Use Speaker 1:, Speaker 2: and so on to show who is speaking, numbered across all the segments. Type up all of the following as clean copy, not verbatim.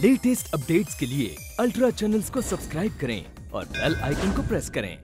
Speaker 1: Latest updates के लिए ultra channels को सब्सक्राइब करें और बेल आइकन को प्रेस करें।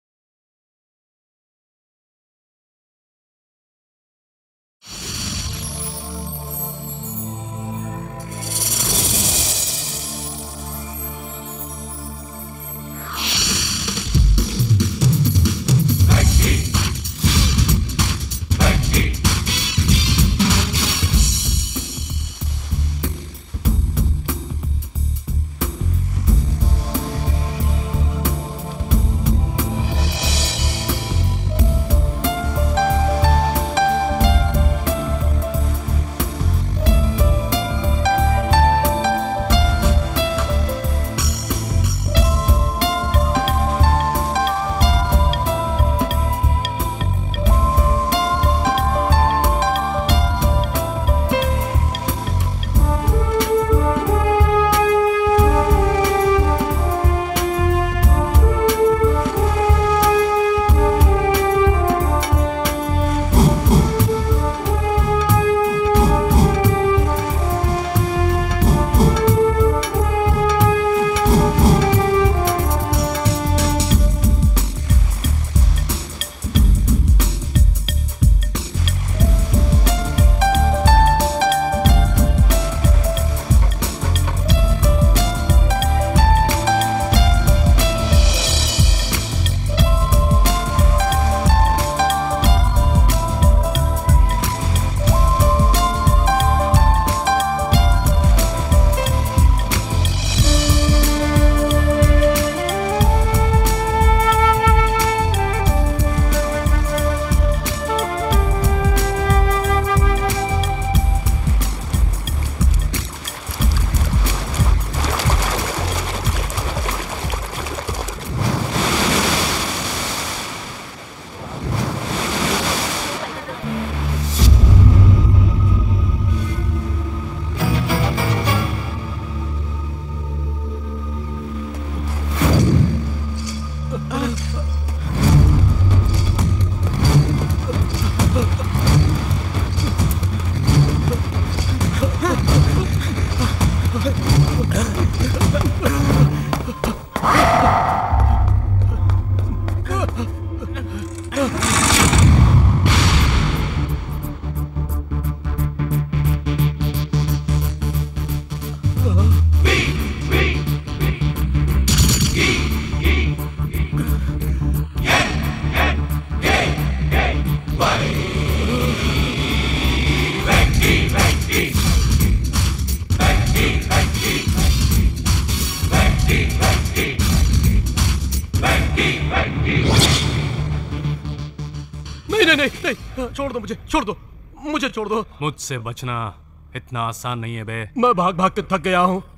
Speaker 1: नहीं, छोड़ दो मुझे, छोड़ दो मुझे, छोड़ दो।
Speaker 2: मुझसे बचना इतना आसान नहीं है बे।
Speaker 1: मैं भाग भाग के थक गया हूँ।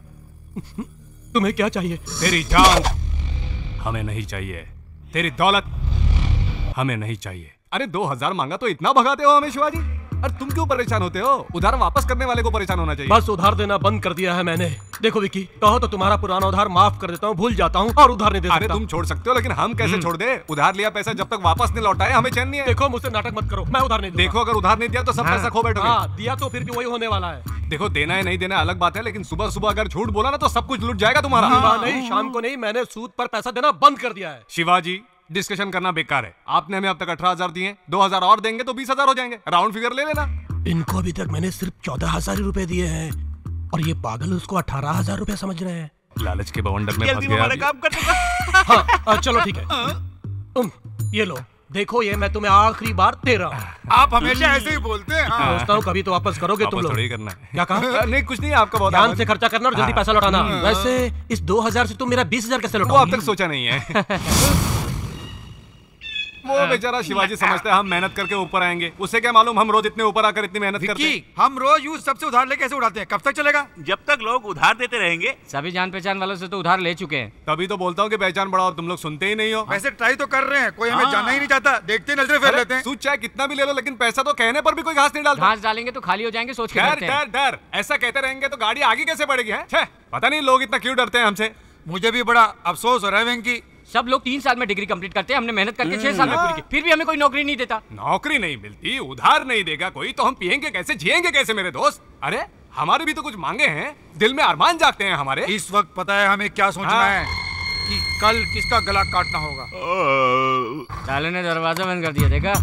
Speaker 1: तुम्हें क्या चाहिए?
Speaker 2: तेरी जान हमें नहीं चाहिए, तेरी दौलत हमें नहीं चाहिए।
Speaker 3: अरे 2000 मांगा तो इतना भगाते हो हमें शिवाजी? अरे तुम क्यों परेशान होते हो? उधार वापस करने वाले को परेशान होना चाहिए।
Speaker 1: बस उधार देना बंद कर दिया है मैंने। देखो विकी, कहो तो तुम्हारा पुराना उधार माफ कर देता हूँ, भूल जाता हूँ और उधार नहीं दे सकता।
Speaker 3: अरे तुम छोड़ सकते हो, लेकिन हम कैसे छोड़ दे? उधार लिया पैसा जब तक वापस नहीं लौटाए हमें चैन नहीं है।
Speaker 1: देखो मुझसे नाटक मत करो, मैं उधार नहीं दूंगा।
Speaker 3: देखो अगर उधार नहीं दिया तो सब पैसा खो बैठोगे।
Speaker 1: हाँ, दिया तो फिर भी वही होने वाला है।
Speaker 3: देखो देना है नहीं देना अलग बात है, लेकिन सुबह सुबह अगर झूठ बोला ना तो सब कुछ लूट जाएगा तुम्हारा।
Speaker 1: नहीं, शाम को नहीं, मैंने सूद पर पैसा देना बंद कर दिया है।
Speaker 3: शिवाजी, डिस्कशन करना बेकार है। आपने हमें अब तक 18,000 दिए, 2,000 और देंगे तो 20,000 हो जाएंगे। राउंड फिगर ले लेना।
Speaker 1: इनको अभी तक मैंने सिर्फ 14,000 रुपए दिए हैं और ये पागल उसको 18,000 रुपए समझ रहे हैं।
Speaker 3: लालच के बवंडर में फंस गया।
Speaker 4: काम कर दूंगा।
Speaker 1: हाँ, चलो ठीक है। ये लो, देखो ये मैं तुम्हें आखिरी बार दे रहा हूँ।
Speaker 4: आप हमेशा ऐसे ही बोलते हैं।
Speaker 1: सोचता हूँ कभी तो वापस करोगे तुम लोग।
Speaker 3: थोड़ी करना है।
Speaker 1: क्या कहा?
Speaker 3: नहीं कुछ नहीं, आपका बहुत
Speaker 1: ध्यान से खर्चा करना और जल्दी पैसा लौटाना। वैसे इस 2,000 से तुम मेरा 20,000 कैसे
Speaker 3: वो
Speaker 1: लौटाओगे?
Speaker 3: अब तक सोचा नहीं है। वो बेचारा शिवाजी समझता है हम मेहनत करके ऊपर आएंगे, उसे क्या मालूम हम रोज इतने ऊपर आकर इतनी मेहनत करते हैं।
Speaker 4: हम रोज यूं सबसे उधार लेके कैसे उड़ाते हैं? कब तक चलेगा?
Speaker 5: जब तक लोग उधार देते रहेंगे।
Speaker 6: सभी जान पहचान वालों से तो उधार ले चुके हैं।
Speaker 3: तभी तो बोलता हूँ कि पहचान बढ़ाओ, तुम लोग सुनते ही नहीं हो।
Speaker 4: वैसे ट्राई तो कर रहे हैं, कोई हमें जानना ही नहीं चाहता। देखते नजरें फेर लेते हैं।
Speaker 3: सूद चाहे कितना भी ले लो, लेकिन पैसा तो कहने पर भी कोई घास नहीं डालता।
Speaker 6: घास डालेंगे तो खाली हो जाएंगे, सोच के
Speaker 3: डर
Speaker 6: करते हैं।
Speaker 3: डर डर, ऐसा कहते रहेंगे तो गाड़ी आगे कैसे बढ़ेगी? है पता नहीं लोग इतना क्यों डरते हैं हमसे।
Speaker 4: मुझे भी बड़ा अफसोस हो रहा है वेंकी।
Speaker 6: सब लोग 3 साल में डिग्री कंप्लीट करते हैं, हमने मेहनत करके 6 साल में पूरी की, फिर भी हमें कोई नौकरी नहीं देता।
Speaker 3: नौकरी नहीं मिलती, उधार नहीं देगा कोई, तो हम पिएंगे कैसे, जिएंगे कैसे मेरे दोस्त? अरे हमारे भी तो कुछ मांगे हैं, दिल में अरमान जागते हैं हमारे।
Speaker 4: इस वक्त पता है हमें क्या सोचना है कि कल किसका गला काटना होगा।
Speaker 6: साले ने दरवाजा बंद कर दिया, देखा?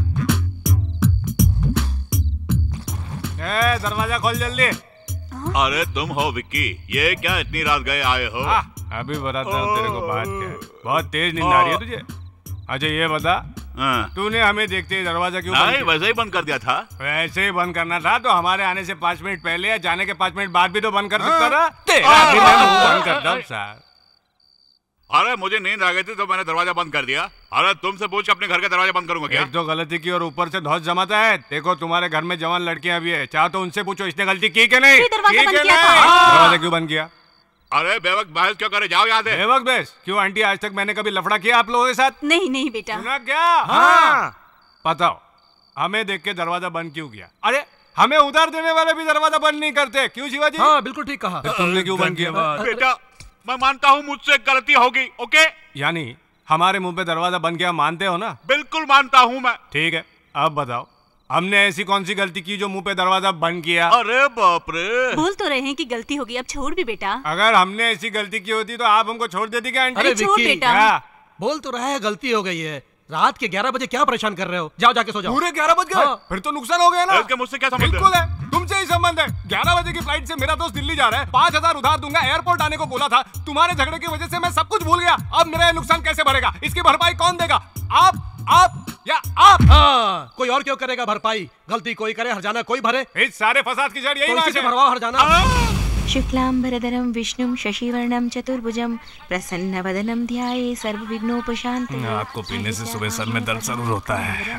Speaker 3: दरवाजा खोल जल्दी।
Speaker 5: अरे तुम हो विक्की, ये क्या इतनी रात गए आए हो?
Speaker 3: अभी बताता हूँ तेरे को बात क्या है। बहुत तेज नींद आ रही है तुझे। अच्छा ये बता, तूने हमें देखते ही दरवाजा क्यों बंद किया?
Speaker 5: वैसे ही बंद कर दिया था।
Speaker 3: वैसे ही बंद करना था तो हमारे आने से 5 मिनट पहले या जाने के 5 मिनट बाद भी तो बंद कर सकता था। तेरा भी मैं मुंह बंद करता हूँ साहब।
Speaker 5: अरे मुझे नींद आ गई थी तो मैंने दरवाजा बंद कर दिया। अरे तुमसे पूछ के अपने घर का दरवाजा बंद करूंगा क्या?
Speaker 3: एक तो गलती की और ऊपर से धौस जमाता है। देखो तुम्हारे घर में जवान लड़कियां भी है, चाहो तो उनसे पूछो इसने गलती की कि नहीं। दरवाजा क्यों बंद किया?
Speaker 5: अरे बेवक बहस क्यों करे, जाओ याद है।
Speaker 3: बेवक बहस क्यों आंटी? आज तक मैंने कभी लफड़ा किया आप लोगों के साथ?
Speaker 7: नहीं नहीं बेटा।
Speaker 3: सुना क्या? हाँ बताओ, हमें देख के दरवाजा बंद क्यों किया? अरे हमें उधार देने वाले भी दरवाजा बंद नहीं करते, क्यों शिवाजी?
Speaker 1: हाँ बिल्कुल ठीक कहा।
Speaker 3: तुमने क्यों बंद किया?
Speaker 5: बेटा मैं मानता हूँ मुझसे गलती होगी, ओके?
Speaker 3: यानी हमारे मुंह पे दरवाजा बंद किया मानते हो ना?
Speaker 5: बिल्कुल मानता हूँ मैं।
Speaker 3: ठीक है, अब बताओ हमने ऐसी कौन सी गलती की जो मुंह पे दरवाजा बंद किया?
Speaker 5: अरे बाप रे,
Speaker 7: बोल तो रहे हैं कि गलती होगी, अब छोड़ भी बेटा।
Speaker 3: अगर हमने ऐसी गलती की होती तो आप हमको छोड़ देती क्या आंटी?
Speaker 1: अरे
Speaker 7: छोड़ बेटा।
Speaker 1: बोल तो रहा है गलती हो गई है। रात के 11 बजे क्या परेशान कर रहे हो? जाओ जाके सो जाओ।
Speaker 3: पूरे 11 बज गए?
Speaker 1: हाँ।
Speaker 3: फिर तो नुकसान हो गया ना।
Speaker 5: इसका मुझसे क्या संबंध?
Speaker 3: बिल्कुल है, तुमसे ही संबंध है। 11 बजे की फ्लाइट से मेरा दोस्त दिल्ली जा रहा है, 5000 उधार दूंगा, एयरपोर्ट आने को बोला था। तुम्हारे झगड़े की वजह से मैं सब कुछ भूल गया। अब मेरा ये नुकसान कैसे भरेगा? इसकी भरपाई कौन देगा? आप या आप?
Speaker 1: हाँ, कोई और क्यों करेगा भरपाई? गलती कोई करे, हर्जाना कोई भरे।
Speaker 3: इस सारे फसाद की जड़ यही
Speaker 1: तो
Speaker 3: बात
Speaker 1: इसी से
Speaker 3: है।
Speaker 1: भरवाओ हर्जाना।
Speaker 8: शुक्लांबरधरं विष्णुं शशिवर्णं चतुर्भुजं प्रसन्नवदनं ध्याये सर्वविघ्नोपशान्तये।
Speaker 3: आपको पीने से सुबह सर में दर्द जरूर होता है।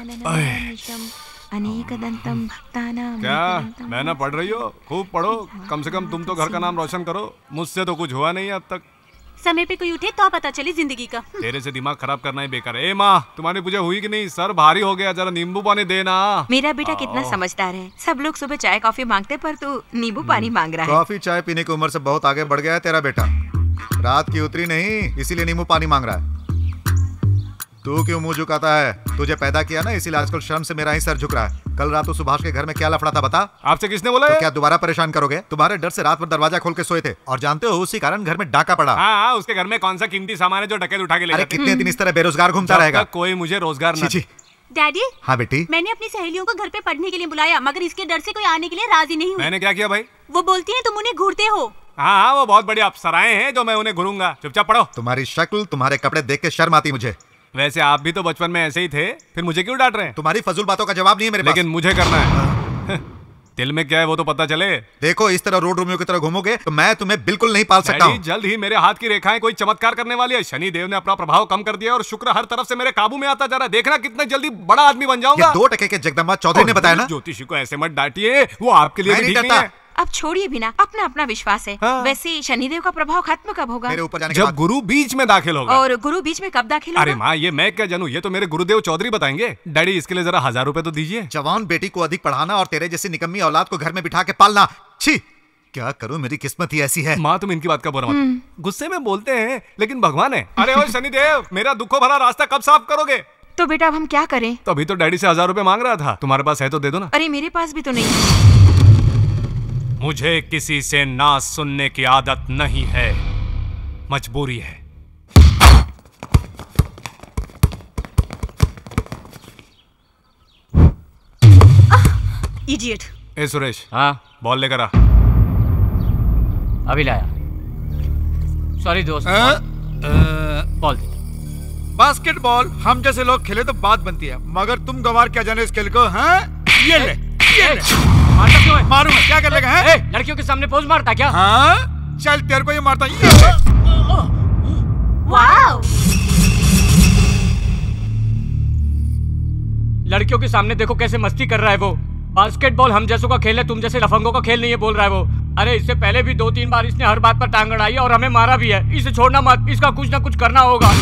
Speaker 8: अनेकदन्तं भक्तानां।
Speaker 3: क्या मैंने पढ़ रही हो? खूब पढ़ो, कम से कम तुम तो घर का नाम रोशन करो। मुझसे तो कुछ हुआ नहीं अब तक।
Speaker 7: समय पे कोई उठे तो पता चले जिंदगी का।
Speaker 3: तेरे से दिमाग खराब करना ही बेकार है। ए माँ, तुम्हारी पूजा हुई कि नहीं? सर भारी हो गया, जरा नींबू पानी देना।
Speaker 8: मेरा बेटा कितना समझदार है। सब लोग सुबह चाय कॉफी मांगते पर तू नींबू पानी मांग रहा है।
Speaker 4: कॉफी चाय पीने की उम्र से बहुत आगे बढ़ गया है तेरा बेटा। रात की उतरी नहीं, इसीलिए नींबू पानी मांग रहा है। तू क्यों मुंह झुकाता है? तुझे पैदा किया ना, इसीलिए आजकल शर्म से मेरा ही सर झुक रहा है। कल रात तो सुभाष के घर में क्या लफड़ा था बता?
Speaker 3: आपसे किसने बोला?
Speaker 4: तो क्या दोबारा परेशान करोगे? तुम्हारे डर से रात भर दरवाजा खोल के सोए थे और जानते हो उसी कारण घर में डाका पड़ा।
Speaker 3: हाँ, उसके घर में कौन सा कीमती सामान है जो डकैत उठा के ले
Speaker 4: अरे
Speaker 3: जाते?
Speaker 4: कितने दिन इस तरह बेरोजगार घूमता रहेगा?
Speaker 3: कोई मुझे रोजगार
Speaker 4: छी
Speaker 3: ना।
Speaker 4: छी।
Speaker 7: डैडी।
Speaker 4: हाँ बेटी।
Speaker 7: मैंने अपनी सहेलियों को घर पे पढ़ने के लिए बुलाया, मगर इसके डर से कोई आने के लिए राजी नहीं हुई।
Speaker 3: मैंने क्या किया भाई?
Speaker 7: वो बोलती है तुम उन्हें घूरते हो।
Speaker 3: हाँ, वो बहुत बड़ी अप्सराएं हैं जो मैं उन्हें घूरूंगा। चुपचाप पढ़ो।
Speaker 4: तुम्हारी शक्ल, तुम्हारे कपड़े देख के शर्म आती मुझे।
Speaker 3: वैसे आप भी तो बचपन में ऐसे ही थे, फिर मुझे क्यों डांट रहे हैं?
Speaker 4: तुम्हारी फजूल बातों का जवाब नहीं है मेरे पास।
Speaker 3: लेकिन मुझे करना है। दिल में क्या है वो तो पता चले।
Speaker 4: देखो इस तरह रोड रोमियो की तरह घूमोगे तो मैं तुम्हें बिल्कुल नहीं पाल सकता हूँ।
Speaker 3: जल्द ही मेरे हाथ की रेखाएं कोई चमत्कार करने वाली है। शनि देव ने अपना प्रभाव कम कर दिया और शुक्र हर तरफ से मेरे काबू में आता जा रहा है। देखना कितना जल्दी बड़ा आदमी बन जाऊंगा।
Speaker 4: ये 2 टके के जगदम्बा चौधरी ने बताया ना।
Speaker 3: ज्योतिषी को ऐसे मत डांटिए, वो आपके लिए भी ठीक नहीं है।
Speaker 8: अब छोड़िए भी ना, अपना अपना विश्वास है।
Speaker 3: हाँ।
Speaker 8: वैसे शनिदेव का प्रभाव खत्म कब होगा?
Speaker 4: मेरे ऊपर जाने के
Speaker 3: जब
Speaker 4: बाद।
Speaker 3: गुरु बीच में दाखिल होगा।
Speaker 8: और गुरु बीच में कब दाखिल होगा?
Speaker 3: अरे माँ, ये मैं क्या जानूं, ये तो मेरे गुरुदेव चौधरी बताएंगे। डैडी इसके लिए जरा 1000 रुपए तो दीजिए।
Speaker 4: जवान बेटी को अधिक पढ़ाना और तेरे जैसी निकम्मी औलाद को घर में बिठा के पालना, छी क्या करूं, मेरी किस्मत ही ऐसी है।
Speaker 3: माँ तुम इनकी बात का बुरा मत। गुस्से में बोलते हैं लेकिन भगवान है। अरे ओ शनिदेव, मेरा दुखों भरा रास्ता कब साफ करोगे?
Speaker 8: तो बेटा अब हम क्या करें?
Speaker 3: तो अभी तो डैडी से 1000 रुपए मांग रहा था। तुम्हारे पास है तो दे दो ना।
Speaker 8: अरे मेरे पास भी तो नहीं।
Speaker 2: मुझे किसी से ना सुनने की आदत नहीं है, मजबूरी है।
Speaker 7: इडियट।
Speaker 3: ए सुरेश,
Speaker 6: हाँ
Speaker 3: बॉल लेकर आ।
Speaker 6: अभी लाया। सॉरी दोस्त। बॉल।
Speaker 4: बास्केटबॉल हम जैसे लोग खेले तो बात बनती है, मगर तुम गंवार क्या जाने इस खेल को। हैं? ये ले, ये ले।
Speaker 6: मारता क्यों है?
Speaker 4: मारूंगा, क्या कर लेगा? हैं?
Speaker 6: लड़कियों के सामने पोज मारता क्या?
Speaker 4: हाँ? चल तेरे को ये मारता हूं। ये ले।
Speaker 7: वाओ।
Speaker 6: लड़कियों के सामने देखो कैसे मस्ती कर रहा है वो। बास्केटबॉल हम जैसों का खेल है, तुम जैसे लफंगों का खेल नहीं है बोल रहा है वो। अरे इससे पहले भी 2-3 बार इसने हर बात पर टांग अड़ाई है और हमें मारा भी है। इसे छोड़ना मत, इसका कुछ ना कुछ करना होगा।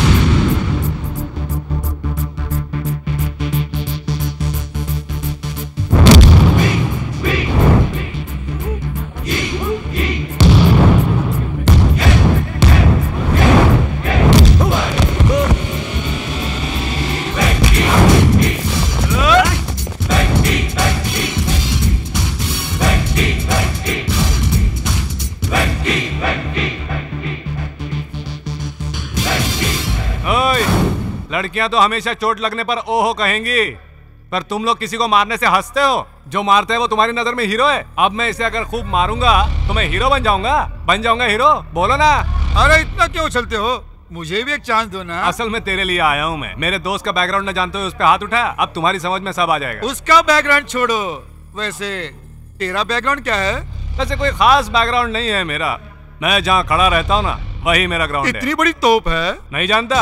Speaker 3: लड़कियां तो हमेशा चोट लगने पर ओहो कहेंगी, पर तुम लोग किसी को मारने से हंसते हो। जो मारते हैं वो तुम्हारी नजर में हीरो है। अब मैं इसे अगर खूब मारूंगा तो मैं हीरो बन जाऊंगा हीरो। बोलो ना।
Speaker 9: अरे इतना क्यों उछलते हो? मुझे भी एक चांस दो ना।
Speaker 3: असल में तेरे लिए आया हूँ मैं। मेरे दोस्त का बैकग्राउंड न जानते हो, उस पे हाथ उठाया, अब तुम्हारी समझ में सब आ जाएगा।
Speaker 9: उसका बैकग्राउंड छोड़ो, वैसे तेरा बैकग्राउंड क्या है?
Speaker 3: वैसे कोई खास बैकग्राउंड नहीं है मेरा। मैं जहाँ खड़ा रहता हूँ ना, वही मेरा ग्राउंड है।
Speaker 9: इतनी बड़ी तोप है?
Speaker 3: नहीं जानता?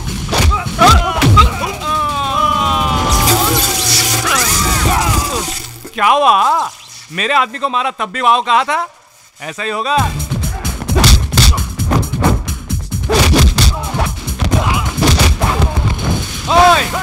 Speaker 3: क्या हुआ? मेरे आदमी को मारा तब भी वाव कहा था? ऐसा ही होगा। ओए!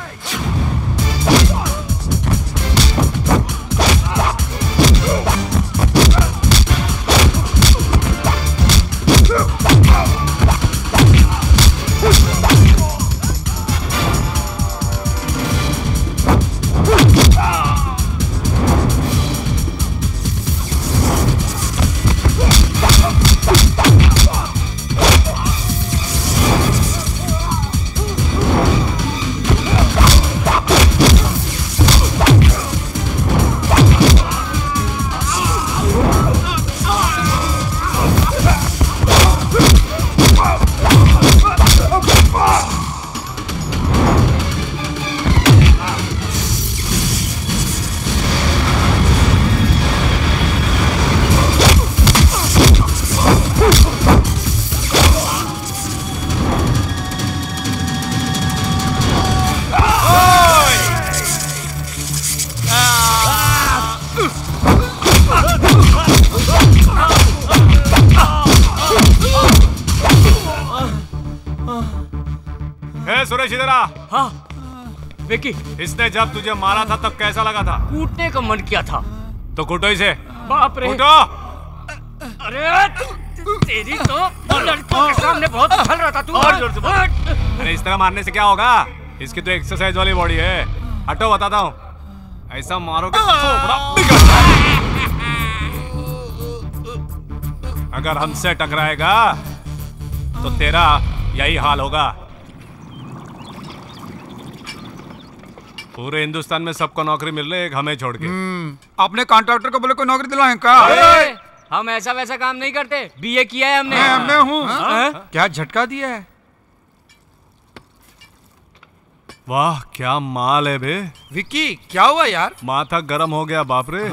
Speaker 3: सुरेश इधर आ।
Speaker 6: हाँ विकी,
Speaker 3: इसने जब तुझे मारा था तब कैसा लगा था?
Speaker 6: कूटने का मन किया था।
Speaker 3: तो कूटो इसे।
Speaker 6: बाप रे।
Speaker 3: कूटो।
Speaker 6: अरे तेरी तो लड़कियों के सामने बहुत उछल रहा था तू। और जोर से बोल।
Speaker 3: अरे इस तरह मारने से क्या होगा? इसकी तो एक्सरसाइज वाली बॉडी है। हटो बताता हूँ। ऐसा मारोगे तो बिगड़ जाएगा। अगर हमसे टकराएगा तो तेरा यही हाल होगा। पूरे हिंदुस्तान में सबको नौकरी मिल रही है, एक हमें छोड़ के।
Speaker 9: अपने कॉन्ट्रैक्टर को बोले कोई नौकरी दिलाएं का?
Speaker 6: हम ऐसा वैसा काम नहीं करते, बीए किया है हमने।
Speaker 9: मैं हूँ। क्या झटका दिया है?
Speaker 3: वाह क्या माल है बे।
Speaker 9: विक्की क्या हुआ यार?
Speaker 3: माथा गरम हो गया बाप रे।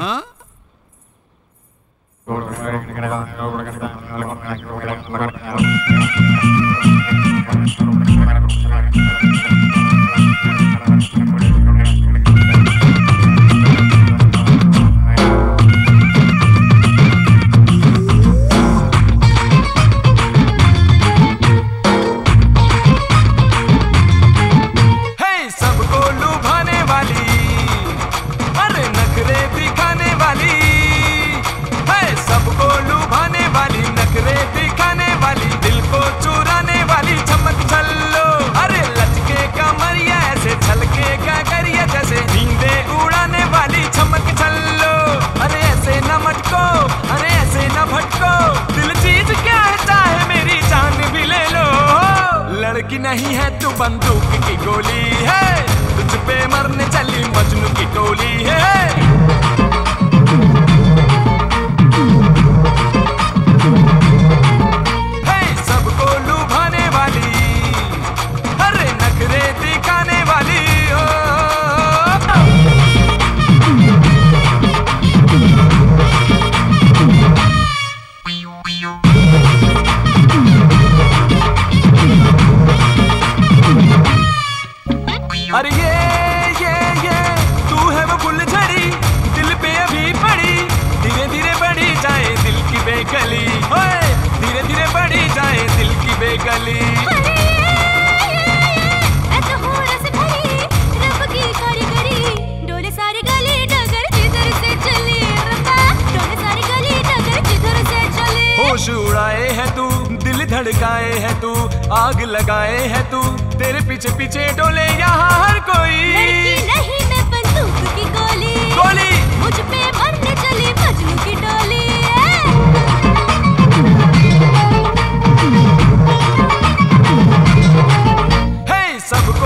Speaker 10: लड़की नहीं है तू बंदूक की गोली है, तुझ पे मरने चली मजनू की टोली है। सबको लुभाने वाली, अरे नखरे दिखाने वाली हो। अरे ये तू है वो फुलझड़ी, दिल पे अभी पड़ी, धीरे धीरे बढ़ी जाए दिल की बेगली, धीरे धीरे बढ़ी जाए दिल की बेगली।
Speaker 7: डोले सारी गली डगर जिधर से चली, डोले सारी गली डगर जिधर से चली।
Speaker 10: होश उड़ाए है तू, दिल धड़काए है तू, आग लगाए है तू, तेरे पीछे पीछे डोले यहाँ हर कोई।
Speaker 7: लड़की नहीं मैं बंदूक की गोली,
Speaker 10: गोली
Speaker 7: मुझ पे मरने चली मजनू की टोली।
Speaker 10: सबको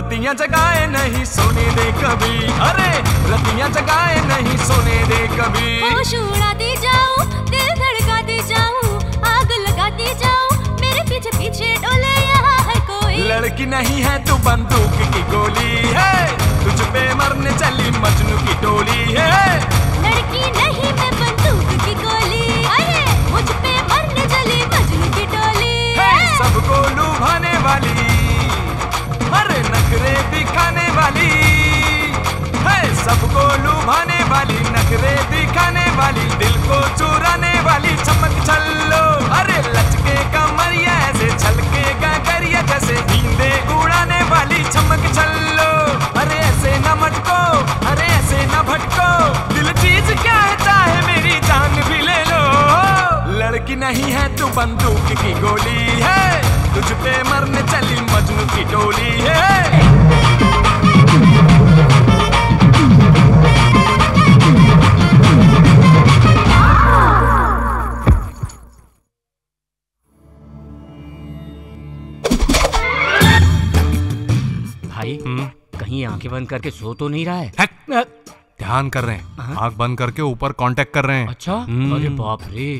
Speaker 10: रतियां जगाए नहीं सोने दे कभी, अरे रतियां जगाए नहीं सोने दे कभी।
Speaker 7: होश उड़ाती जाऊं, दिल धड़काती जाऊं, आग लगाती जाऊं, मेरे पीछे पीछे डोले यहाँ है कोई।
Speaker 10: लड़की नहीं है तू बंदूक की गोली है, तुझ पे मरने चली मजनू की टोली है।
Speaker 7: लड़की नहीं मैं बंदूक की गोली, अरे मुझ पे मरने चली मजनू की टोली है।
Speaker 10: सबको लुभाने वाली, अरे नखरे दिखाने वाली है, सबको लुभाने वाली, नखरे दिखाने वाली, दिल को चुराने वाली, चमक छल्लो, अरे लचके कमरिया ऐसे छलकेगा गरिया जैसे नींदे उड़ाने वाली, चमक छल्लो, अरे ऐसे न मटको, अरे ऐसे न भटको, दिल चीज क्या है चाहे मेरी जान भी ले लो। लड़की नहीं है तू बंदूक की गोली है, तुझ पे मरने चली मजनू की टोली है।
Speaker 6: भाई कहीं आंखें बंद करके सो तो नहीं रहा है?
Speaker 2: ध्यान कर रहे हैं, आंख बंद करके ऊपर कांटेक्ट कर रहे हैं।
Speaker 6: अच्छा, अरे बाप रे।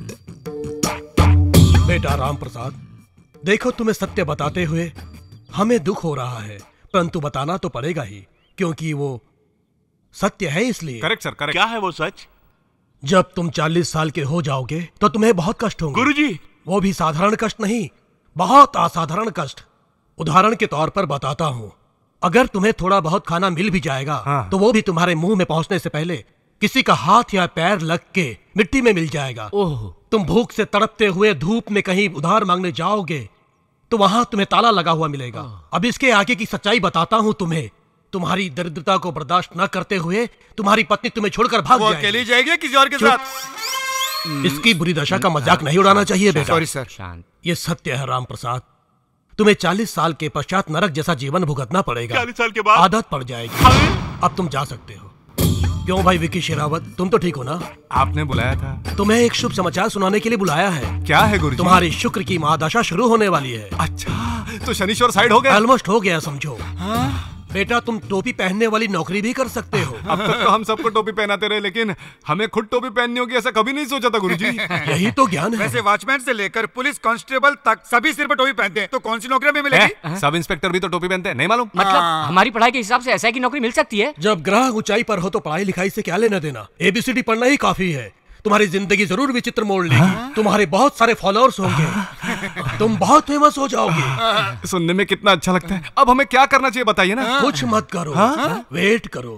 Speaker 1: बेटा राम प्रसाद, देखो तुम्हें सत्य बताते हुए हमें दुख हो रहा है, परंतु बताना तो पड़ेगा ही, क्योंकि वो सत्य है इसलिए।
Speaker 3: Correct sir, correct.
Speaker 5: क्या है वो सच?
Speaker 1: जब तुम 40 साल के हो जाओगे तो तुम्हें बहुत कष्ट होंगे।
Speaker 5: गुरुजी,
Speaker 1: वो भी साधारण कष्ट नहीं, बहुत असाधारण कष्ट। उदाहरण के तौर पर बताता हूँ, अगर तुम्हें थोड़ा बहुत खाना मिल भी जाएगा तो वो भी तुम्हारे मुंह में पहुंचने से पहले किसी का हाथ या पैर लग के मिट्टी में मिल जाएगा। तुम भूख से तड़पते हुए धूप में कहीं उधार मांगने जाओगे तो वहां तुम्हें ताला लगा हुआ मिलेगा। अब इसके आगे की सच्चाई बताता हूँ तुम्हें। तुम्हारी दरिद्रता को बर्दाश्त न करते हुए तुम्हारी पत्नी तुम्हें छोड़कर भाग जाएगी।
Speaker 9: अकेली जाएगी किसी और के साथ?
Speaker 1: इसकी बुरी दशा का मजाक नहीं उड़ाना चाहिए बेटा।
Speaker 9: Sorry sir.
Speaker 6: शांत।
Speaker 1: ये सत्य है राम प्रसाद, तुम्हें 40 साल के पश्चात नरक जैसा जीवन भुगतना पड़ेगा।
Speaker 5: 40 साल के बाद
Speaker 1: आदत पड़ जाएगी। अब तुम जा सकते हो। क्यों भाई विकी शेरावत, तुम तो ठीक हो ना?
Speaker 2: आपने बुलाया था?
Speaker 1: तुम्हें एक शुभ समाचार सुनाने के लिए बुलाया है।
Speaker 2: क्या है गुरुजी?
Speaker 1: तुम्हारी शुक्र की महादशा शुरू होने वाली है।
Speaker 2: अच्छा, तो शनिश्वर साइड हो गया?
Speaker 1: ऑलमोस्ट हो गया समझो। बेटा तुम टोपी पहनने वाली नौकरी भी कर सकते हो।
Speaker 3: अब तक तो हम सबको टोपी पहनाते रहे, लेकिन हमें खुद टोपी पहननी होगी ऐसा कभी नहीं सोचा था गुरुजी।
Speaker 1: यही तो ज्ञान है।
Speaker 9: वैसे वॉचमैन से लेकर पुलिस कांस्टेबल तक सभी सिर पर टोपी पहनते हैं, तो कौन सी नौकरी में मिलेगी?
Speaker 2: सब इंस्पेक्टर भी तो टोपी पहनते हैं, नहीं मालूम?
Speaker 6: मतलब हमारी पढ़ाई के हिसाब से ऐसा की नौकरी मिल सकती है?
Speaker 1: जब ग्रह ऊंचाई पर हो तो पढ़ाई लिखाई से क्या लेना देना, ABCD पढ़ना ही काफी है। तुम्हारी जिंदगी जरूर विचित्र मोड़ लेगी। तुम्हारे बहुत सारे फॉलोअर्स होंगे, तुम बहुत फेमस हो जाओगे।
Speaker 3: सुनने में कितना अच्छा लगता है। अब हमें क्या करना चाहिए बताइए ना।
Speaker 1: कुछ मत करो, वेट करो।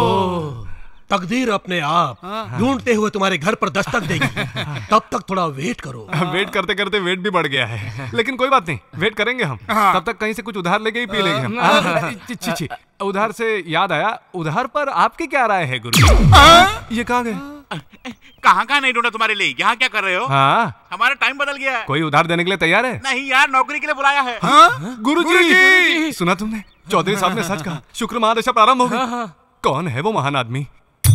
Speaker 1: तकदीर अपने आप ढूंढते हुए तुम्हारे घर पर दस्तक देगी। तब तक थोड़ा वेट करो।
Speaker 3: वेट करते करते वेट भी बढ़ गया है, लेकिन कोई बात नहीं, वेट करेंगे हम। तब तक कहीं से कुछ उधार लेके ही पी लेंगे हम। उधार से याद आया, उधार पर आपकी क्या राय है गुरु? ये कहाँ गए?
Speaker 5: कहाँ नहीं ढूंढा तुम्हारे लिए, यहाँ क्या कर रहे हो?
Speaker 2: हाँ,
Speaker 5: हमारा टाइम बदल गया है।
Speaker 2: कोई उधार देने के लिए तैयार है?
Speaker 5: नहीं यार, नौकरी के लिए बुलाया है।
Speaker 3: गुरुजी, सुना तुमने? चौधरी साहब ने सच कहा, शुक्र महादशा प्रारंभ हो गई। कौन है वो महान आदमी?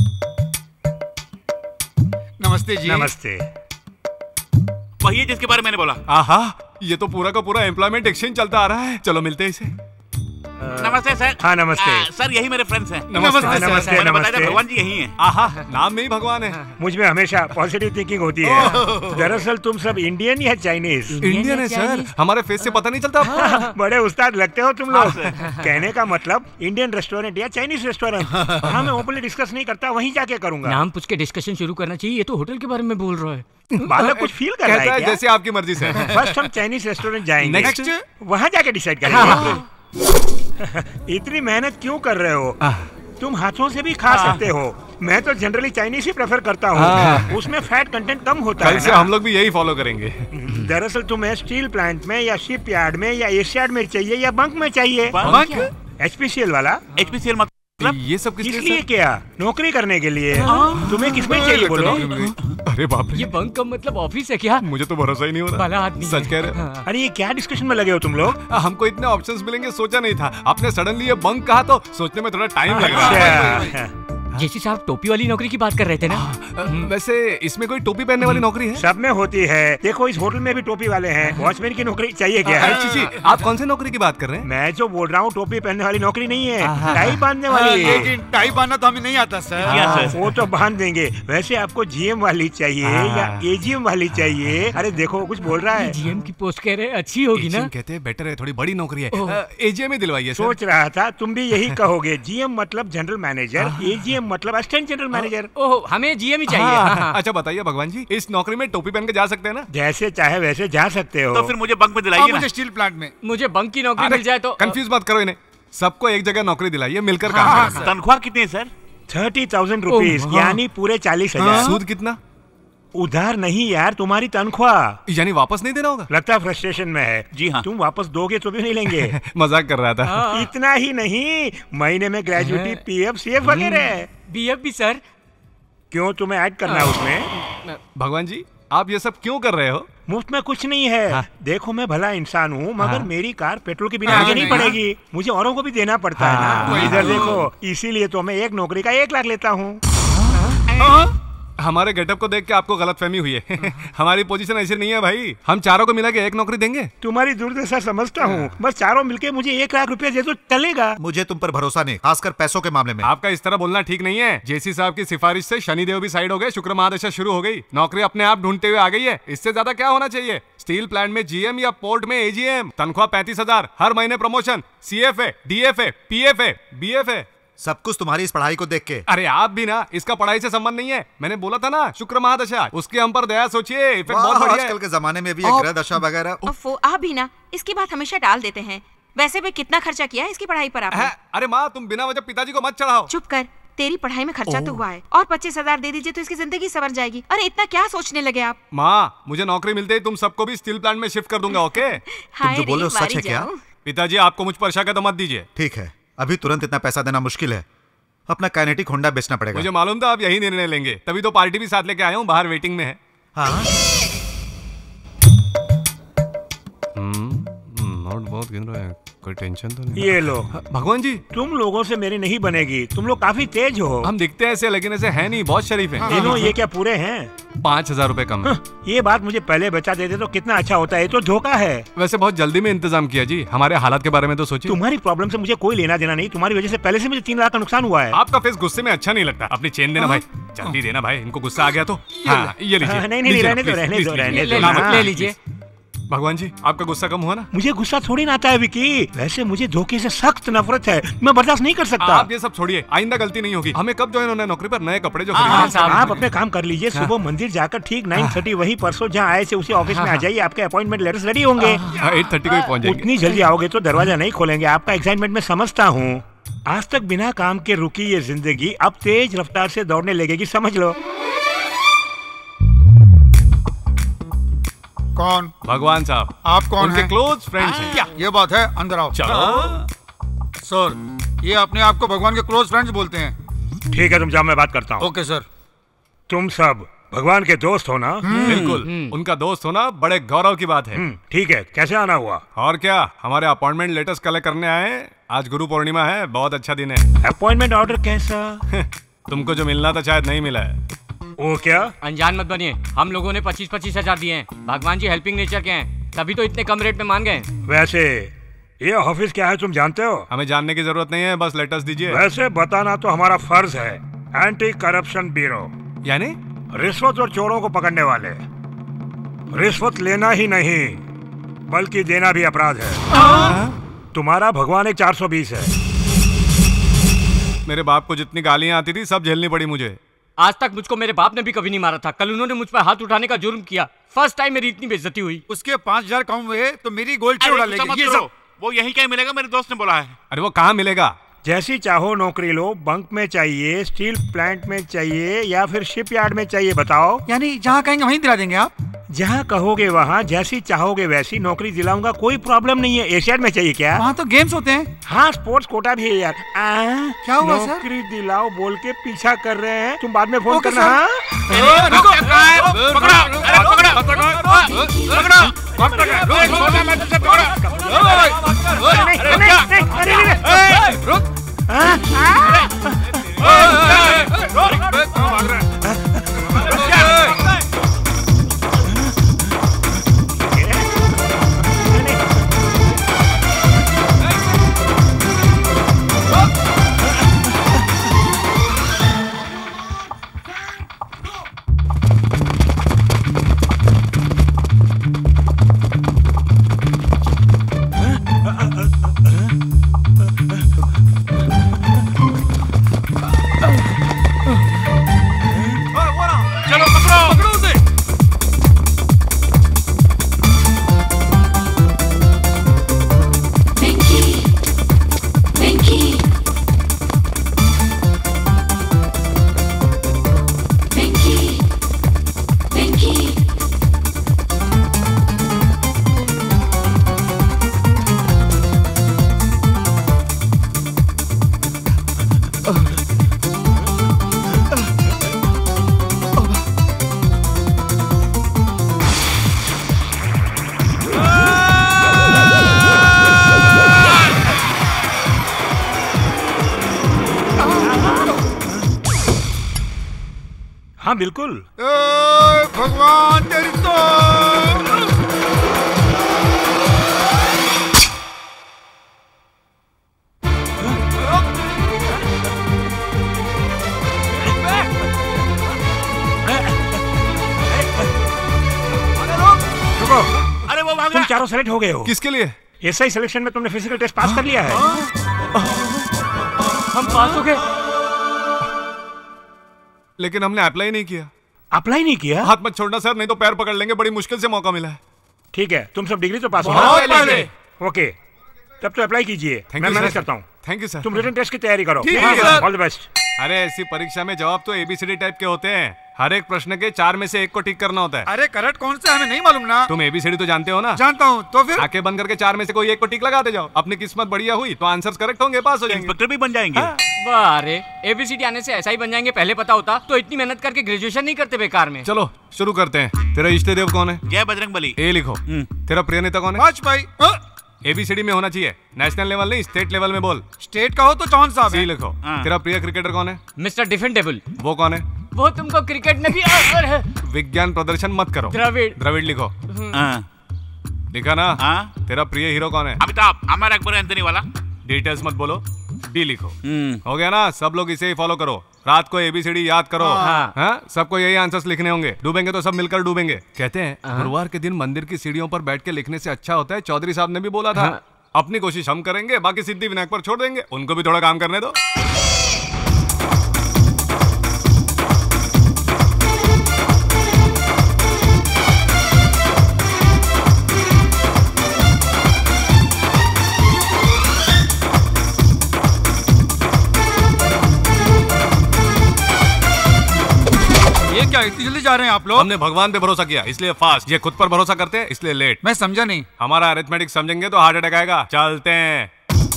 Speaker 9: नमस्ते जी।
Speaker 11: नमस्ते।
Speaker 5: वही है जिसके बारे में मैंने बोला।
Speaker 3: आहा, ये तो पूरा का पूरा एम्प्लॉयमेंट एक्सचेंज चलता आ रहा है। चलो मिलते हैं इसे।
Speaker 5: नमस्ते सर।
Speaker 11: हाँ नमस्ते।
Speaker 5: सर यही मेरे फ्रेंड्स हैं।
Speaker 3: नमस्ते
Speaker 11: नमस्ते।
Speaker 5: मैंने बताया था भगवान जी यही हैं।
Speaker 3: आहा, नाम में ही भगवान है।
Speaker 11: मुझ में हमेशा पॉजिटिव थिंकिंग होती है। दरअसल तुम सब इंडियन या चाइनीज?
Speaker 3: इंडियन है सर, हमारे फेस से पता नहीं चलता।
Speaker 11: बड़े उस्ताद लगते हो तुम लोग। कहने का मतलब इंडियन रेस्टोरेंट या चाइनीज रेस्टोरेंट। हाँ, मैं ओपनली डिस्कस नहीं करता, वहीं जाके करूंगा।
Speaker 6: नाम पूछ के डिस्कशन शुरू करना चाहिए। ये तो होटल के बारे में बोल रहा है।
Speaker 11: बालक कुछ फील कर रहा है क्या?
Speaker 3: जैसे आपकी मर्जी से।
Speaker 11: फर्स्ट हम चाइनीज रेस्टोरेंट जाएंगे,
Speaker 3: नेक्स्ट
Speaker 11: वहाँ जाके डिसाइड करेंगे। इतनी मेहनत क्यों कर रहे हो? तुम हाथों से भी खा सकते हो। मैं तो जनरली चाइनीज ही प्रेफर करता हूँ, उसमें फैट कंटेंट कम होता है।
Speaker 3: कल से हम लोग भी यही फॉलो करेंगे।
Speaker 11: दरअसल तुम्हें स्टील प्लांट में या शिप यार्ड में या एशियाड में चाहिए या बंक में चाहिए?
Speaker 5: बंक?
Speaker 11: HPCL वाला?
Speaker 5: HPCL मतलब?
Speaker 3: ये सब किस
Speaker 11: इसलिए क्या? नौकरी करने के लिए। तुम्हें किसमें चाहिए बोलो?
Speaker 3: अरे बाप रे,
Speaker 6: ये बंक का मतलब ऑफिस है क्या?
Speaker 3: मुझे तो भरोसा ही नहीं हो रहा।
Speaker 6: भला आदमी
Speaker 3: सच कह रहे।
Speaker 11: अरे ये क्या डिस्कशन में लगे हो तुम लोग?
Speaker 3: हमको इतने ऑप्शंस मिलेंगे सोचा नहीं था। आपने सडनली ये बंक कहा तो सोचने में थोड़ा टाइम लग रहा है।
Speaker 6: जेसी साहब टोपी वाली नौकरी की बात कर रहे थे ना?
Speaker 3: वैसे इसमें कोई टोपी पहनने वाली नौकरी है?
Speaker 11: सब में होती है। देखो इस होटल में भी टोपी वाले हैं। वॉचमैन की नौकरी चाहिए क्या?
Speaker 3: जी, आप कौन सी नौकरी की बात कर रहे हैं?
Speaker 11: मैं जो बोल रहा हूँ टोपी पहनने वाली नौकरी नहीं है, टाई बांधने वाली।
Speaker 9: लेकिन टाई बांधना तो हमें नहीं आता सर।
Speaker 11: वो तो बांध देंगे। वैसे आपको जीएम वाली चाहिए या एजीएम वाली चाहिए? अरे देखो कुछ बोल रहा है।
Speaker 6: जीएम की पोस्ट कह रहे अच्छी होगी ना?
Speaker 3: कहते हैं बेटर है, थोड़ी बड़ी नौकरी है। एजीएम ही दिलवाइए।
Speaker 11: सोच रहा था तुम भी यही कहोगे। जीएम मतलब जनरल मैनेजर, एजीएम मतलब असिस्टेंट जनरल मैनेजर।
Speaker 6: ओह, हमें जीएम ही चाहिए।
Speaker 3: अच्छा बताइए भगवान जी, इस नौकरी में टोपी पहन के जा सकते हैं ना?
Speaker 11: जैसे चाहे वैसे जा सकते हो।
Speaker 5: तो फिर मुझे बंक में दिलाइए।
Speaker 9: मुझे स्टील प्लांट में।
Speaker 6: मुझे बंक की नौकरी मिल जाए तो।
Speaker 3: कंफ्यूज मत करो इन्हें, सबको एक जगह नौकरी दिलाइए, मिलकर काम करें।
Speaker 5: तनख्वाह कितनी है सर?
Speaker 11: 30,000 रुपीज, यानी पूरे 40,000।
Speaker 3: सूद कितना?
Speaker 11: उधार नहीं यार, तुम्हारी तनख्वाह।
Speaker 3: यानी वापस नहीं देना होगा?
Speaker 11: लगता है फ्रस्ट्रेशन में है।
Speaker 5: जी हाँ।
Speaker 11: तुम वापस दोगे तो भी नहीं लेंगे।
Speaker 3: मजाक कर रहा था।
Speaker 11: इतना ही नहीं, महीने में ग्रेजुएटी, पीएफ, सीएफ वगैरह।
Speaker 6: बीएफ भी सर।
Speaker 11: क्यों, तुम्हें ऐड करना है उसमें?
Speaker 3: भगवान जी आप ये सब क्यों कर रहे हो?
Speaker 11: मुफ्त में कुछ नहीं है। देखो मैं भला इंसान हूँ, मगर मेरी कार पेट्रोल के बिना आगे नहीं बढ़ेगी। मुझे औरों को भी देना पड़ता है ना। इधर देखो, इसीलिए तो मैं एक नौकरी का 1 लाख लेता हूँ।
Speaker 3: हमारे गेटअप को देख के आपको गलतफहमी हुई है। हमारी पोजीशन ऐसी नहीं है भाई, हम चारों को मिला के एक नौकरी देंगे।
Speaker 11: तुम्हारी दुर्दशा समझता हूँ, बस चारों मिलके मुझे 1 लाख रुपया दे तो चलेगा।
Speaker 4: मुझे तुम पर भरोसा नहीं, खासकर पैसों के मामले में।
Speaker 3: आपका इस तरह बोलना ठीक नहीं है। जेसी साहब की सिफारिश से शनिदेव भी साइड हो गए, शुक्र महादशा शुरू हो गई, नौकरी अपने आप ढूंढते हुए आ गई है। इससे ज्यादा क्या होना चाहिए? स्टील प्लांट में जीएम या पोर्ट में एजीएम, तनख्वाह 35,000, हर महीने promotion, CFA, DFA, PFA, BFA,
Speaker 4: सब कुछ तुम्हारी इस पढ़ाई को देख के।
Speaker 3: अरे आप भी ना, इसका पढ़ाई से संबंध नहीं है। मैंने बोला था ना शुक्र महादशा, उसके हम पर दया सोचिए, इफेक्ट बहुत बढ़िया है।
Speaker 4: आजकल के जमाने में भी ये ग्रह दशा वगैरह।
Speaker 8: आप भी ना इसकी बात हमेशा डाल देते हैं। वैसे भी कितना खर्चा किया है इसकी पढ़ाई पर आपने?
Speaker 3: अरे माँ तुम बिना वजह पिताजी को मत चढ़ाओ।
Speaker 8: चुप कर, तेरी पढ़ाई में खर्चा तो हुआ है, और 25,000 दे दीजिए तो इसकी जिंदगी संवर जाएगी। अरे इतना क्या सोचने लगे आप?
Speaker 3: माँ मुझे नौकरी मिलते ही तुम सबको भी स्टील प्लांट में शिफ्ट कर दूंगा, ओके?
Speaker 4: तुम जो बोल रहे हो सच है क्या?
Speaker 3: पिताजी आपको मुझ पर शक तो मत दीजिए।
Speaker 4: ठीक है, अभी तुरंत इतना पैसा देना मुश्किल है, अपना काइनेटिक होंडा बेचना पड़ेगा।
Speaker 3: मुझे मालूम था आप यही निर्णय लेंगे, तभी तो पार्टी भी साथ लेके आया हूँ, बाहर वेटिंग में है।
Speaker 4: हाँ
Speaker 3: नोट बहुत गिन रहा है, कोई टेंशन तो नहीं?
Speaker 11: ये लो।
Speaker 3: भगवान जी
Speaker 11: तुम लोगों से मेरी नहीं बनेगी, तुम लोग काफी तेज हो।
Speaker 3: हम दिखते हैं ऐसे लेकिन ऐसे है नहीं, बहुत शरीफ हैं।
Speaker 11: इनो ये क्या पूरे हैं?
Speaker 3: 5,000 रुपए कम है।
Speaker 11: ये बात मुझे पहले बता देते तो कितना अच्छा होता है। ये तो धोखा है।
Speaker 3: वैसे बहुत जल्दी में इंतजाम किया जी, हमारे हालात के बारे में तो सोचिए।
Speaker 11: तुम्हारी प्रॉब्लम से मुझे कोई लेना देना नहीं, तुम्हारी वजह से पहले से मुझे 3 लाख का नुकसान हुआ है।
Speaker 3: आपका फेस गुस्से में अच्छा नहीं लगता, अपनी चेन देना भाई, जल्दी देना भाई, इनको गुस्सा आ गया तो। ये लीजिए।
Speaker 11: नहीं रहने दो,
Speaker 6: ले लीजिए।
Speaker 3: भगवान जी आपका गुस्सा कम हुआ ना?
Speaker 11: मुझे गुस्सा थोड़ी ना आता है विकी। वैसे मुझे धोखे से सख्त नफरत है, मैं बर्दाश्त नहीं कर सकता।
Speaker 3: आप ये सब छोड़िए, आइंदा गलती नहीं होगी। हमें कब ज्वाइन होना है नौकरी पर? नए कपड़े जो
Speaker 11: आप अपने काम कर लीजिए। सुबह मंदिर जाकर ठीक 9:30 वही परसों जहाँ आए थे उसी ऑफिस में आ जाइए। आपके अपॉइंटमेंट लेटर्स रेडी होंगे।
Speaker 3: 8:30 को ही पहुंच जाएंगे।
Speaker 11: उतनी जल्दी आओगे तो दरवाजा नहीं खोलेंगे। आपका एक्साइटमेंट मैं समझता हूँ। आज तक बिना काम के रुकी ये जिंदगी अब तेज रफ्तार से दौड़ने लगेगी, समझ लो।
Speaker 9: कौन?
Speaker 3: भगवान साहब।
Speaker 9: आप कौन हैं?
Speaker 3: क्लोज फ्रेंड्स हैं।
Speaker 9: क्या ये बात है? अंदर आओ। सर ये अपने आप को भगवान के क्लोज फ्रेंड्स बोलते हैं।
Speaker 11: ठीक है तुम जाओ, मैं बात करता हूँ।
Speaker 9: Okay sir.
Speaker 11: तुम सब भगवान के दोस्त हो ना?
Speaker 3: बिल्कुल, उनका दोस्त होना बड़े गौरव की बात है।
Speaker 11: ठीक है, कैसे आना हुआ?
Speaker 3: और क्या, हमारे अपॉइंटमेंट लेटर्स कलेक्ट करने आए। आज गुरु पूर्णिमा है, बहुत अच्छा दिन है।
Speaker 11: अपॉइंटमेंट ऑर्डर कैसा?
Speaker 3: तुमको जो मिलना था शायद नहीं मिला है।
Speaker 11: वो क्या?
Speaker 6: अनजान मत बनिए, हम लोगों ने 25-25 हजार दिए हैं। भगवान जी हेल्पिंग नेचर के हैं, तभी तो इतने कम रेट में मान गए।
Speaker 11: वैसे ये ऑफिस क्या है तुम जानते हो?
Speaker 3: हमें जानने की जरूरत नहीं है, बस लेटर्स दीजिए।
Speaker 11: वैसे बताना तो हमारा फर्ज है। एंटी करप्शन ब्यूरो,
Speaker 3: यानी
Speaker 11: रिश्वत और चोरों को पकड़ने वाले। रिश्वत लेना ही नहीं बल्कि देना भी अपराध है। तुम्हारा भगवान एक 420 है।
Speaker 3: मेरे बाप को जितनी गालियां आती थी सब झेलनी पड़ी मुझे।
Speaker 6: आज तक मुझको मेरे बाप ने भी कभी नहीं मारा था, कल उन्होंने मुझ पर हाथ उठाने का जुर्म किया। फर्स्ट टाइम मेरी इतनी बेइज्जती हुई।
Speaker 9: उसके 5,000 कम हुए तो मेरी गोल्ड चेन उड़ा लेंगे। ये सब
Speaker 5: वो यही कहीं मिलेगा, मेरे दोस्त ने बोला है।
Speaker 3: अरे वो कहाँ मिलेगा?
Speaker 11: जैसी चाहो नौकरी लो। बंक में चाहिए, स्टील प्लांट में चाहिए या फिर शिपयार्ड में चाहिए, बताओ।
Speaker 9: यानी जहाँ कहेंगे वहीं दिला देंगे आप?
Speaker 11: जहाँ कहोगे वहाँ, जैसी चाहोगे वैसी नौकरी दिलाऊंगा, कोई प्रॉब्लम नहीं है। एशियाड में चाहिए क्या?
Speaker 9: वहाँ तो गेम्स होते हैं।
Speaker 11: हाँ स्पोर्ट्स कोटा भी है यार।
Speaker 9: क्या हुआ सर?
Speaker 11: नौकरी दिलाओ बोल के पीछा कर रहे हैं, तुम बाद में फोन करना। हाँ हाँ बिल्कुल।
Speaker 9: भगवान तेरी तो
Speaker 11: अरे वो भाग तुम चारों सेलेक्ट हो गए हो।
Speaker 3: किसके लिए?
Speaker 11: एसआई सिलेक्शन में तुमने फिजिकल टेस्ट पास कर लिया है।
Speaker 6: हम पास हो गए,
Speaker 3: लेकिन हमने अप्लाई नहीं किया।
Speaker 11: अप्लाई नहीं किया?
Speaker 3: हाथ मत छोड़ना सर, नहीं तो पैर पकड़ लेंगे। बड़ी मुश्किल से मौका मिला है।
Speaker 11: ठीक है, तुम सब डिग्री तो पास हो। ओके, तब तो अप्लाई कीजिए, मैं मैनेज करता हूँ।
Speaker 3: Thank you sir.
Speaker 11: तुम रिटन टेस्ट की तैयारी करो। All the best.
Speaker 3: अरे ऐसी परीक्षा में जवाब तो एबीसीडी टाइप के होते हैं। हर एक प्रश्न के 4 में से 1 को टिक करना होता है।
Speaker 9: अरे करेक्ट कौन सा हमें नहीं मालूम ना।
Speaker 3: तुम एबीसीडी तो जानते हो ना?
Speaker 9: जानता हूँ। तो फिर
Speaker 3: आंखें बंद करके 4 में से कोई 1 को टिक लगाते जाओ। अपनी किस्मत बढ़िया हुई तो आंसर्स करेक्ट होंगे, पास हो जाएंगे।
Speaker 6: इंस्पेक्टर भी बन जाएंगे। वाह रे, एबीसीडी आने से ऐसा ही बन जाएंगे। पहले पता होता तो इतनी मेहनत करके ग्रेजुएशन नहीं करते बेकार में।
Speaker 3: चलो शुरू करते हैं। तेरा इष्ट देव कौन है?
Speaker 5: जय बजरंगबली।
Speaker 3: ए लिखो। तेरा प्रिय नेता कौन है?
Speaker 9: वाजपेयी।
Speaker 3: एबीसीडी में होना चाहिए, नेशनल लेवल नहीं, स्टेट लेवल में बोल।
Speaker 9: स्टेट का हो तो चौहान साहब।
Speaker 3: सी लिखो। तेरा प्रिय क्रिकेटर कौन है?
Speaker 6: Mister defendable.
Speaker 3: वो कौन है?
Speaker 6: वो तुमको क्रिकेट में भी है।
Speaker 3: विज्ञान प्रदर्शन मत करो।
Speaker 6: द्रविड़।
Speaker 3: द्रविड़ लिखो। लिखा ना? तेरा प्रिय हीरो कौन है?
Speaker 5: अमिताभ, अमर अकबर एंथनी वाला।
Speaker 3: डिटेल्स मत बोलो, डी लिखो। हो गया ना? सब लोग इसे ही फॉलो करो। रात को एबीसीडी याद करो। हाँ? सबको यही आंसर्स लिखने होंगे। डूबेंगे तो सब मिलकर डूबेंगे। कहते हैं गुरुवार के दिन मंदिर की सीढ़ियों पर बैठ के लिखने से अच्छा होता है। चौधरी साहब ने भी बोला था। अपनी कोशिश हम करेंगे, बाकी सिद्धि विनायक पर छोड़ देंगे। उनको भी थोड़ा काम करने दो।
Speaker 9: ये क्या इतनी जल्दी जा रहे हैं आप लोग?
Speaker 3: हमने भगवान पे भरोसा किया इसलिए फास्ट। ये खुद पर भरोसा करते हैं इसलिए लेट।
Speaker 9: मैं समझा नहीं।
Speaker 3: हमारा अरिथमेटिक समझेंगे तो हार्ट अटैक आएगा। चलते हैं।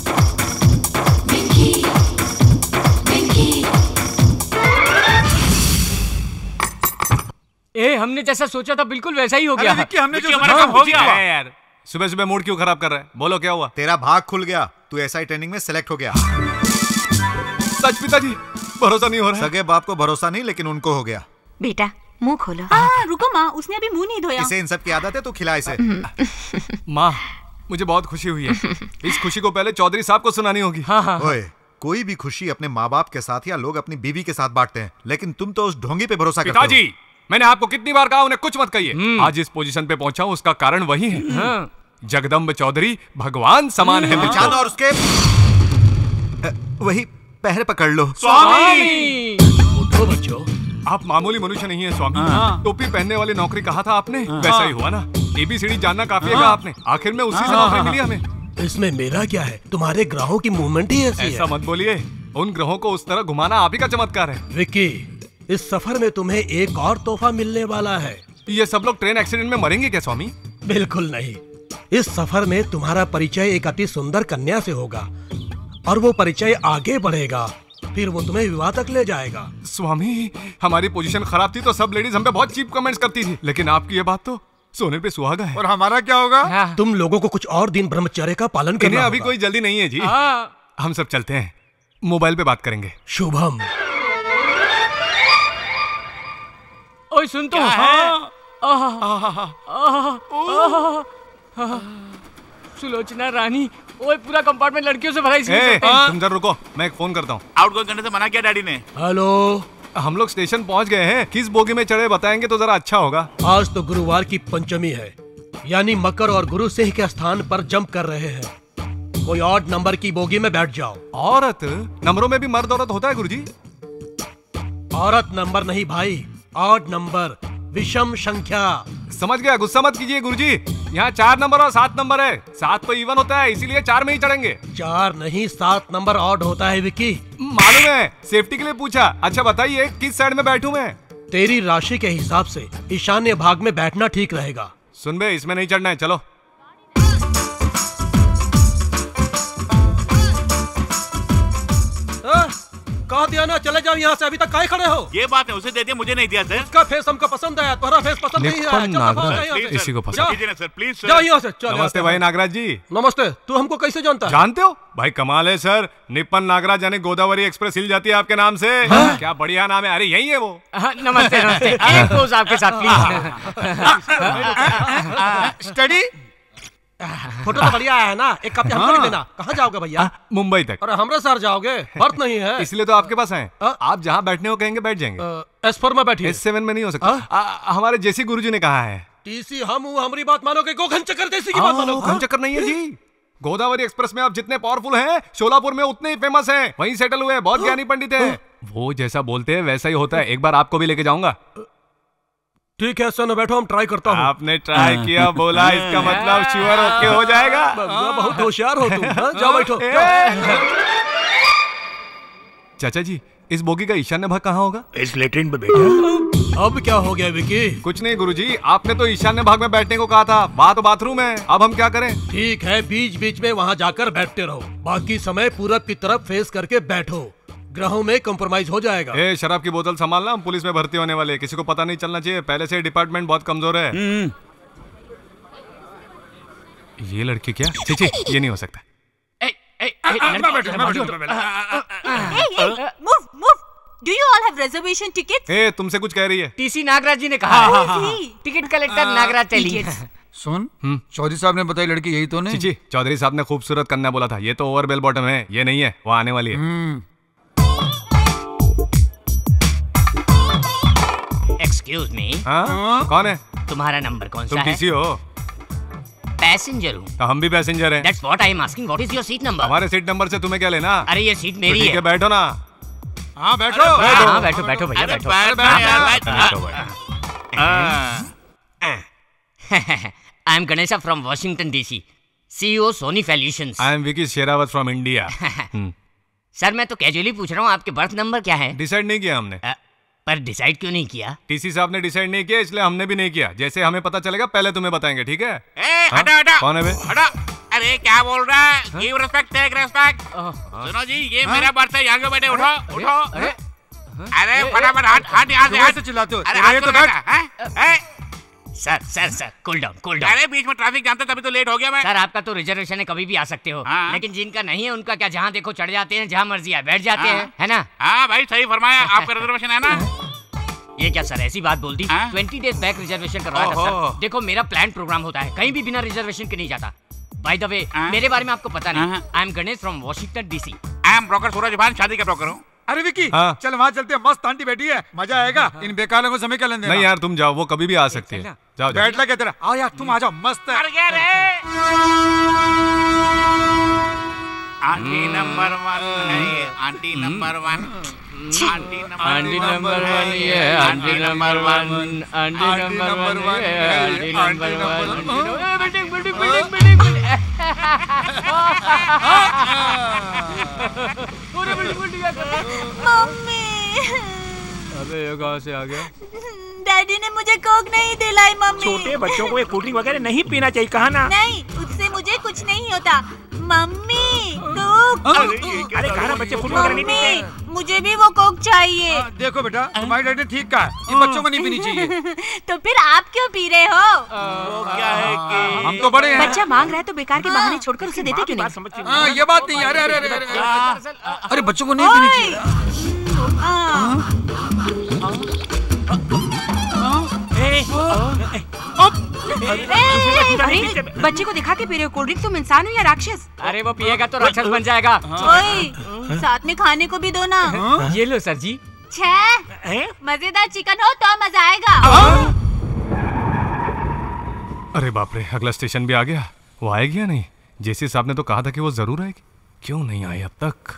Speaker 6: ए, हमने जैसा सोचा था बिल्कुल वैसा ही हो गया।
Speaker 9: हमने जो हो गया
Speaker 3: यार, सुबह सुबह मूड क्यों खराब कर रहा है? बोलो क्या हुआ?
Speaker 4: तेरा भाग खुल गया। तू एसआई ट्रेनिंग में सेलेक्ट हो गया।
Speaker 3: सच पिताजी, भरोसा नहीं हो रहा।
Speaker 4: सगे बाप को भरोसा नहीं, लेकिन उनको हो गया।
Speaker 8: बेटा मुंह खोलो।
Speaker 7: रुको माँ, उसने अभी मुंह नहीं धोया।
Speaker 4: इसे इन सब की आदत है, तू खिला इसे।
Speaker 3: माँ, मुझे बहुत खुशी हुई है। इस खुशी को पहले चौधरी साहब को सुनानी होगी।
Speaker 6: हाँ।
Speaker 4: ओए, कोई भी खुशी अपने माँ बाप के साथ या लोग अपनी बीवी के साथ बांटते हैं, लेकिन तुम तो उस ढोंगी पे भरोसा करते हो।
Speaker 3: पिताजी, मैंने आपको कितनी बार कहा उन्हें कुछ मत कहिए। आज इस पोजीशन पे पहुंचा हूं, उसका कारण वही है। जगदम्ब चौधरी भगवान समान है।
Speaker 4: पहचान और उसके वही पैर पकड़ लो।
Speaker 6: स्वामी
Speaker 1: उठो बच्चों।
Speaker 3: आप मामूली मनुष्य नहीं है स्वामी। टोपी पहनने वाली नौकरी कहा था आपने, वैसा ही हुआ ना। एबीसीडी जानना काफी है आपने। आखिर में उसी से नौकरी मिली हमें।
Speaker 1: इसमें मेरा क्या है? तुम्हारे ग्रहों की मूवमेंट ही ऐसी है।
Speaker 3: ऐसा मत बोलिए। उन ग्रहों को उस तरह घुमाना आप ही का चमत्कार है।
Speaker 1: विक्की, इस सफर में तुम्हें एक और तोहफा मिलने वाला है।
Speaker 3: ये सब लोग ट्रेन एक्सीडेंट में मरेंगे क्या स्वामी?
Speaker 1: बिल्कुल नहीं। इस सफर में तुम्हारा परिचय एक अति सुंदर कन्या से होगा और वो परिचय आगे बढ़ेगा, फिर वो तुम्हें विवाह तक ले जाएगा।
Speaker 3: स्वामी, हमारी पोजीशन खराब थी तो सब लेडीज हम पे बहुत चीप कमेंट्स करती थी, लेकिन आपकी ये बात तो सोने पे सुहागा है।
Speaker 9: और हमारा क्या होगा?
Speaker 1: तुम लोगों को कुछ और दिन ब्रह्मचर्य का पालन करना होगा।
Speaker 3: अभी कोई जल्दी नहीं है जी। हम सब चलते हैं, मोबाइल पे बात करेंगे।
Speaker 1: शुभम।
Speaker 6: ओए सुन तो। सुलोचना रानी, ओए पूरा कंपार्टमेंट लड़कियों से भरा इसलिए।
Speaker 3: तुम जरा रुको, मैं एक फोन करता हूँ।
Speaker 5: आउटगोइंग करने से मना किया डैडी ने।
Speaker 1: हेलो,
Speaker 3: हम लोग स्टेशन पहुँच गए हैं। किस बोगी में चढ़े बताएंगे तो जरा अच्छा होगा।
Speaker 1: आज तो गुरुवार की पंचमी है, यानी मकर और गुरु सिंह के स्थान पर जंप कर रहे हैं। कोई ऑड नंबर की बोगी में बैठ जाओ।
Speaker 3: औरत नंबरों में भी मर्द औरत होता है गुरुजी?
Speaker 1: औरत नंबर नहीं भाई, ऑड नंबर, विषम संख्या।
Speaker 3: समझ गया, गुस्सा मत कीजिए गुरुजी। यहाँ 4 नंबर और 7 नंबर है। 7 तो इवन होता है, इसीलिए 4 में ही चढ़ेंगे।
Speaker 1: 4 नहीं 7 नंबर ऑड होता है विकी।
Speaker 3: मालूम है, सेफ्टी के लिए पूछा। अच्छा बताइए किस साइड में बैठूं मैं?
Speaker 1: तेरी राशि के हिसाब से ईशान्य भाग में बैठना ठीक रहेगा।
Speaker 3: सुन बे, इसमें नहीं चढ़ना है, चलो।
Speaker 1: कहा दिया ना, चले जाओ यहाँ से। अभी तक काहे खड़े हो?
Speaker 5: ये बात है, उसे दे दिया, मुझे नहीं दिया सर।
Speaker 1: उसका फेस हमको पसंद है, तुम्हारा फेस पसंद नहीं है।
Speaker 3: इसी को पसंद।
Speaker 5: कीजिए ना सर, प्लीज सर।
Speaker 1: जाओ यहाँ से।
Speaker 3: नमस्ते भाई नागराज जी।
Speaker 1: नमस्ते। तू हमको कैसे जानता है?
Speaker 3: जानते हो भाई, कमाल है सर। निप्पन नागराज यानी गोदावरी एक्सप्रेस हिल जाती है आपके नाम से। क्या बढ़िया नाम है। अरे यही है वो।
Speaker 6: नमस्ते नमस्ते। एक पोज आपके साथ प्लीज।
Speaker 1: स्टडी फोटो तो बढ़िया है ना, एक कप हमको भी देना। कहाँ जाओगे भैया?
Speaker 3: मुंबई तक।
Speaker 1: अरे हमरे साथ जाओगे? बर्थ नहीं है,
Speaker 3: इसलिए तो आपके पास आए। आप जहाँ बैठने को कहेंगे बैठ जाएंगे।
Speaker 1: S4 में बैठिए।
Speaker 3: S7 में नहीं हो सकता। हमारे जेसी गुरुजी ने कहा है।
Speaker 1: टीसी हम हमारी बात मानोगे? गोघन चक्कर देसी की बात मानोगे?
Speaker 3: गोघन चक्कर नहीं है जी। गोदावरी एक्सप्रेस में आप जितने पावरफुल हैं, शोलापुर में उतने ही फेमस हैं। वहीं सेटल हुए, बहुत ज्ञानी पंडित हैं। वो जैसा बोलते हैं वैसा ही होता है। एक बार आपको भी लेके जाऊंगा।
Speaker 1: ठीक है सर, बैठो, हम ट्राई करता हूँ।
Speaker 3: आपने ट्राई किया बोला, इसका मतलब श्योर ओके हो जाएगा।
Speaker 1: बहुत होशियार हो तुम। जाओ बैठो।
Speaker 3: चाचा जी, इस बोगी का ईशान्य भाग कहाँ होगा?
Speaker 11: इस लेटरिन पे बैठा।
Speaker 1: अब क्या हो गया विकी?
Speaker 3: कुछ नहीं गुरुजी, आपने तो ईशान्य भाग में बैठने को कहा था। बात बाथरूम है, अब हम क्या करें?
Speaker 1: ठीक है, बीच बीच में वहाँ जाकर बैठते रहो। बाकी समय पूरब की तरफ फेस करके बैठो। ग्रहों में कॉम्प्रोमाइज हो जाएगा।
Speaker 3: शराब की बोतल संभालना, हम पुलिस में भर्ती होने वाले। किसी को पता नहीं चलना चाहिए। पहले से डिपार्टमेंट बहुत कमजोर है। ये लड़की क्या? चीची, ये नहीं हो सकता।
Speaker 7: Do you all have reservation tickets?
Speaker 3: तुमसे कुछ कह रही है।
Speaker 6: टीसी नागराज जी ने कहा। टिकट कलेक्टर नागराज टेली।
Speaker 9: सुन, चौधरी साहब ने बताई लड़की यही तो नहीं?
Speaker 3: जी, चौधरी साहब ने खूबसूरत कन्या बोला था। ये तो ओवर बेल बॉटम है, ये नहीं है। वो आने वाली है।
Speaker 6: Excuse me.
Speaker 3: कौन है?
Speaker 6: तुम्हारा नंबर कौन सा है?
Speaker 3: तुम टीसी हो?
Speaker 6: पैसेंजर हूँ।
Speaker 3: तो हम भी पैसेंजर हैं।
Speaker 6: That's what I am asking. What is your seat number?
Speaker 3: हमारे सीट नंबर से तुम्हें क्या लेना?
Speaker 6: अरे ये सीट मेरी है।
Speaker 3: ठीक है, बैठो ना।
Speaker 9: हाँ बैठो।
Speaker 6: हाँ बैठो बैठो भैया बैठो। I am Ganesha from Washington DC, CEO Sony Solutions.
Speaker 3: I am Vicky Sherawat from India.
Speaker 6: Sir मैं तो कैजुअली पूछ रहा हूँ, आपके बर्थ नंबर क्या है?
Speaker 3: डिसाइड नहीं किया हमने।
Speaker 6: पर डिसाइड क्यों नहीं किया?
Speaker 3: टीसी साहब ने डिसाइड नहीं किया, इसलिए हमने भी नहीं किया। जैसे हमें पता चलेगा पहले तुम्हें बताएंगे, ठीक है?
Speaker 5: हटा हटा।
Speaker 3: कौन है बे?
Speaker 5: हटा। अरे क्या बोल रहा है? Give respect, take respect. सुनो जी, ये मेरा बर्थ है, यहाँ पे बैठे। उठो उठो। अरे फटाफट हट यहाँ से।
Speaker 9: ऐसे चिल्लाते हो?
Speaker 5: अरे हाथ तो बैठ।
Speaker 6: Sir cool down.
Speaker 5: अरे बीच में ट्रैफिक जाम था, तभी तो लेट हो गया मैं।
Speaker 6: सर आपका तो रिजर्वेशन है, कभी भी आ सकते हो। लेकिन जिनका नहीं है उनका क्या, जहाँ देखो चढ़ जाते हैं, जहाँ मर्जी आए बैठ जाते हैं, है ना?
Speaker 5: हाँ भाई सही फरमाया। आपका रिजर्वेशन है ना?
Speaker 6: ये क्या सर ऐसी बात बोल दी? 20 डेज बैक रिजर्वेशन करवाया था सर। देखो मेरा प्लान प्रोग्राम होता है, कहीं भी बिना रिजर्वेशन के नहीं जाता। बाय द वे मेरे बारे में आपको पता नहीं, I am Ganesh from Washington DC.
Speaker 5: I am broker Suraj Bhan, शादी का ब्रोकर हूँ।
Speaker 9: अरे विकी, चल वहाँ चलते हैं। मस्त आंटी बैठी है, मजा आएगा। इन बेकारों को समय क्या लेने देना?
Speaker 3: नहीं यार तुम जाओ, वो कभी भी आ सकती है। जाओ
Speaker 9: बैठ लगे तेरा। आओ यार तुम आ जाओ, मस्त है।
Speaker 5: आंटी नंबर 1 है ये, आंटी नंबर 1।
Speaker 6: आंटी नंबर 1 ये, आंटी नंबर 1, आंटी नंबर 1 ये, aunty number 1। Building building building building. पूरे बिल्डिंग बिल्डिंग।
Speaker 7: मम्मी।
Speaker 3: अबे ये कहाँ से आ गया?
Speaker 7: डैडी ने मुझे कोक नहीं दिलाई मम्मी।
Speaker 11: छोटे बच्चों को ये कोल्ड ड्रिंक वगैरह नहीं पीना चाहिए, कहा ना?
Speaker 7: नहीं, उससे मुझे कुछ नहीं होता। Mummy coke.
Speaker 11: अरे कहा बच्चे कोल्ड वगैरह नहीं पीते।
Speaker 7: मुझे भी वो कोक चाहिए।
Speaker 9: देखो बेटा, तुम्हारी डैडी ठीक कहा, ये बच्चों को नहीं पीनी चाहिए।
Speaker 7: तो फिर आप क्यों पी रहे हो?
Speaker 5: वो क्या है कि
Speaker 9: हम तो बड़े हैं।
Speaker 8: बच्चा मांग रहा है तो बेकार के बहाने छोड़कर उसे देते क्यों नहीं?
Speaker 9: हाँ ये बात नहीं। अरे अरे अरे अरे बच्चों को नहीं पीनी चाहिए।
Speaker 8: अरे बच्चे को दिखा के पी रहे हो कोल्ड ड्रिंक? तुम इंसान हो या राक्षस?
Speaker 6: अरे वो पिएगा तो राक्षस बन जाएगा।
Speaker 7: ओए, साथ में खाने को भी दो ना।
Speaker 6: ये लो सर जी।
Speaker 7: मजेदार चिकन हो तो मजा आएगा।
Speaker 2: अरे बाप रे, अगला स्टेशन भी आ गया। वो आएगी या नहीं? जेसी साहब ने तो कहा था कि वो जरूर आएगी। क्यों नहीं आई अब तक?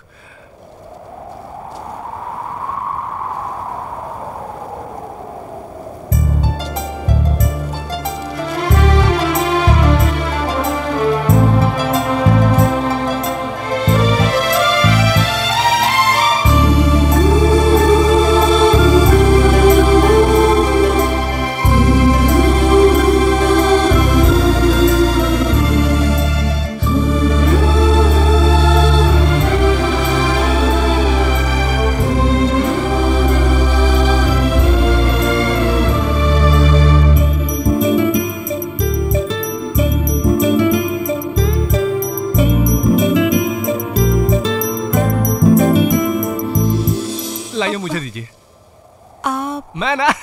Speaker 2: लाइए मुझे दीजिए।
Speaker 7: आप?
Speaker 2: मैं ना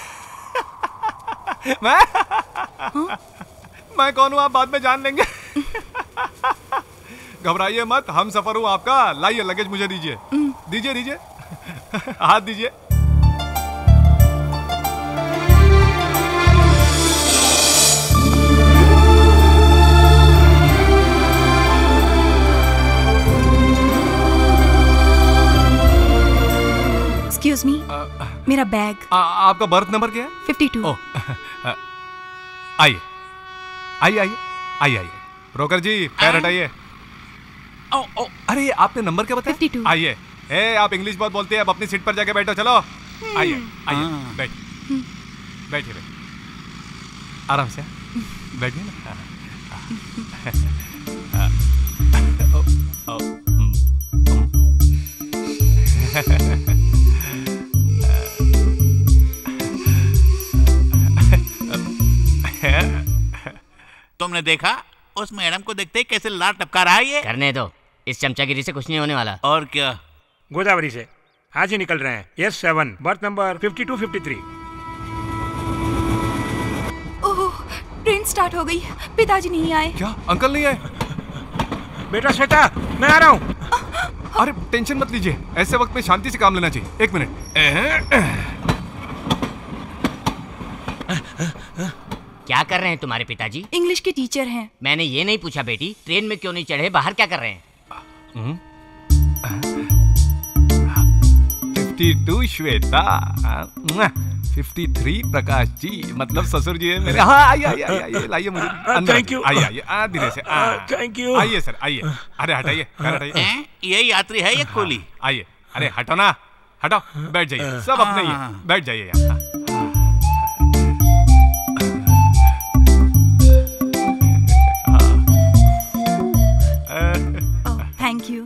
Speaker 2: मैं कौन हूँ आप बाद में जान लेंगे। घबराइए मत, हम सफर हूँ आपका। लाइए लगेज मुझे दीजिए। दीजिए दीजिए हाथ दीजिए।
Speaker 7: एक्सक्यूज मी, मेरा बैग।
Speaker 2: आपका बर्थ नंबर क्या है?
Speaker 7: 52।
Speaker 2: आइए आइए आइए आइए आइए। ब्रोकर जी पैर हटाइए। अरे आपने नंबर क्या बताया?
Speaker 7: 52।
Speaker 2: आइए। आप इंग्लिश बहुत बोलते हैं, अब अपनी सीट पर जाके बैठो। चलो आइए आइए, बैठिए बैठिए आराम से बैठिए ना।
Speaker 5: तुमने देखा उस मैडम को देखते ही कैसे लार टपका रहा है ये?
Speaker 6: करने दो, इस चमचागिरी से कुछ नहीं होने वाला।
Speaker 5: और क्या?
Speaker 11: गोदावरी से आज ही निकल रहे हैं। S7 berth number 5253।
Speaker 7: Oh, train start हो गई। पिताजी नहीं आए।
Speaker 2: क्या अंकल नहीं आए?
Speaker 11: बेटा श्वेता, मैं आ रहा हूँ।
Speaker 2: अरे टेंशन मत लीजिए, ऐसे वक्त में शांति से काम लेना चाहिए। एक मिनट।
Speaker 6: क्या कर रहे हैं तुम्हारे पिताजी?
Speaker 7: इंग्लिश के टीचर हैं।
Speaker 6: मैंने ये नहीं पूछा बेटी, ट्रेन में क्यों नहीं चढ़े, बाहर क्या कर रहे हैं?
Speaker 2: 52 श्वेता, 53 प्रकाश जी, मतलब ससुर जी है मेरे। हाँ आइए आइए आइए, लाइए मुझे अंदर।
Speaker 11: Thank you.
Speaker 2: आइए आइए धीरे से।
Speaker 11: Thank you.
Speaker 2: आइए सर आइए। अरे हटाइए हटाइए।
Speaker 5: ये यात्री है ये कोली।
Speaker 2: आइए। अरे हटो ना, हटो, बैठ जाइए। सब अपने ही हैं, बैठ जाइए यहाँ।
Speaker 7: Thank you.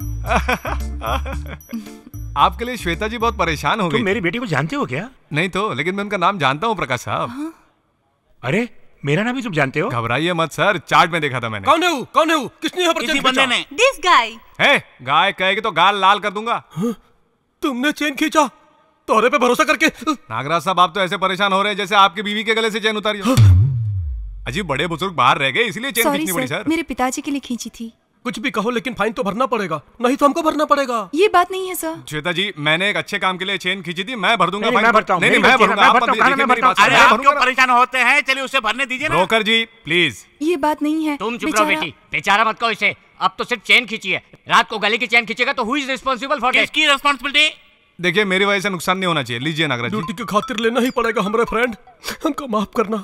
Speaker 2: आपके लिए श्वेता जी बहुत परेशान हो गई।
Speaker 11: तुम मेरी बेटी को जानते हो क्या?
Speaker 2: नहीं तो, लेकिन मैं उनका नाम जानता हूँ, प्रकाश साहब।
Speaker 11: अरे मेरा नाम भी तुम जानते हो?
Speaker 2: घबराइए मत सर, चार्ट में देखा था मैंने।
Speaker 1: कौन है वो? कौन है वो? किसने यहाँ पर
Speaker 5: किसी बंदे ने।
Speaker 7: This guy.
Speaker 2: है गाय कहेगी तो गाल लाल कर दूंगा।
Speaker 1: तुमने चेन खींचा तोरे पे भरोसा करके?
Speaker 2: नागराज साहब आप तो ऐसे परेशान हो रहे हैं जैसे आपकी बीवी के गले से चेन उतारी हो। अजीब, बड़े बुजुर्ग बाहर रह गए इसलिए चेन खींचनी पड़ी सर।
Speaker 7: मेरे पिताजी के लिए खींची थी।
Speaker 1: कुछ भी कहो लेकिन फाइन तो भरना पड़ेगा, नहीं तो हमको भरना पड़ेगा।
Speaker 7: ये बात नहीं है सर।
Speaker 2: श्वेता जी, मैंने एक अच्छे काम के लिए चेन खींची थी, मैं भर दूंगा।
Speaker 11: मैं भरता हूँ।
Speaker 2: नहीं मैं भरूंगा।
Speaker 5: अरे आप क्यों परेशान होते हैं? चलिए उसे भरने दीजिए ना।
Speaker 2: Broker ji please.
Speaker 7: ये बात नहीं है।
Speaker 6: तुम चुप रहो बेटी, बेचारा मत कहो इसे। अब तो सिर्फ चेन खींची है, रात को गले की चेन खींचेगा तो who is responsible for this?
Speaker 5: किसकी रिस्पांसिबिलिटी?
Speaker 2: देखिए मेरी वजह से नुकसान नहीं होना चाहिए। लीजिए नागराज जी।
Speaker 1: ड्यूटी की खातिर लेना ही पड़ेगा हमारे फ्रेंड, हमको माफ करना।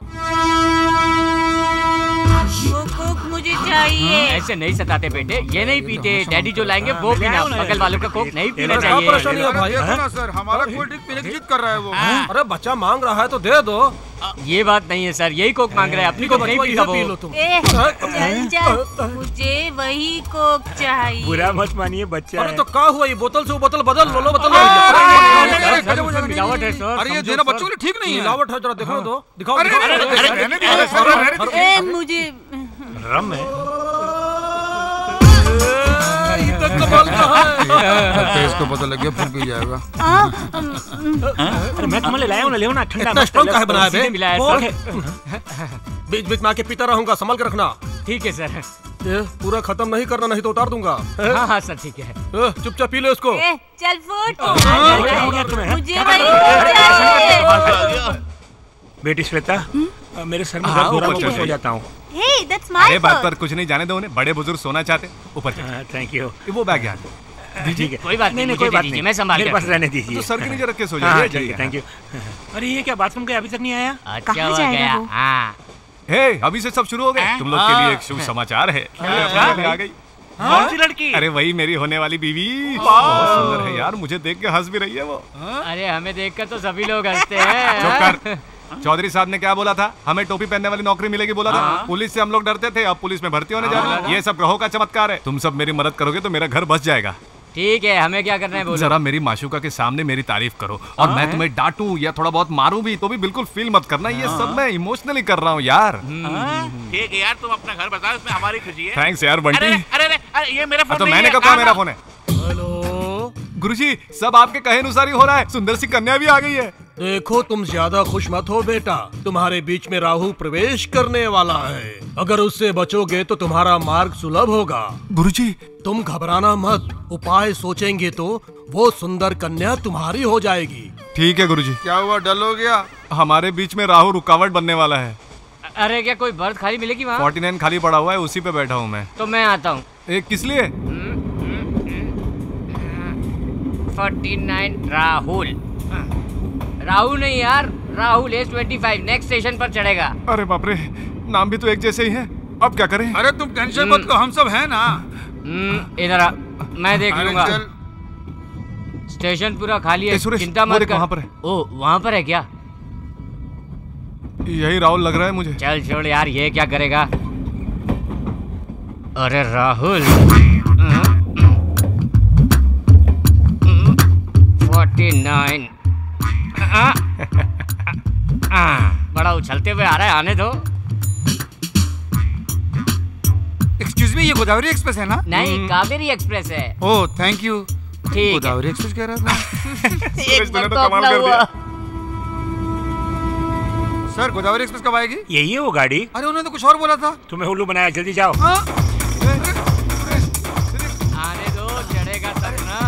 Speaker 7: वो कोक मुझे चाहिए।
Speaker 6: ऐसे नहीं सताते बेटे, ये नहीं पीते। डैडी जो लाएंगे वो पीना, बगल वालों का कोक नहीं पीना चाहिए।
Speaker 1: परेशानी है भाई?
Speaker 9: सर हमारा कोल्ड ड्रिंक पीने की जिद कर रहा है वो।
Speaker 1: अरे बच्चा मांग रहा है तो दे दो।
Speaker 6: ये बात नहीं है सर, यही कोक मांग रहा है, अपनी कोक नहीं पीता वो।
Speaker 7: चल जा, मुझे वही कोक चाहिए।
Speaker 11: बुरा मत मानिए बच्चा।
Speaker 1: अरे तो क्या हुआ, ये बोतल से वो बोतल बदल लो, बोतल।
Speaker 6: मिलावट है सर।
Speaker 9: अरे ये देना बच्चों के लिए ठीक नहीं है।
Speaker 1: मिलावट है, जरा देखो तो दिखाओ।
Speaker 7: मुझे
Speaker 11: रम है।
Speaker 1: संभल है।
Speaker 9: इसको पता लग गया फिर पी जाएगा।
Speaker 11: मैं तुम्हें लाया हूँ ना, ले ना ठंडा।
Speaker 1: इतना स्ट्रॉन्ग काहे बनाया बे?
Speaker 6: मिलाया
Speaker 1: बोल।
Speaker 6: सर।
Speaker 1: बीच बीच में आके पीता रहूंगा, संभल के रखना।
Speaker 6: ठीक है सर।
Speaker 1: ये पूरा खत्म नहीं करना, नहीं तो उतार दूंगा।
Speaker 6: हाँ हाँ सर ठीक है।
Speaker 1: चुपचाप पी लो इसको।
Speaker 7: चल फुट।
Speaker 11: क्या हो गया तुम्हें?
Speaker 7: मुझे वही
Speaker 11: बेटी श्वेता, मेरे सर में दर्द हो रहा है, मैं हो जाता हूँ।
Speaker 7: Hey, that's my
Speaker 3: अरे बात
Speaker 7: fault.
Speaker 3: पर कुछ नहीं, जाने दो उन्हें, बड़े बुजुर्ग सोना चाहते। ऊपर
Speaker 11: थैंक यू।
Speaker 3: वो बैग यार
Speaker 11: ठीक है,
Speaker 6: कोई बात नहीं,
Speaker 11: कोई बात नहीं,
Speaker 6: मैं संभाल
Speaker 11: मेरे पास रहने दीजिए।
Speaker 3: तो सर के नीचे रख के सो
Speaker 11: हाँ,
Speaker 3: जाइए।
Speaker 11: Thank you. अरे ये क्या बाथरूम का अभी तक नहीं आया?
Speaker 6: अच्छा हो गया। हाँ
Speaker 3: हे, अभी से सब शुरू हो गए। तुम लोग के लिए एक शुभ समाचार है। आ गई।
Speaker 11: कौन सी लड़की?
Speaker 3: अरे वही मेरी होने वाली बीवी। बहुत सुंदर है यार, मुझे देख के हंस भी रही है वो।
Speaker 6: अरे हमें देखकर तो सभी लोग हंसते हैं।
Speaker 3: चुप कर। चौधरी साहब ने क्या बोला था? हमें टोपी पहनने वाली नौकरी मिलेगी बोला था। पुलिस से हम लोग डरते थे, अब पुलिस में भर्ती होने जा रहे हैं। ये सब ग्रहों का चमत्कार है। तुम सब मेरी मदद करोगे तो मेरा घर बस जाएगा।
Speaker 6: ठीक है, हमें क्या करना है बोलो।
Speaker 3: जरा मेरी माशूका के सामने मेरी तारीफ करो, और मैं तुम्हें डांटूं या थोड़ा बहुत मारूं भी तो भी बिल्कुल फील मत करना। ये सब मैं इमोशनली कर रहा हूँ यार।
Speaker 5: ठीक है यार, तुम अपना घर बताओ, इसमें हमारी खुशी है।
Speaker 3: थैंक्स यार बंटी।
Speaker 5: अरे ये मेरा फोन
Speaker 3: तो
Speaker 5: नहीं
Speaker 3: मैंने
Speaker 5: है।
Speaker 3: कब कहा मेरा फोन है? हेलो गुरुजी, सब आपके कहे अनुसार ही हो रहा है। सुंदर सी कन्या भी आ गई है।
Speaker 1: देखो तुम ज्यादा खुश मत हो बेटा, तुम्हारे बीच में राहु प्रवेश करने वाला है। अगर उससे बचोगे तो तुम्हारा मार्ग सुलभ होगा।
Speaker 3: गुरुजी
Speaker 1: तुम घबराना मत, उपाय सोचेंगे तो वो सुंदर कन्या तुम्हारी हो जाएगी।
Speaker 3: ठीक है गुरुजी।
Speaker 9: क्या हुआ, डल हो गया?
Speaker 3: हमारे बीच में राहु रुकावट बनने वाला है।
Speaker 6: अरे क्या कोई बर्थ खाली मिलेगी वहाँ?
Speaker 3: 49 खाली पड़ा हुआ है, उसी पे बैठा हूँ मैं।
Speaker 6: तो मैं आता हूँ।
Speaker 3: किस लिए?
Speaker 6: 49 राहुल। राहुल नहीं यार, राहुल S25 नेक्स्ट स्टेशन पर चढ़ेगा।
Speaker 3: अरे बाप रे, नाम भी तो एक जैसे ही है। अब क्या करें?
Speaker 9: अरे तुम टेंशन मत लो, हम सब हैं ना।
Speaker 6: इधर आ, मैं देख लूंगा। स्टेशन पूरा खाली है, चिंता मत कर।
Speaker 3: वहाँ पर है।
Speaker 6: ओ वहाँ पर है क्या?
Speaker 3: यही राहुल लग रहा है मुझे।
Speaker 6: चल छोड़ यार, ये क्या करेगा? अरे राहुल 49 बड़ा उछलते हुए आ रहा है, आने दो।
Speaker 9: एक्सक्यूज मी, ये गोदावरी एक्सप्रेस है ना?
Speaker 6: नहीं, कावेरी एक्सप्रेस है।
Speaker 9: Oh thank you.
Speaker 6: ठीक,
Speaker 9: गोदावरी एक्सप्रेस कह रहा था।
Speaker 6: एक बार तो अपना हुआ।
Speaker 9: सर गोदावरी एक्सप्रेस कब आएगी?
Speaker 11: यही है वो गाड़ी।
Speaker 9: अरे उन्होंने तो कुछ और बोला था।
Speaker 11: तुम्हें उल्लू बनाया, जल्दी जाओ।
Speaker 6: आने दो, चढ़ेगा तब ना।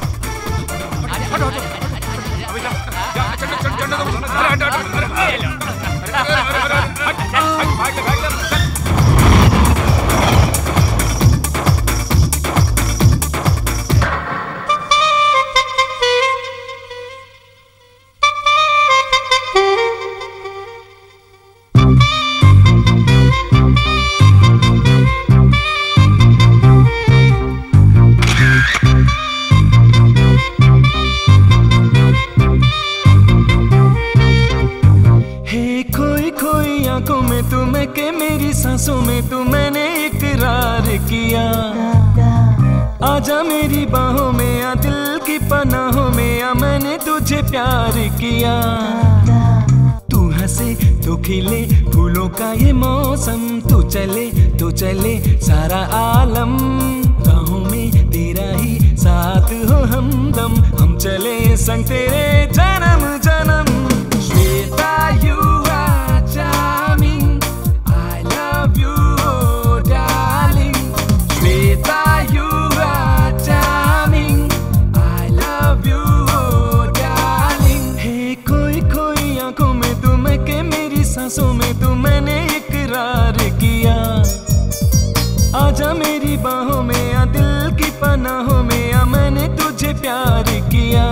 Speaker 10: सांसों में तो मैंने इकरार किया, आजा मेरी बाहों में आ, दिल की पनाहों में आ, मैंने तुझे प्यार किया। तू हंसे तो खिले फूलों का ये मौसम, तू चले तो चले सारा आलम, बाहों में तेरा ही साथ हो हमदम, हम चले संग तेरे जन्म जन्म। Shweta you are charming, I love you oh darling, Shweta you are charming, I love you oh darling। हे खोई खोई आंखों में तुम के मेरी सांसों में तो मैंने इकरार किया, आजा मेरी बाहों में आ, दिल की पनाहों में आ, मैंने तुझे प्यार किया।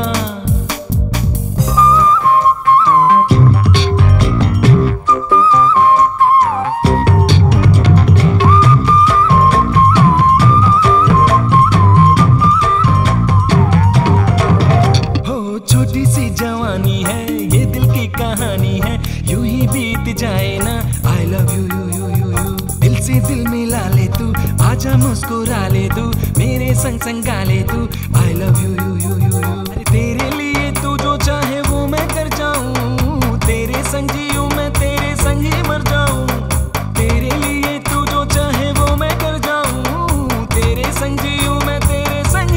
Speaker 10: हो छोटी सी जवानी है ये दिल की कहानी है, यूं ही बीत जाए ना। I love you you you you you, दिल से दिल मिला ले तू, आजा मुस्कुरा ले तू, मेरे संग संग गा ले तू। I love you you you you you, अरे तेरे लिए तू जो चाहे वो मैं कर जाऊं, तेरे संग जीऊं मैं तेरे संग ही मर जाऊं, तेरे लिए तू जो चाहे वो मैं कर जाऊं, तेरे संग जीऊं मैं तेरे संग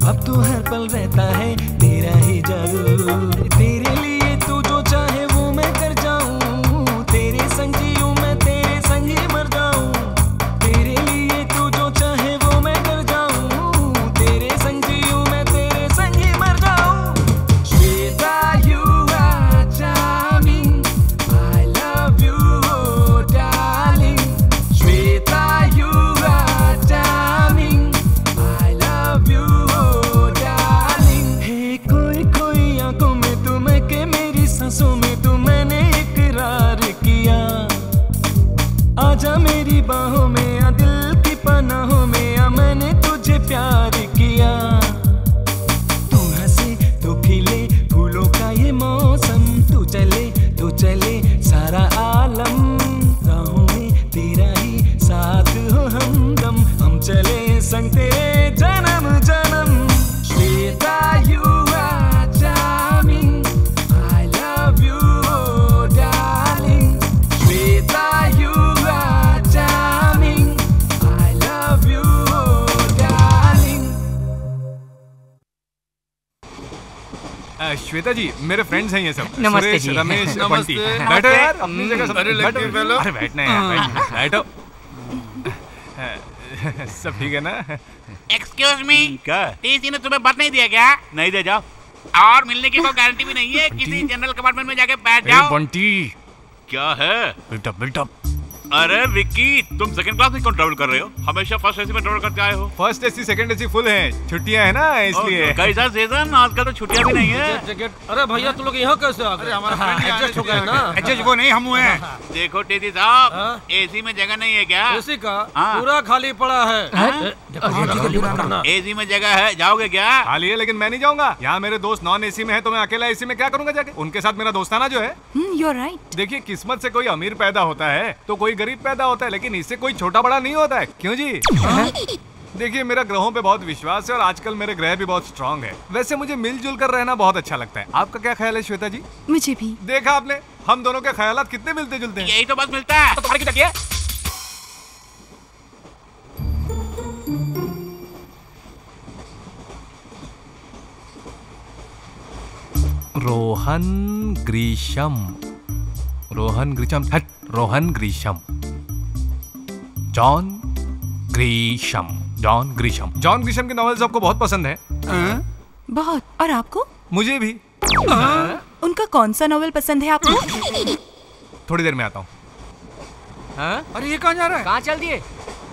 Speaker 10: अब तो हर पल रहता है तेरा ही जादू। तेरे लिए तू जो चाहे वो मैं कर जाऊं, तेरे संग जीऊं मैं तेरे संग ही मर जाऊं। तेरे लिए तू जो चाहे वो मैं कर जाऊं, तेरे संग जीऊं मैं तेरे संग ही मर जाऊं। Shweta you are charming, I love you oh darling। Shweta you are charming, I love you oh darling। हे कोई कोई आंखों में तुम के मेरी सांसों में तू मैंने इकरार किया। आजा मेरी बाहों में आ दिल की पनाहों में आ, मैंने तुझे प्यार किया। तू हंसे तो खिले फूलों का ये मौसम, तू चले सारा आलम। राहों में तेरा ही साथ हो हमदम, हम चले संग तेरे जन्म जन्म। Shweta you are charming, I love you oh darling। Shweta you are charming, I love you oh darling।
Speaker 3: Shweta जी मेरे फ्रेंड्स हैं ये सब।
Speaker 6: नमस्ते
Speaker 3: सुरेश,
Speaker 6: जी।
Speaker 3: रमेश,
Speaker 9: नमस्ते।
Speaker 3: बंटी। बैठो यार अपनी जगह सब।
Speaker 9: अरे लकी
Speaker 3: बैठो।
Speaker 9: फेलो।
Speaker 3: अरे बैठना है यार, बैठो। सब ठीक है ना?
Speaker 5: एक्सक्यूज मी,
Speaker 12: क्या?
Speaker 5: टीसी ने तुम्हें बात नहीं दिया क्या?
Speaker 12: नहीं दे जाओ।
Speaker 5: और मिलने की कोई गारंटी भी नहीं है, किसी जनरल कंपार्टमेंट में जाके बैठ जाओ।
Speaker 3: बंटी
Speaker 12: क्या है?
Speaker 3: बिल्टअप।
Speaker 12: अरे विक्की, तुम सेकंड क्लास में क्यों ट्रैवल कर रहे हो? हमेशा फर्स्ट एसी में ट्रैवल करके आए हो।
Speaker 3: First AC second AC full है, छुट्टियां है ना इसलिए।
Speaker 12: कैसा सीजन? आजकल तो छुट्टियां भी नहीं है।
Speaker 1: जैकेट। अरे भैया तुम लोग यहाँ कैसे आ गए?
Speaker 9: हमारा friend ही
Speaker 1: एडजस्ट हो
Speaker 9: आने
Speaker 1: गए ना?
Speaker 9: एडजस्ट वो नहीं हम हुए हैं।
Speaker 12: देखो टीसी साहब, एसी में जगह नहीं है क्या?
Speaker 1: एसी का
Speaker 12: हाँ।
Speaker 1: पूरा खाली पड़ा है।
Speaker 12: एसी में जगह है, जाओगे क्या?
Speaker 3: खाली है लेकिन मैं नहीं जाऊंगा। यहाँ मेरे दोस्त नॉन एसी में है तो मैं अकेला एसी में क्या करूंगा जाके? उनके साथ मेरा दोस्ताना जो है।
Speaker 8: You're right।
Speaker 3: देखिए किस्मत से कोई अमीर पैदा होता है तो कोई गरीब पैदा होता है, लेकिन इससे कोई छोटा बड़ा नहीं होता है। क्यों जी? देखिए मेरा ग्रहों पे बहुत विश्वास है और आजकल मेरे ग्रह भी बहुत स्ट्रांग है। वैसे मुझे मिलजुल कर रहना बहुत अच्छा लगता है। आपका क्या ख्याल है श्वेता जी?
Speaker 8: मुझे भी।
Speaker 3: देखा आपने, हम दोनों के ख्यालात कितने मिलते जुलते हैं।
Speaker 5: यही तो बस मिलता है। तो तुम्हारी क्या?
Speaker 3: Rohan Grisham, Rohan Grisham, John Grisham की नॉवेल्स आपको बहुत पसंद है?
Speaker 8: बहुत। और आपको?
Speaker 3: मुझे भी।
Speaker 8: उनका कौन सा नॉवेल पसंद है आपको?
Speaker 3: थोड़ी देर में आता हूँ।
Speaker 9: अरे ये कहाँ जा रहा है?
Speaker 6: कहाँ चल दिए?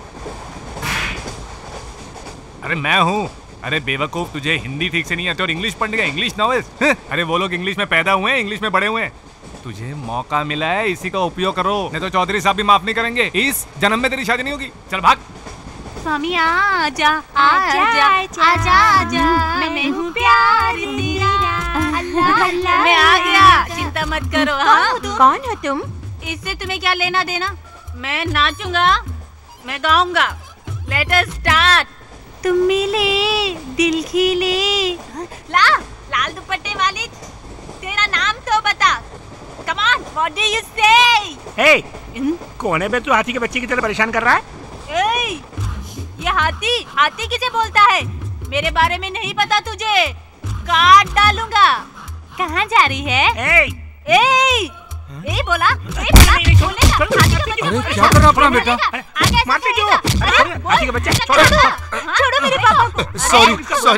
Speaker 3: अरे मैं हूँ। अरे बेवकूफ, तुझे हिंदी ठीक से नहीं आती और इंग्लिश पढ़ने का? English novels? अरे वो लोग इंग्लिश में पैदा हुए हैं, इंग्लिश में बड़े हुए हैं। तुझे मौका मिला है, इसी का उपयोग करो, नहीं तो चौधरी साहब भी माफ नहीं करेंगे। इस जन्म में तेरी शादी नहीं होगी। चल भाग।
Speaker 7: स्वामी आजा आजा आजा आजा, मैं हूँ प्यार तेरा। अल्लाह अल्लाह, मैं आ गया, चिंता मत करो। हाँ
Speaker 8: कौन हो तुम?
Speaker 7: इससे तुम्हें क्या लेना देना? मैं नाचूंगा, मैं गाऊंगा। Let us start. तुम मिले दिल खिले। ला लाल दुपट्टे वाली, तेरा नाम तो बता। Come on, what do you say?
Speaker 11: Hey, कोने पे तू हाथी के बच्चे की तरह परेशान कर रहा है?
Speaker 7: ए, ये हाथी किसे बोलता है? मेरे बारे में नहीं पता तुझे? काट डालूंगा। कहाँ जा रही है? ए बोला, बोलेगा।
Speaker 9: क्या कर रहा अपना बेटा?
Speaker 11: मारते क्यों? हाथी के बच्चे
Speaker 7: छोड़ो मेरे पापा को।
Speaker 9: सॉरी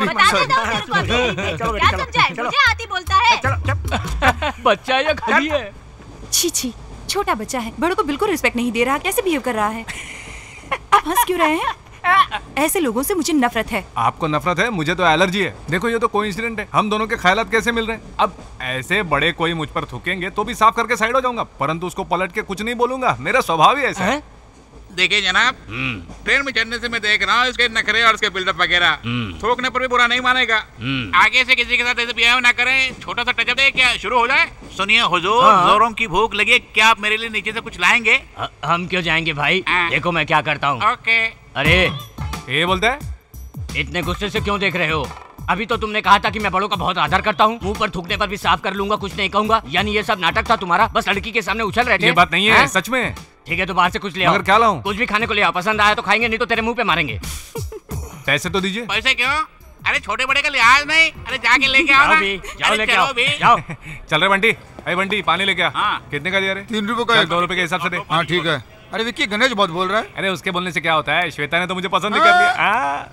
Speaker 7: क्या समझाए? मुझे हाथी बोलता है।
Speaker 6: बच्चा या खली है?
Speaker 8: छी, छोटा बच्चा है, बड़ों को बिल्कुल रिस्पेक्ट नहीं दे रहा। कैसे बिहेव कर रहा है? आप हंस क्यों रहे हैं? ऐसे लोगों से मुझे नफरत है।
Speaker 3: आपको नफरत है, मुझे तो एलर्जी है। देखो ये तो कोइंसिडेंट है, हम दोनों के ख्यालात कैसे मिल रहे हैं। अब ऐसे बड़े कोई मुझ पर थूकेंगे तो भी साफ करके साइड हो जाऊंगा, परंतु उसको पलट के कुछ नहीं बोलूंगा। मेरा स्वभाव ही ऐसा है।
Speaker 5: देखिए जनाब, ट्रेन में चढ़ने से मैं देख रहा हूँ इसके नखरे और इसके बिल्डअप वगैरह। थोकने पर भी बुरा नहीं मानेगा। आगे से किसी के साथ ऐसे बिहेव ना करें। छोटा सा टचअप दे, क्या शुरू हो जाए?
Speaker 12: सुनिए हुजूर, जोरों की भूख लगी, क्या आप मेरे लिए नीचे से कुछ लाएंगे?
Speaker 6: हम क्यों जाएंगे भाई? देखो मैं क्या करता हूँ।
Speaker 5: ओके।
Speaker 6: अरे
Speaker 3: ये बोलता है,
Speaker 6: इतने गुस्से से क्यों देख रहे हो? अभी तो तुमने कहा था कि मैं बड़ों का बहुत आदर करता हूँ। मुंह पर थूकने पर भी साफ कर लूंगा, कुछ नहीं कहूंगा। यानी ये सब नाटक था तुम्हारा? बस लड़की के सामने उछल रहे थे?
Speaker 3: ये बात नहीं है, सच में।
Speaker 6: ठीक है तो बाहर से कुछ ले आओ।
Speaker 3: मगर क्या लाऊं?
Speaker 6: कुछ भी खाने को ले आओ, पसंद आया तो खाएंगे, नहीं तो तेरे मुंह पे मारेंगे।
Speaker 3: पैसे तो दीजिए।
Speaker 5: पैसे क्यों? अरे छोटे बड़े का लिहाज नहीं, अरे जाके लेके आओ ना।
Speaker 6: जाओ लेके आओ
Speaker 5: भी।
Speaker 6: जाओ।
Speaker 2: चल रहे बंटी, अरे बंटी पानी लेके आ। हाँ। कितने का दिया रे?
Speaker 9: 3 रुपए का।
Speaker 2: 2 रुपए के हिसाब से दे।
Speaker 9: हाँ ठीक है। अरे विक्की, गणेश बहुत बोल रहा है।
Speaker 2: अरे उसके बोलने से क्या होता है, श्वेता ने तो मुझे पसंद ही कर लिया।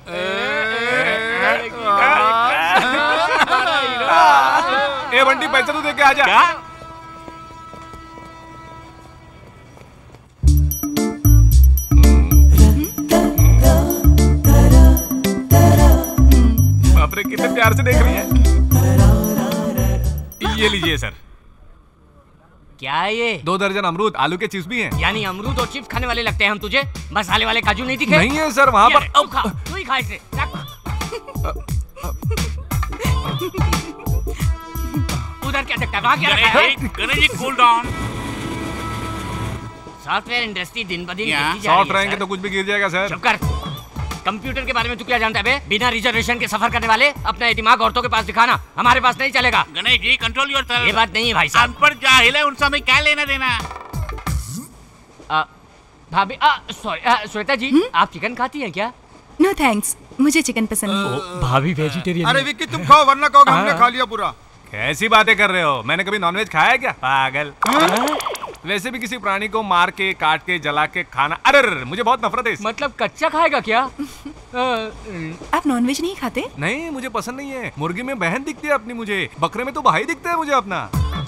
Speaker 2: ए बंटी पैसा तो दे के आ जा। बाप रे, कितने प्यार से देख रही है। ये लीजिए सर।
Speaker 6: क्या है ये?
Speaker 2: 2 दर्जन अमरूद, आलू के चिप्स भी हैं।
Speaker 6: यानी अमरूद और चिप्स खाने वाले लगते हैं हम तुझे? मसाले वाले काजू नहीं दिखे?
Speaker 2: नहीं है सर, वहाँ पर।
Speaker 6: खा, तू ही खा इसे। उधर क्या देखता है? वहाँ क्या रखा है?
Speaker 5: Ganesh ji cool down.
Speaker 6: Software industry दिन ब दिन
Speaker 2: सॉफ्ट रहेंगे तो कुछ भी गिर जाएगा सर।
Speaker 6: चुप कर। कंप्यूटर के बारे में तू क्या जानता है बे? बिना रिजर्वेशन के सफर करने वाले अपना ये दिमाग औरतों के पास दिखाना हमारे पास नहीं चलेगा।
Speaker 5: Ganesh ji control yourself.
Speaker 6: ये बात नहीं है भाई साहब।
Speaker 5: अनपढ़ जाहिल है, उनसे हमें क्या लेना देना।
Speaker 6: भाभी, सॉरी श्वेता जी, आप चिकन खाती हैं क्या?
Speaker 8: नो थैंक्स, मुझे चिकन पसंद नहीं।
Speaker 6: भाभी वेजिटेरियन।
Speaker 9: अरे विक्की तुम खाओ, वरना कहोगे हमने खा लिया पूरा।
Speaker 2: कैसी बातें कर रहे हो? मैंने कभी नॉनवेज खाया है क्या? पागल। वैसे भी किसी प्राणी को मार के, काट के, जला के खाना, अरे मुझे बहुत नफरत है इससे।
Speaker 6: मतलब कच्चा खाएगा क्या?
Speaker 8: आप नॉनवेज नहीं खाते?
Speaker 2: नहीं, मुझे पसंद नहीं है। मुर्गी में बहन दिखती है अपनी मुझे, बकरे में तो भाई दिखता है मुझे अपना।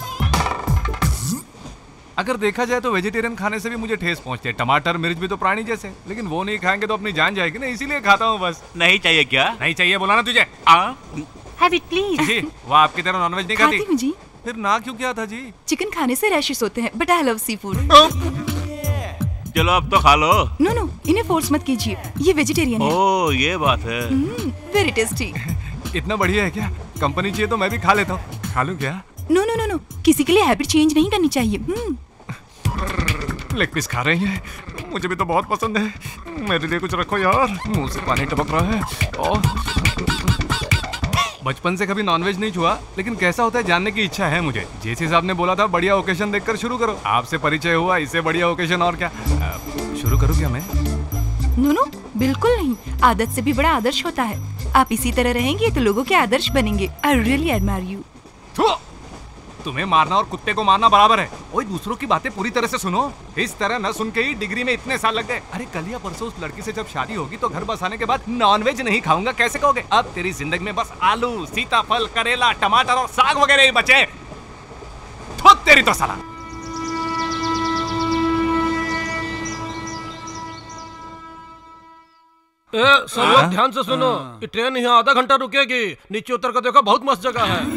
Speaker 2: अगर देखा जाए तो वेजिटेरियन खाने से भी मुझे ठेस पहुंचती है। टमाटर मिर्च भी तो प्राणी जैसे, लेकिन वो नहीं खाएंगे तो अपनी जान जाएगी ना, इसीलिए खाता हूँ बस।
Speaker 12: नहीं चाहिए क्या?
Speaker 2: नहीं चाहिए बोला ना तुझे।
Speaker 8: Have it please.
Speaker 2: जी, वो आपकी तरह नॉनवेज नहीं खाती?
Speaker 8: खाती हूँ जी।
Speaker 2: फिर ना क्यों किया था जी?
Speaker 8: चिकन खाने से रैशेस होते हैं, but I love seafood.
Speaker 12: चलो अब तो खा लो।
Speaker 8: नो नो, इन्हें फोर्स मत कीजिए, ये वेजिटेरियन है।
Speaker 12: ओह ये बात है।
Speaker 8: Very tasty.
Speaker 2: इतना बढ़िया है क्या? कंपनी चाहिए तो मैं भी खा लेता हूँ। खा लूँ क्या?
Speaker 8: नो नो नो नो, किसी के लिए हैबिट चेंज नहीं करनी चाहिए।
Speaker 2: लेग पीस खा रही है, मुझे भी तो बहुत पसंद है। मेरे लिए कुछ रखो यार, मुंह से पानी टपक रहा है। बचपन से कभी नॉनवेज नहीं छुआ, लेकिन कैसा होता है जानने की इच्छा है मुझे। जेसी साहब ने बोला था बढ़िया ओकेशन देखकर शुरू करो। आपसे परिचय हुआ, इससे बढ़िया ओकेशन और क्या। शुरू करूँ क्या मैं?
Speaker 8: नो नो, बिल्कुल नहीं। आदत से भी बड़ा आदर्श होता है। आप इसी तरह रहेंगे तो लोगों के आदर्श बनेंगे। I really admire you.
Speaker 2: तुम्हें मारना और कुत्ते को मारना बराबर है। ओए दूसरों की बातें पूरी तरह से सुनो। इस तरह न सुन के ही डिग्री में इतने साल लग गए। अरे कल या परसों उस लड़की से जब शादी होगी तो घर बसाने के बाद नॉनवेज नहीं खाऊंगा कैसे कहोगे? अब तेरी जिंदगी में बस आलू, सीताफल, करेला, टमाटर और साग वगैरह ही बचे। थोत तेरी तो साला।
Speaker 1: सब लोग ध्यान से सुनो। ये ट्रेन यहाँ आधा घंटा रुकेगी। नीचे उतर कर देखो, बहुत मस्त जगह है।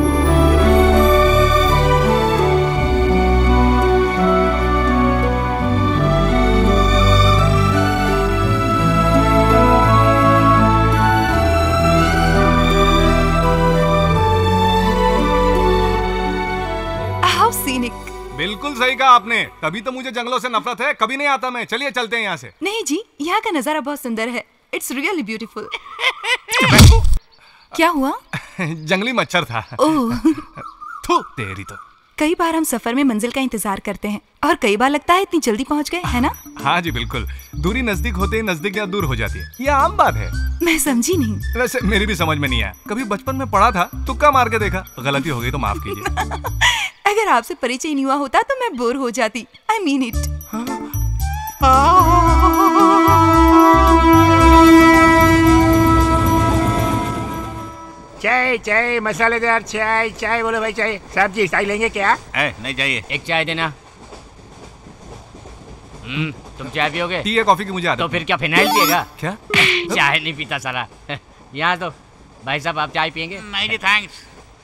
Speaker 2: बिल्कुल सही कहा आपने, तभी तो मुझे जंगलों से नफरत है। कभी नहीं आता मैं। चलिए चलते हैं यहाँ से।
Speaker 8: नहीं जी, यहाँ का नजारा बहुत सुंदर है। It's really beautiful. क्या हुआ?
Speaker 2: जंगली मच्छर था।
Speaker 8: ओह
Speaker 2: तेरी तो।
Speaker 8: कई बार हम सफर में मंजिल का इंतजार करते हैं और कई बार लगता है इतनी जल्दी पहुँच गए, है ना?
Speaker 2: हाँ जी बिल्कुल। दूरी नजदीक होते ही नजदीक या दूर हो जाती है, ये आम बात है।
Speaker 8: मैं समझी नहीं।
Speaker 2: वैसे मेरी भी समझ में नहीं आया। कभी बचपन में पढ़ा था, तुक्का मार के देखा। गलती हो गई तो माफ कीजिए।
Speaker 8: अगर आपसे परिचय नहीं हुआ होता तो मैं बोर हो जाती। I mean it.
Speaker 11: चाय चाय मसालेदार चाय। चाय बोलो भाई, चाय। सब्जी चाय लेंगे क्या?
Speaker 12: नहीं चाहिए।
Speaker 6: एक चाय देना। तुम चाय पियोगे?
Speaker 2: टी या कॉफी की मुझे आदत।
Speaker 6: तो फिर क्या फिनाइल पिएगा?
Speaker 2: क्या?
Speaker 6: चाय नहीं पीता साला। यहाँ तो भाई साहब आप चाय पियेंगे?
Speaker 5: नहीं जी थैंक्स।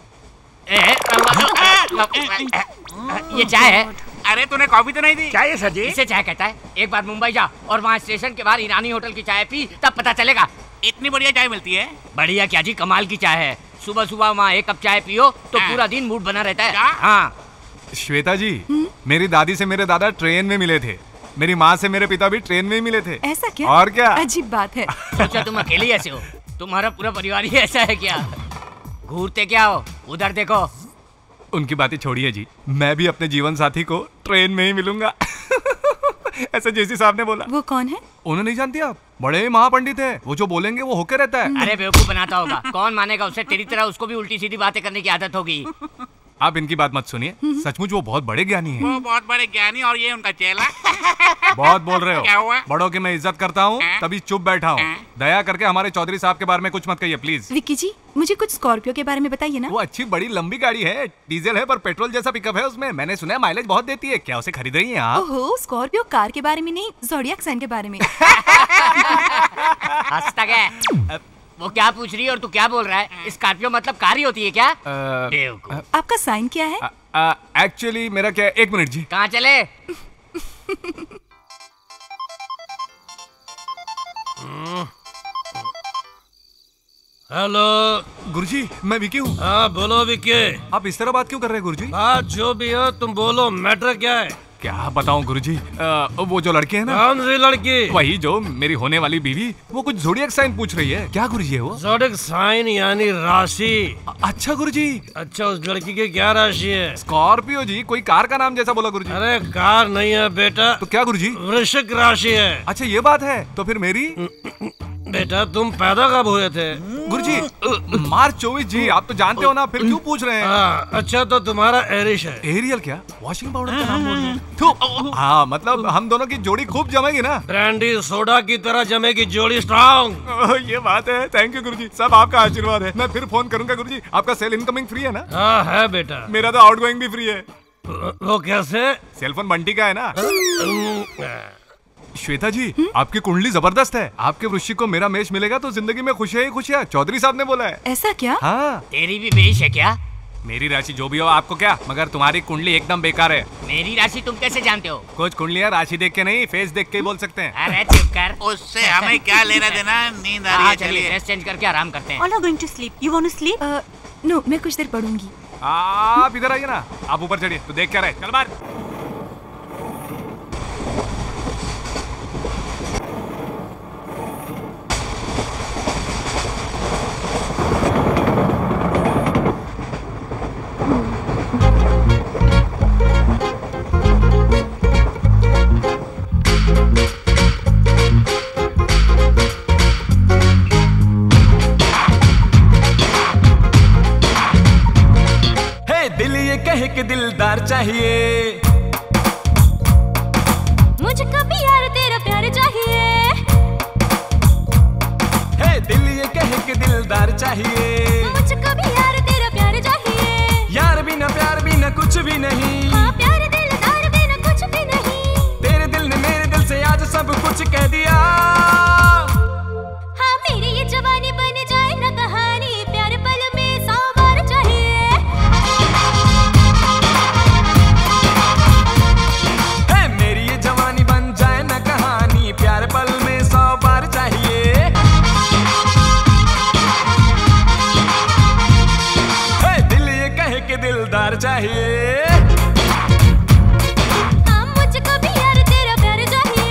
Speaker 6: ये चाय है।
Speaker 5: अरे तूने कॉफी तो नहीं दी?
Speaker 11: चाय है सर जी।
Speaker 6: इसे चाय कहता है। एक बार मुंबई जा और वहाँ स्टेशन के बाहर ईरानी होटल की चाय पी, तब पता चलेगा।
Speaker 5: इतनी बढ़िया चाय मिलती है?
Speaker 6: बढ़िया क्या जी, कमाल की चाय है। सुबह सुबह वहाँ 1 कप चाय पियो तो पूरा दिन मूड बना रहता है। हाँ
Speaker 2: श्वेता जी, मेरी दादी से मेरे दादा ट्रेन में मिले थे। मेरी माँ से मेरे पिता भी ट्रेन में ही मिले थे।
Speaker 8: ऐसा क्या?
Speaker 2: और क्या?
Speaker 8: अजीब बात है।
Speaker 6: सोचा तुम अकेले ऐसे हो? तुम्हारा पूरा परिवार ही ऐसा है क्या? घूरते क्या हो? उधर देखो।
Speaker 2: उनकी बातें छोड़िए जी, मैं भी अपने जीवन साथी को ट्रेन में ही मिलूंगा। ऐसा जेसी साहब ने बोला।
Speaker 8: वो कौन है?
Speaker 2: उन्हें नहीं जानती आप? बड़े महापंडित है, वो जो बोलेंगे वो होके रहता है।
Speaker 6: अरे बेवकूफ बनाता होगा, कौन मानेगा उसे? तेरी तरह उसको भी उल्टी सीधी बातें करने की आदत होगी।
Speaker 2: आप इनकी बात मत सुनिए, सचमुच वो बहुत बड़े ज्ञानी हैं।
Speaker 5: वो बहुत बड़े ज्ञानी और ये उनका चेला।
Speaker 2: बहुत बोल रहे हो।
Speaker 5: क्या हुआ?
Speaker 2: बड़ों की मैं इज्जत करता हूँ, तभी चुप बैठा हूँ। दया करके हमारे चौधरी साहब के बारे में कुछ मत कहिए प्लीज।
Speaker 8: विक्की जी, मुझे कुछ स्कॉर्पियो के बारे में बताइए ना।
Speaker 2: वो अच्छी बड़ी लंबी गाड़ी है, डीजल है पर पेट्रोल जैसा पिकअप है उसमें। मैंने सुना है माइलेज बहुत देती है। क्या उसे खरीद रही हैं आप?
Speaker 8: ओहो, स्कॉर्पियो कार के बारे में नहीं, ज़ोडिएक साइन के बारे में।
Speaker 6: हंसता क्या? वो क्या पूछ रही है और तू क्या बोल रहा है? स्कॉर्पियो मतलब कार ही होती है क्या?
Speaker 8: आपका साइन क्या है?
Speaker 2: एक्चुअली मेरा क्या है, 1 मिनट जी।
Speaker 6: कहाँ चले?
Speaker 1: हेलो
Speaker 2: गुरुजी, मैं विकी हूँ।
Speaker 1: हाँ बोलो विकी।
Speaker 2: आप इस तरह बात क्यों कर रहे हैं गुरुजी?
Speaker 1: बात जो भी हो तुम बोलो, मैटर क्या है?
Speaker 2: क्या बताऊं गुरुजी, वो जो लड़की है ना।
Speaker 1: कौन सी लड़की?
Speaker 2: वही जो मेरी होने वाली बीवी, वो कुछ ज़ोडिएक साइन पूछ रही है। क्या गुरुजी है वो?
Speaker 1: ज़ोडिएक साइन यानी राशि।
Speaker 2: अच्छा गुरुजी।
Speaker 1: अच्छा, उस लड़की की क्या राशि है?
Speaker 2: स्कॉर्पियो जी, कोई कार का नाम जैसा बोला गुरुजी।
Speaker 1: अरे कार नहीं है बेटा।
Speaker 2: तो क्या गुरुजी?
Speaker 1: वृश्चिक राशि है।
Speaker 2: अच्छा ये बात है, तो फिर मेरी?
Speaker 1: बेटा तुम पैदा कब हुए थे?
Speaker 2: गुरुजी मार्च 24 जी। आप तो जानते हो ना, फिर क्यों पूछ रहे हैं?
Speaker 1: अच्छा तो तुम्हारा एरिश है।
Speaker 2: एरियल क्या? वॉशिंग पाउडर का नाम बोल रहे हैं। हाँ मतलब हम दोनों की जोड़ी खूब जमेगी ना।
Speaker 1: ब्रांडी सोडा की तरह जमेगी जोड़ी, स्ट्रॉन्ग।
Speaker 2: ये बात है। थैंक यू गुरुजी, सब आपका आशीर्वाद है। मैं फिर फोन करूंगा गुरुजी। आपका सेल इनकमिंग फ्री है ना?
Speaker 1: हाँ है बेटा।
Speaker 2: मेरा तो आउटगोइंग भी फ्री है।
Speaker 1: वो कैसे?
Speaker 2: सेलफोन बंटी का है ना। श्वेता जी, आपकी कुंडली जबरदस्त है। आपके वृश्चिक को मेरा मेष मिलेगा तो जिंदगी में खुशियां ही खुशियां। चौधरी साहब ने बोला है।
Speaker 8: ऐसा क्या?
Speaker 2: हाँ।
Speaker 6: तेरी भी मेष है क्या?
Speaker 2: मेरी राशि जो भी हो आपको क्या, मगर तुम्हारी कुंडली एकदम बेकार है।
Speaker 6: मेरी राशि तुम कैसे जानते हो?
Speaker 2: कुछ कुंडलियां राशि देख के नहीं, फेस देख के ही बोल सकते हैं।
Speaker 6: अरे चुप कर।
Speaker 5: उससे हमें क्या लेना देना? नींद आ रही है,
Speaker 6: चलिए ड्रेस चेंज करके आराम करते हैं।
Speaker 7: All are going to sleep. You want to sleep?
Speaker 8: No, मैं कुछ देर पढ़ूंगी।
Speaker 2: आप इधर आइए ना, आप ऊपर चढ़िए। तो देख क्या रहे, चल बाहर।
Speaker 10: के दिलदार चाहिए,
Speaker 13: मुझको भी यार तेरा प्यार चाहिए।
Speaker 10: हे दिल ये कहे कि दिलदार चाहिए,
Speaker 13: मुझको भी यार तेरा प्यार चाहिए।
Speaker 10: यार बिना प्यार बिना कुछ भी नहीं।
Speaker 13: हाँ प्यार दिलदार बिना कुछ भी नहीं।
Speaker 10: तेरे दिल ने मेरे दिल से आज सब कुछ कह दिया।
Speaker 13: हाँ मेरी ये जवानी बन जाए ना कहानी, प्यार पल में 100 बार चाहिए।
Speaker 10: जवानी बन जाए ना कहानी, प्यार पल में 100 बार चाहिए। दिल ये कहे कि दिलदार चाहिए।
Speaker 13: हाँ मुझको भी यार तेरा प्यार चाहिए।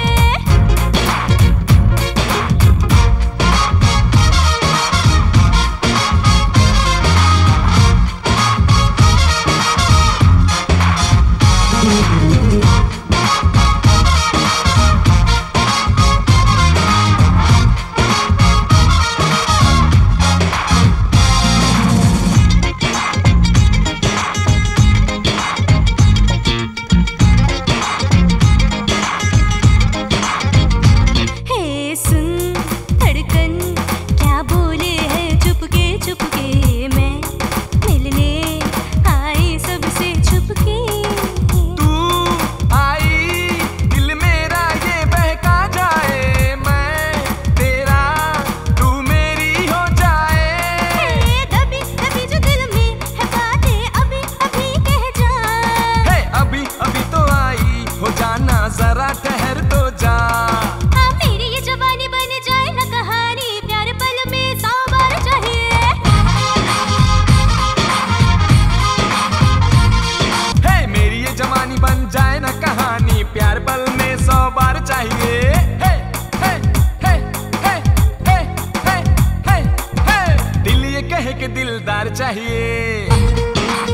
Speaker 10: दिलदार चाहिए।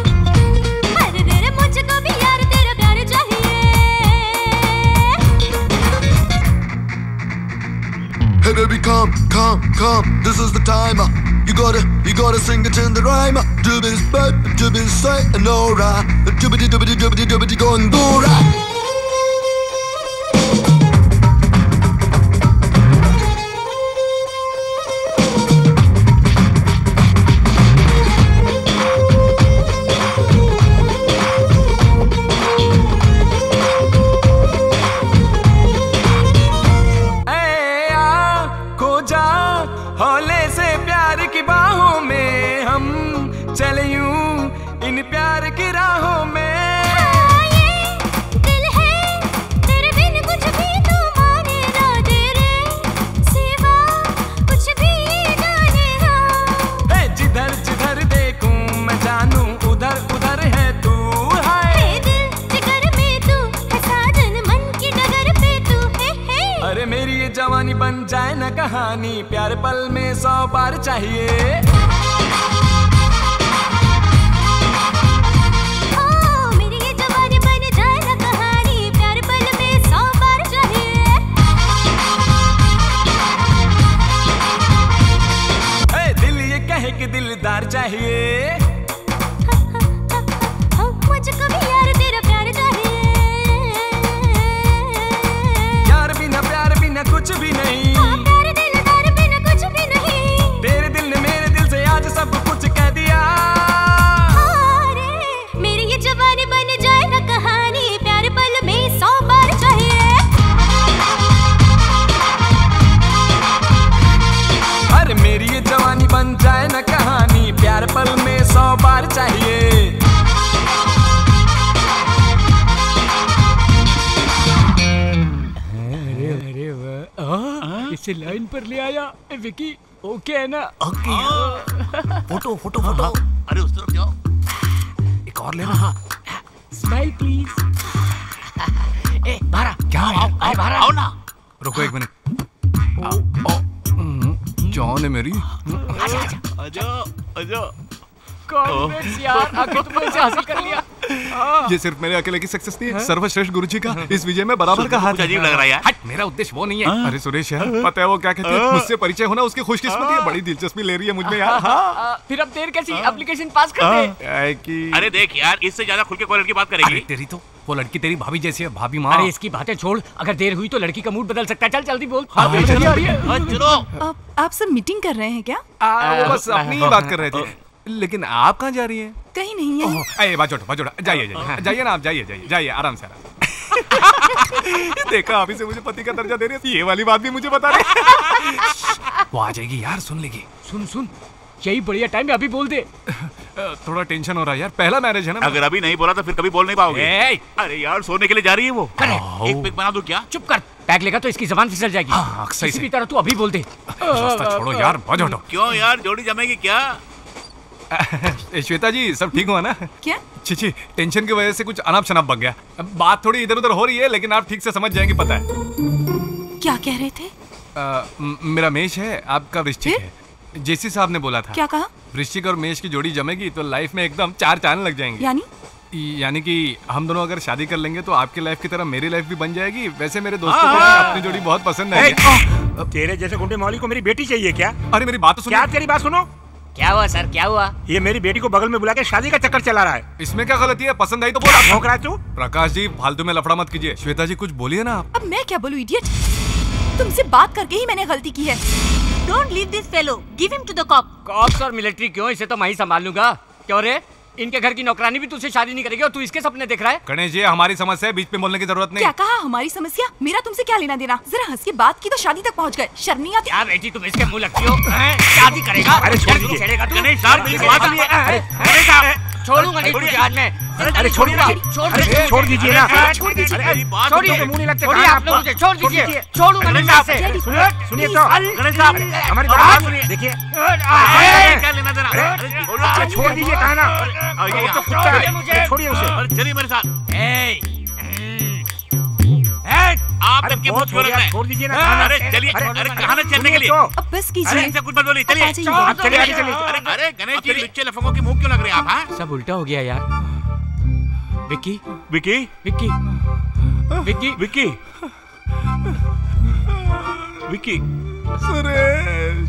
Speaker 13: अरे मुझको भी यार तेरा प्यार चाहिए।
Speaker 14: Hey baby, come, come, come. This is the time. You gotta sing it in the rhyme. Dubis babe, dubis say no right. Dubidi dubidi dubidi dubidi going do right.
Speaker 10: चले यूं इन प्यार की राहों में।
Speaker 13: दिल है तेरे बिन कुछ भी तो माने ना, तेरे सिवा कुछ भी जाने ना।
Speaker 10: जिधर जिधर देखूं मैं जानूं उधर उधर है तू। हाय
Speaker 13: दिल जिगर में तू है साजन, मन की डगर पे तू है।
Speaker 10: अरे मेरी ये जवानी बन जाए ना कहानी, प्यार पल में 100 बार चाहिए। कि दिलदार चाहिए,
Speaker 13: मुझको भी यार तेरा प्यार चाहिए।
Speaker 10: यार बिना प्यार बिना कुछ भी नहीं,
Speaker 13: प्यार दिलदार बिना कुछ भी नहीं।
Speaker 10: तेरे दिल ने मेरे दिल से आज सब कुछ कह दिया।
Speaker 13: अरे मेरी ये जवानी बन जाए ना कहानी, प्यार पल में 100 बार चाहिए।
Speaker 10: अरे मेरी ये जवानी बन जाए ना कहानी, प्यार पल में 100 बार चाहिए।
Speaker 6: अरे वाह, इसे लाइन पर ले आया। विकी ओके है ना?
Speaker 2: ओके। Photo photo photo.
Speaker 12: अरे उस तरफ जाओ,
Speaker 2: एक और लेना।
Speaker 6: Smile please.
Speaker 2: बारा क्या है?
Speaker 12: बारा आओ ना।
Speaker 2: रुको एक मिनट। जॉन है मेरी।
Speaker 12: आजा
Speaker 6: कॉन्ग्रेट्स यार, आखिर तुमने इसे हासिल कर लिया।
Speaker 2: ये सिर्फ मेरे अकेले की सक्सेस नहीं है, सर्वश्रेष्ठ गुरुजी का इस विजय में बराबर का हाथ है।
Speaker 12: अजीब लग रहा है यार।
Speaker 2: हट, मेरा उद्देश्य वो नहीं है। अरे सुरेश यार, पता है वो क्या कहते हैं? मुझसे परिचय होना उसकी खुशकिस्मती है। बड़ी दिलचस्पी ले रही है मुझमें यार।
Speaker 6: फिर अब देर कैसी, एप्लीकेशन पास कर दे।
Speaker 12: अरे देख यार, इससे ज्यादा खुल के कोई लड़की बात करेगी।
Speaker 2: तेरी तो वो लड़की तेरी भाभी जैसी है, भाभी माँ।
Speaker 6: अरे इसकी बातें छोड़, अगर देर हुई तो लड़की का मूड बदल सकता है। चल जल्दी बोल।
Speaker 12: चलो।
Speaker 8: आप सब मीटिंग कर रहे हैं क्या?
Speaker 2: वो बस अपनी ही बात कर रहे थे। लेकिन आप कहाँ जा रही हैं?
Speaker 8: कहीं नहीं है।
Speaker 2: अरे बाजोड़ा जाइए जाइए ना, आप जाइए आराम से। देखा, अभी से मुझे पति का दर्जा दे रही है, ये वाली बात भी मुझे बता रही। वो आ जाएगी यार, सुन लेगी।
Speaker 6: सुन यही बढ़िया टाइम है, अभी बोल दे।
Speaker 2: थोड़ा टेंशन हो रहा है यार, पहला मैरिज है ना।
Speaker 12: अगर अभी नहीं बोला तो फिर कभी बोल नहीं पाओगे। अरे यार, सोने के लिए जा रही है वो। एक पिक बना दूं क्या?
Speaker 6: चुप कर, पैक लेगा तो इसकी जबान फिसल जाएगी।
Speaker 2: सही
Speaker 6: इसी तरह तू अभी बोल दे।
Speaker 2: छोड़ो यार, बहुत हटो।
Speaker 12: क्यों यार, जोड़ी जमेगी क्या?
Speaker 2: श्वेता जी, सब ठीक हुआ ना?
Speaker 8: क्या?
Speaker 2: छी, टेंशन की वजह से कुछ अनाप शनाप बन गया। बात थोड़ी इधर उधर हो रही है, लेकिन आप ठीक से समझ जाएंगे, पता है।
Speaker 8: क्या कह रहे थे?
Speaker 2: मेरा मेष है, आपका वृश्चिक है। जेसी साहब ने बोला था।
Speaker 8: क्या कहा?
Speaker 2: वृश्चिक और मेष की जोड़ी जमेगी तो लाइफ में एकदम 4 चांद लग जाएंगे। यानी कि हम दोनों अगर शादी कर लेंगे तो आपकी लाइफ की तरह मेरी लाइफ भी बन जाएगी। वैसे मेरे दोस्तों को अपनी जोड़ी बहुत पसंद है।
Speaker 11: तेरे जैसे गुंडे मौली को मेरी बेटी चाहिए क्या?
Speaker 2: अरे मेरी बात तो सुनो।
Speaker 11: क्या तेरी बात सुनो?
Speaker 6: क्या हुआ सर, क्या हुआ?
Speaker 11: ये मेरी बेटी को बगल में बुला के शादी का चक्कर चला रहा है।
Speaker 2: इसमें क्या गलती है? पसंद आई तो बोला।
Speaker 11: भौंक रहा है तू?
Speaker 2: प्रकाश जी, फालतू में लफड़ा मत कीजिए। श्वेता जी, कुछ बोलिए ना आप।
Speaker 8: अब मैं क्या बोलूं इडियट? तुमसे बात करके ही मैंने गलती की है।
Speaker 7: Don't leave this fellow. Give him to the cop.
Speaker 6: Cops और मिलिट्री क्यों? इसे तो मैं ही संभाल लूंगा। क्यों रे? इनके घर की नौकरानी भी तुझसे शादी नहीं करेगी और तू इसके सपने देख रहा है?
Speaker 2: गणेश जी, हमारी समस्या है, बीच में बोलने की जरूरत नहीं।
Speaker 8: क्या कहा? हमारी समस्या? मेरा तुमसे क्या लेना देना? जरा हंस के बात की तो शादी तक पहुंच गए। शर्म नहीं आती?
Speaker 6: क्या बेटी, तुम इसके मुंह लगती हो? शादी करेगा?
Speaker 11: अरे छोड़ दीजिए।
Speaker 6: गणेश साहब, मेरी बात सुनिए। गणेश साहब, छोड़ूंगा नहीं तुझे आज मैं।
Speaker 11: अरे छोड़ दीजिए ना।
Speaker 6: छोड़ दीजिए। छोड़िए, मुंह नहीं लगते। छोड़िए आप लोग मुझे, छोड़ दीजिए। छोड़ूंगा नहीं मैं आपसे।
Speaker 11: सुनिए तो गणेश साहब, हमारी बात सुनिए। देखिए,
Speaker 12: क्या लेना देना?
Speaker 11: अरे छोड़ दीजिए, कहा ना। तो कुत्ता है, छोड़िए उसे।
Speaker 12: चलिए मेरे साथ। आप
Speaker 11: अरे
Speaker 12: क्यों
Speaker 11: छोड़ दीजिए ना।
Speaker 12: अरे चलिए, अरे कहाँ ना चलने के लिए?
Speaker 8: अब बस कीजिए।
Speaker 12: अरे कुछ मत बोलिए, चलिए।
Speaker 11: आप चलिए, आगे चलिए।
Speaker 12: अरे गणेश जी, लुच्चे लफंगों की मुंह क्यों लग रहे हैं आप? हाँ,
Speaker 6: सब उल्टा हो गया यार। विक्की
Speaker 12: विकी
Speaker 6: विक्की विक्की
Speaker 12: विकी विकी
Speaker 3: सुरेश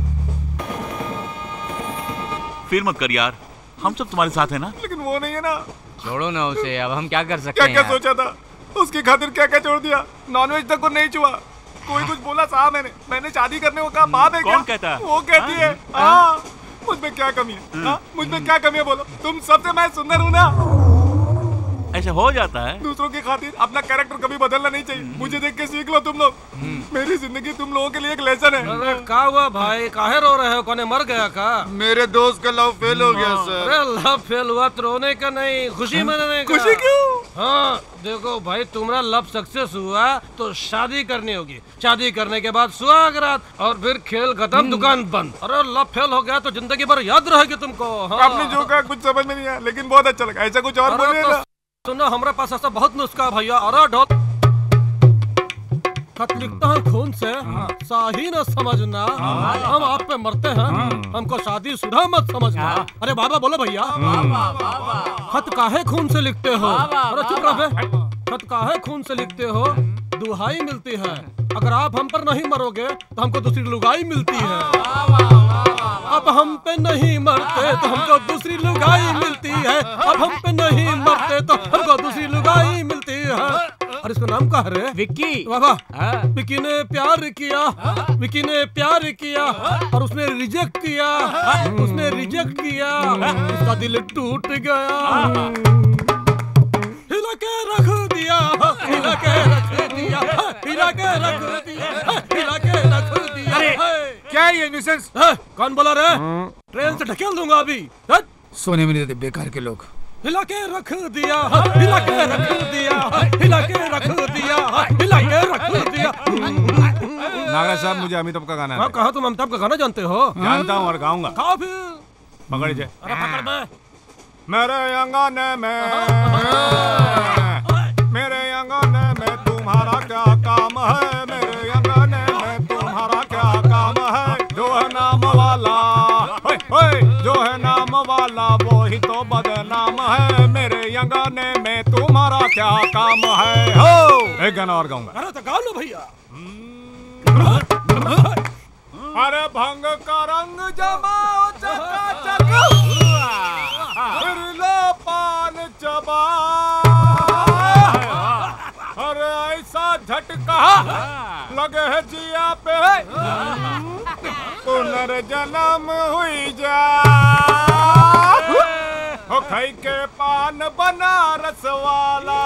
Speaker 12: फिर मत कर यार, हम सब तुम्हारे साथ हैं ना।
Speaker 3: लेकिन वो नहीं है ना।
Speaker 6: छोड़ो ना उसे, अब हम क्या कर सकते
Speaker 3: क्या
Speaker 6: हैं
Speaker 3: क्या
Speaker 6: यार?
Speaker 3: सोचा था, उसकी खातिर क्या क्या छोड़ दिया। नॉनवेज तक को नहीं छुआ। कोई कुछ बोला साहब, मैंने शादी करने को कहा। बाप है क्या?
Speaker 12: कौन कहता है?
Speaker 3: वो कहती है। हाँ, मुझ में क्या कमी है? हाँ, मुझ में क्या कमी है बोलो? तुम सबसे मैं सुंदर हूँ ना।
Speaker 12: ऐसा हो जाता है।
Speaker 3: दूसरों की खातिर अपना कैरेक्टर कभी बदलना नहीं चाहिए। मुझे देख के सीख लो तुम लोग। मेरी जिंदगी तुम लोगों के लिए एक लेसन है।
Speaker 1: अरे क्या हुआ भाई, काहे रो रहे हो? कौन मर गया का?
Speaker 9: मेरे दोस्त का लव फेल हो गया सर।
Speaker 1: अरे लव फेल हुआ तो रोने का नहीं, खुशी मनाने का।
Speaker 3: खुशी क्यों?
Speaker 1: हाँ देखो भाई, तुम्हारा लव सक्सेस हुआ तो शादी करनी होगी। शादी करने के बाद सुहागरात और फिर खेल खत्म, दुकान बंद। अरे लव फेल हो गया तो जिंदगी भर याद रहेगी तुमको। हाँ।
Speaker 3: आपने जो कहा कुछ समझ में नहीं आया, लेकिन बहुत अच्छा लगा। ऐसा कुछ और बोलिए ना।
Speaker 1: सुनो, हमारे पास ऐसा बहुत नुस्खा है भैया। अरे ढोल खत लिखता है खून से, साही न समझना। हम आप पे मरते हैं, हमको शादीशुदा मत समझना। अरे बाबा बोलो भैया, खत काहे खून से लिखते हो? अरे चुप रहो बे। खत काहे खून से लिखते हो? दुहाई मिलती है, अगर आप हम पर नहीं मरोगे तो हमको दूसरी लुगाई मिलती है। अब हम पे नहीं मरते तो हमको दूसरी लुगाई मिलती है। अब हम पे नहीं मरते तो हमको दूसरी लुगाई मिलती है। और इसका नाम क्या है रे?
Speaker 6: विक्की।
Speaker 1: बाबा, विक्की ने प्यार किया, विक्की ने प्यार किया और उसने रिजेक्ट किया, उसने रिजेक्ट किया, उसका दिल टूट गया। हिला के रख दिया, हिला के रख दिया, हिला के रख दिया, हिला के रख दिया।
Speaker 3: अरे क्या है ये न्यूसेंस?
Speaker 1: कौन बोला रे? ट्रेन से ढकेल दूंगा अभी।
Speaker 3: सोने में नहीं देते बेकार के लोग।
Speaker 1: हिला के रख दिया, हिला के रख दिया, हिला के रख दिया, हिला के रख दिया।
Speaker 3: नागराज साहब, मुझे अमिताभ का गाना है।
Speaker 1: कहा तुम अमिताभ का गाना जानते हो?
Speaker 3: जानता हूँ और गाऊंगा।
Speaker 1: कहा फिर?
Speaker 3: पकड़ जे।
Speaker 1: अरे पकड़ बे।
Speaker 3: मेरे अंगने में, मेरे अंगने में तुम्हारा क्या काम है? मेरे अंगने में तुम्हारा क्या काम है? जो है नाम वाला, जो है नाम वाला वो ही तो बदनाम है। मेरे अंगने में तुम्हारा क्या काम है? हो एक गाना और गाऊंगा।
Speaker 1: अरे तो गा लो भैया।
Speaker 3: अरे भंग का रंग जमाओ चकाचक, फिर लो पान चबा। अरे ऐसा झटका लगे है जिया पे, पुनर्जन्म हुई जा। हो खाई के पान बनारस वाला,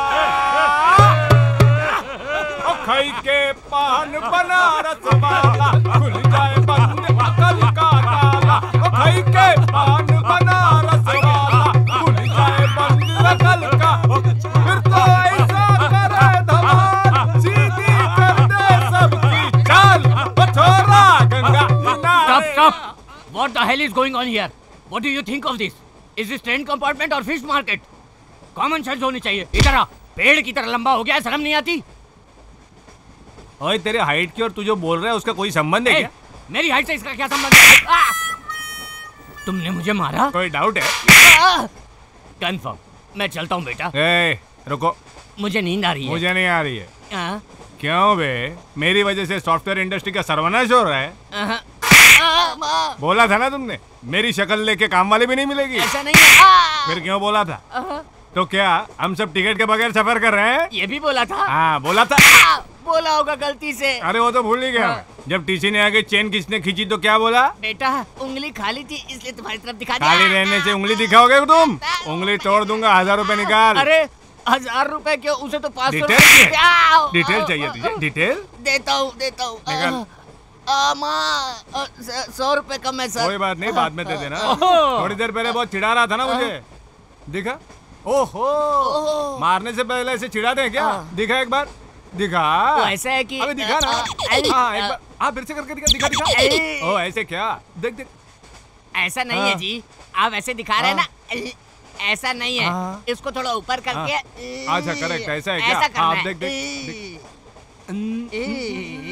Speaker 3: हो खाई के पान बनारस वाला, खुल जाए बंद अकल का ताला। हो खाई के पान बनारस वाला, खुल जाए बंद अकल का। फिर तो ऐसा करे धमाल, सीधी कर दे सबकी चाल। छोरा Ganga
Speaker 6: Stop, stop! What the hell is going on here? What do you think of this? Is this train compartment or fish market? Common sense होनी चाहिए। इधर आ, पेड़ की तरह लंबा हो गया, शर्म नहीं आती?
Speaker 3: ओए तेरे हाइट की और तू जो बोल रहा है उसका कोई संबंध है क्या?
Speaker 6: मेरी हाइट से इसका क्या संबंध है? तुमने मुझे मारा?
Speaker 3: कोई डाउट है?
Speaker 6: कंफर्म। मैं चलता हूँ बेटा।
Speaker 3: रुको,
Speaker 6: मुझे नींद आ रही है।
Speaker 3: मुझे नहीं आ रही है। क्यों बे? मेरी वजह से सॉफ्टवेयर इंडस्ट्री का सर्वनाश हो रहा है। बोला था ना तुमने, मेरी शक्ल लेके काम वाली भी नहीं मिलेगी।
Speaker 6: ऐसा नहीं है।
Speaker 3: फिर क्यों बोला था? तो क्या हम सब टिकट के बगैर सफर कर रहे हैं?
Speaker 6: ये भी बोला था।
Speaker 3: हाँ बोला था।
Speaker 6: बोला होगा गलती से।
Speaker 3: अरे वो तो भूल ही गया। जब टीसी ने आगे चेन किसने खींची तो क्या बोला?
Speaker 6: बेटा उंगली खाली थी इसलिए तुम्हारी तरफ दिखा दिया।
Speaker 3: खाली रहने से उंगली दिखाओगे तुम? उंगली तोड़ दूंगा। 1000 रुपए निकाल।
Speaker 6: अरे 1000 रुपए क्यों? उसे तो 500
Speaker 3: डिटेल चाहिए तुझे? डिटेल
Speaker 6: देता हूँ
Speaker 3: निकाल।
Speaker 6: 100 रुपए कम है सर।
Speaker 3: कोई बात नहीं, बाद में दे देना। थोड़ी देर पहले बहुत चिढ़ा रहा था ना मुझे, दिखा? ओहो, मारने से पहले ऐसे चिढ़ा दे क्या? दिखा एक बार, दिखा।
Speaker 6: ऐसा है कि
Speaker 3: अबे दिखा ना। हाँ एक बार, हाँ फिर से करके दिखा, दिखा। ओ ऐसे क्या? देख देख।
Speaker 6: ऐसा नहीं है जी, आप ऐसे दिखा रहे हैं ना, ऐसा नहीं है। इसको थोड़ा ऊपर करके।
Speaker 3: अच्छा करेक्ट, ऐसा है क्या? हाँ देख देख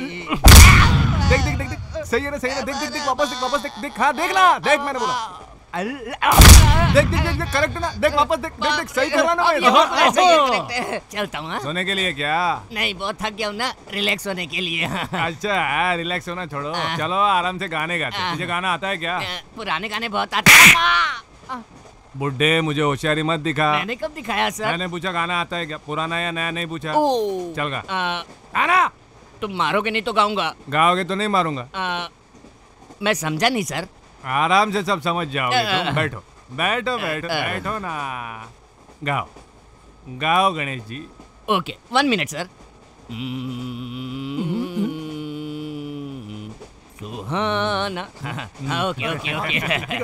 Speaker 3: देख देख देख, सही है ना, सही है ना। देख देख देख, वापस देख, वापस देख, देख। हाँ देख ना, देख मैंने बोला। देख देख देख देख करेक्ट ना, देख वापस देख देख देख सही कर रहा ना मैं।
Speaker 15: चलता हूँ।
Speaker 3: सोने के लिए क्या?
Speaker 15: नहीं बहुत थक गया हूँ ना, रिलैक्स होने के लिए।
Speaker 3: अच्छा रिलैक्स होना छोड़ो, चलो आराम से गाने गाते। तुझे गाना आता है क्या?
Speaker 15: पुराने गाने बहुत आते हैं।
Speaker 3: बुड्ढे मुझे होशियारी मत दिखा।
Speaker 15: मैंने कब दिखाया सर?
Speaker 3: मैंने पूछा गाना आता है क्या, पुराना या नया नहीं पूछा। चल गा।
Speaker 15: गाना तुम मारोगे नहीं तो गाऊंगा।
Speaker 3: गाओगे तो नहीं मारूंगा।
Speaker 15: मैं समझा नहीं सर।
Speaker 3: आराम से सब समझ जाओगे तुम। बैठो बैठो बैठो बैठो ना। गाओ गाओ Ganesh ji.
Speaker 15: Okay 1 minute sir. सुहाना। Okay okay okay.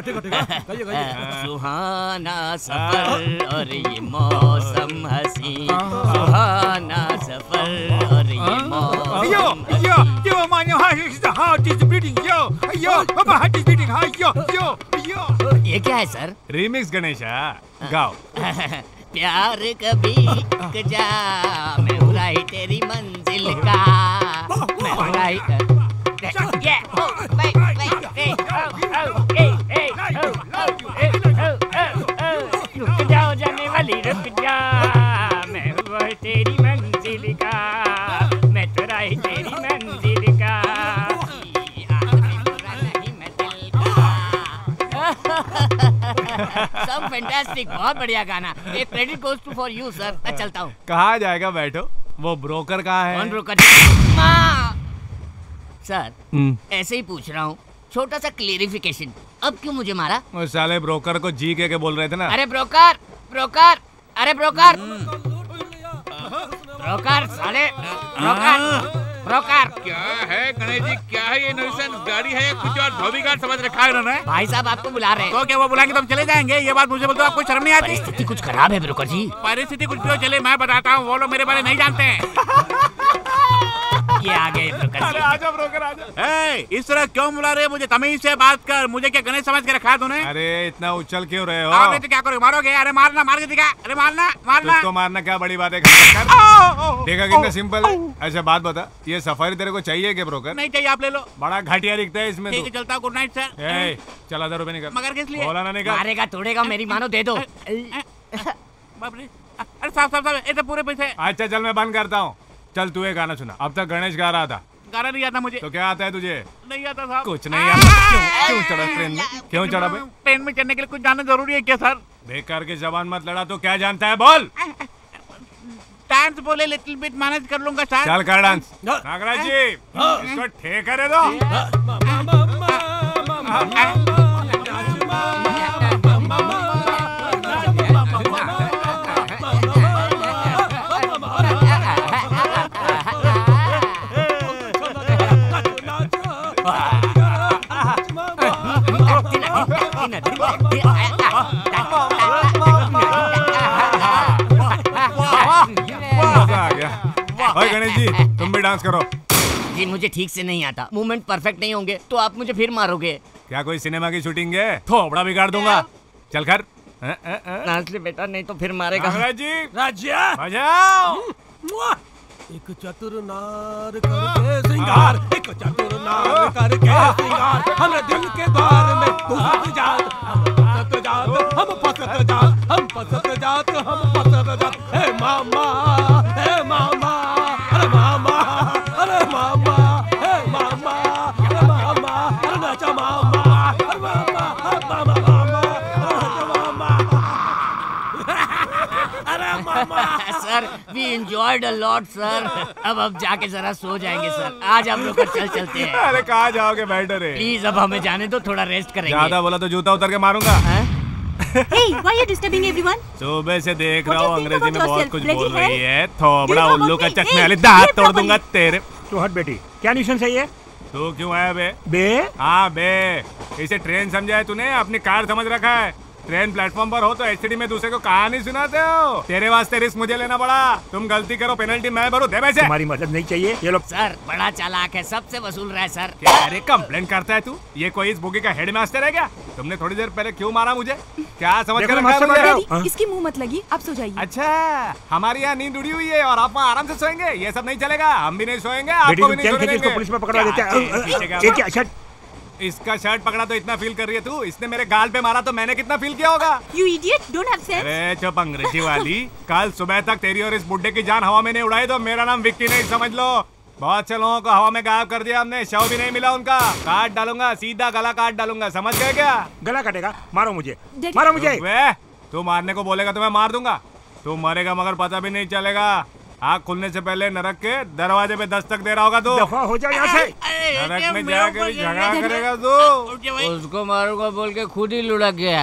Speaker 15: सुहाना सफर और ये मौसम हसी। सुहाना सफर और ये मौसम।
Speaker 11: Yo, man, your heart is beating. Yo, my heart is beating. Yo.
Speaker 15: ये क्या है सर?
Speaker 3: रीमिक्स गणेशा। गाओ।
Speaker 15: प्यार कभी रुक जा, मैं हूँ राही तेरी मंजिल का। मैं हूँ राही।
Speaker 6: रुक जाओ जाने वाली रुक जा, मैं हूँ तेरी मंजिल का। मैं तो राही तेरी मंजिल का।
Speaker 15: सब फैंटास्टिक, बहुत बढ़िया गाना। एक credit goes to for you sir. मैं चलता हूँ।
Speaker 3: कहाँ जाएगा? बैठो। वो ब्रोकर कहाँ है?
Speaker 15: कौन ब्रोकर? सर ऐसे ही पूछ रहा हूँ, छोटा सा क्लेरिफिकेशन। अब क्यों मुझे मारा?
Speaker 3: वो साले ब्रोकर को जी के बोल रहे थे ना।
Speaker 15: अरे ब्रोकर ब्रोकर, अरे ब्रोकर ब्रोकर, साले ब्रोकर ब्रोकर।
Speaker 5: क्या है गणेश जी, क्या है ये न्यूसेंस? गाड़ी है या कुछ और? धोबी गार्ड समझ रखा है उन्होंने।
Speaker 15: भाई साहब आपको बुला रहे हैं।
Speaker 5: तो क्या वो बुलाएंगे तो हम चले जाएंगे? ये बात मुझे बोलते हो, आपको शर्म नहीं आती?
Speaker 15: परिस्थिति कुछ खराब है ब्रोकर जी।
Speaker 5: परिस्थिति कुछ भी हो, चले मैं बताता हूँ, वो लोग मेरे बारे नहीं जानते हैं।
Speaker 15: ये आ गए ब्रोकर जी।
Speaker 3: आजा ब्रोकर आजा।
Speaker 5: इस तरह क्यों बुला रहे हो? मुझे तमीज से बात कर। मुझे क्या गणेश समझ के रखा है तूने?
Speaker 3: अरे इतना उछल क्यों रहे हो?
Speaker 5: आपने तो क्या करोगे? मारोगे? अरे मारना, मार के दिखा। अरे मारना मारना।
Speaker 3: तुझको मारना क्या बड़ी बात है? देखा कितना सिंपल है। अच्छा बात बता, ये सफारी तेरे को चाहिए क्या ब्रोकर?
Speaker 5: नहीं चाहिए, आप ले लो।
Speaker 3: बड़ा घटिया दिखता है इसमें।
Speaker 5: ठीक है चलता हूँ, गुड नाइट सर।
Speaker 3: चल 1000 रुपए निकल।
Speaker 5: मगर किस लिए?
Speaker 3: बोला ना निकल।
Speaker 15: मारेगा तोड़ेगा, मेरी मानो दे दो।
Speaker 5: बाप रे, अरे साहब साहब साहब, ये तो पूरे पैसे।
Speaker 3: अच्छा चल मैं बंद करता हूँ। चल तू ये गाना सुना। अब तक गणेश गा रहा था।
Speaker 5: गाना नहीं आता मुझे।
Speaker 3: तो क्या आता है तुझे?
Speaker 5: नहीं आता साहब।
Speaker 3: कुछ नहीं आता। क्यों चढ़ा ट्रेन में? क्यों चढ़ा भाई?
Speaker 5: ट्रेन में चढ़ने के लिए कुछ जानना जरूरी है क्या सर?
Speaker 3: बेकार के जबान मत लड़ा। तो क्या जानता है बोल।
Speaker 5: डांस बोले लिटिल बिट मैनेज कर लूंगा सर।
Speaker 3: चल कर डांस। नागराज जी इसको ठेका दे दो। भाई गणेश जी तुम भी डांस करो।
Speaker 15: जी मुझे ठीक से नहीं आता, मूवमेंट परफेक्ट नहीं होंगे तो आप मुझे फिर मारोगे।
Speaker 3: क्या कोई सिनेमा की शूटिंग है? थोबड़ा बिगाड़ दूंगा। चल कर
Speaker 15: नाच ले बेटा, नहीं तो फिर मारेगा।
Speaker 3: नागराज जी
Speaker 1: राज्य
Speaker 3: बजाओ।
Speaker 1: एक चतुर नार करके श्रृंगार, एक चतुर नार करके श्रृंगार, हम दिल के द्वार में घुसत जात, हम फसत जात, हम फसत जात, हम फसत जात, हम फसत जात। हे मामा, हे मामा, अरे मामा, अरे मामा, हे मामा, अरे मामा, अरे नाचा मामा, अरे मामा, मामा, मामा, अरे मामा।
Speaker 15: Sir we enjoyed a lot sir. अब जाके जरा सो जाएंगे सर। आज हम लोग चल चलते हैं।
Speaker 3: अरे कहाँ जाओगे? बैठो रे।
Speaker 15: प्लीज अब हमें जाने दो, थोड़ा रेस्ट करेंगे।
Speaker 3: ज्यादा बोला तो जूता उतर के मारूंगा।
Speaker 7: Hey, why are you disturbing everyone?
Speaker 3: सुबह से देख रहा हूँ
Speaker 7: What do you think
Speaker 3: अंग्रेजी में
Speaker 7: about
Speaker 3: बहुत
Speaker 7: yourself,
Speaker 3: कुछ
Speaker 7: bloody
Speaker 3: बोल
Speaker 7: hell?
Speaker 3: रही है। थोबड़ा
Speaker 7: Do you know
Speaker 3: उल्लू
Speaker 7: what
Speaker 3: का
Speaker 7: me?
Speaker 3: चश्मे
Speaker 7: Hey,
Speaker 3: वाले दांत
Speaker 7: behave
Speaker 3: तोड़ दूंगा
Speaker 7: properly.
Speaker 3: तेरे।
Speaker 11: तो हट बेटी, क्या न्यूसेंस है ये?
Speaker 3: तू क्यों आया बे?
Speaker 11: बे?
Speaker 3: हाँ बे। इसे ट्रेन समझा है तूने? अपनी कार समझ रखा है। ट्रेन प्लेटफॉर्म पर हो तो एसटीडी में दूसरे को कहानी सुनाते हो। तेरे वास्ते रिस्क मुझे लेना पड़ा। तुम गलती करो पेनल्टी मैं भरूं। दे पैसे।
Speaker 11: तुम्हारी मदद नहीं चाहिए। ये लो।
Speaker 15: सर बड़ा चालाक है, सबसे वसूल रहा है सर।
Speaker 3: क्या अरे कंप्लेन करता है तू? ये कोई इस बुकी का हेड मास्टर है क्या? तुमने थोड़ी देर पहले क्यों मारा मुझे? क्या समझ कर रखा है मुझे?
Speaker 8: इसकी मुंह मत लगी, आप सो जाइए।
Speaker 3: अच्छा हमारी यहाँ नींद उड़ी हुई है और आप वहाँ आराम से सोएंगे? ये सब नहीं चलेगा। हम भी नहीं सोएंगे, आपको भी नहीं सोने देंगे।
Speaker 11: पुलिस में पकड़वा देते हैं।
Speaker 2: इसका शर्ट पकड़ा तो इतना फील कर रही है तू। इसने मेरे गाल पे मारा तो मैंने कितना फील किया होगा।
Speaker 7: You idiot, don't have sense.
Speaker 2: अरे चुप अंग्रेजी वाली। कल सुबह तक तेरी और इस बुड्ढे की जान हवा में नहीं उड़ाई तो मेरा नाम विक्की नहीं, समझ लो। बहुत से लोगों को हवा में गायब कर दिया हमने, शव भी नहीं मिला उनका। काट डालूंगा, सीधा गला काट डालूंगा, समझ गए क्या?
Speaker 11: गला काटेगा? मारो मुझे, मारो मुझे।
Speaker 2: वे, तू मारने को बोलेगा तो मैं मार दूंगा। तू मरेगा मगर पता भी नहीं चलेगा। आग खुलने से पहले नरक के दरवाजे पे दस्तक दे रहा होगा तू।
Speaker 11: दफा हो जा यहाँ से।
Speaker 2: नरक में जाकर झगड़ा करेगा तू।
Speaker 15: उसको मारूंगा बोल के खुद ही लुढ़क गया।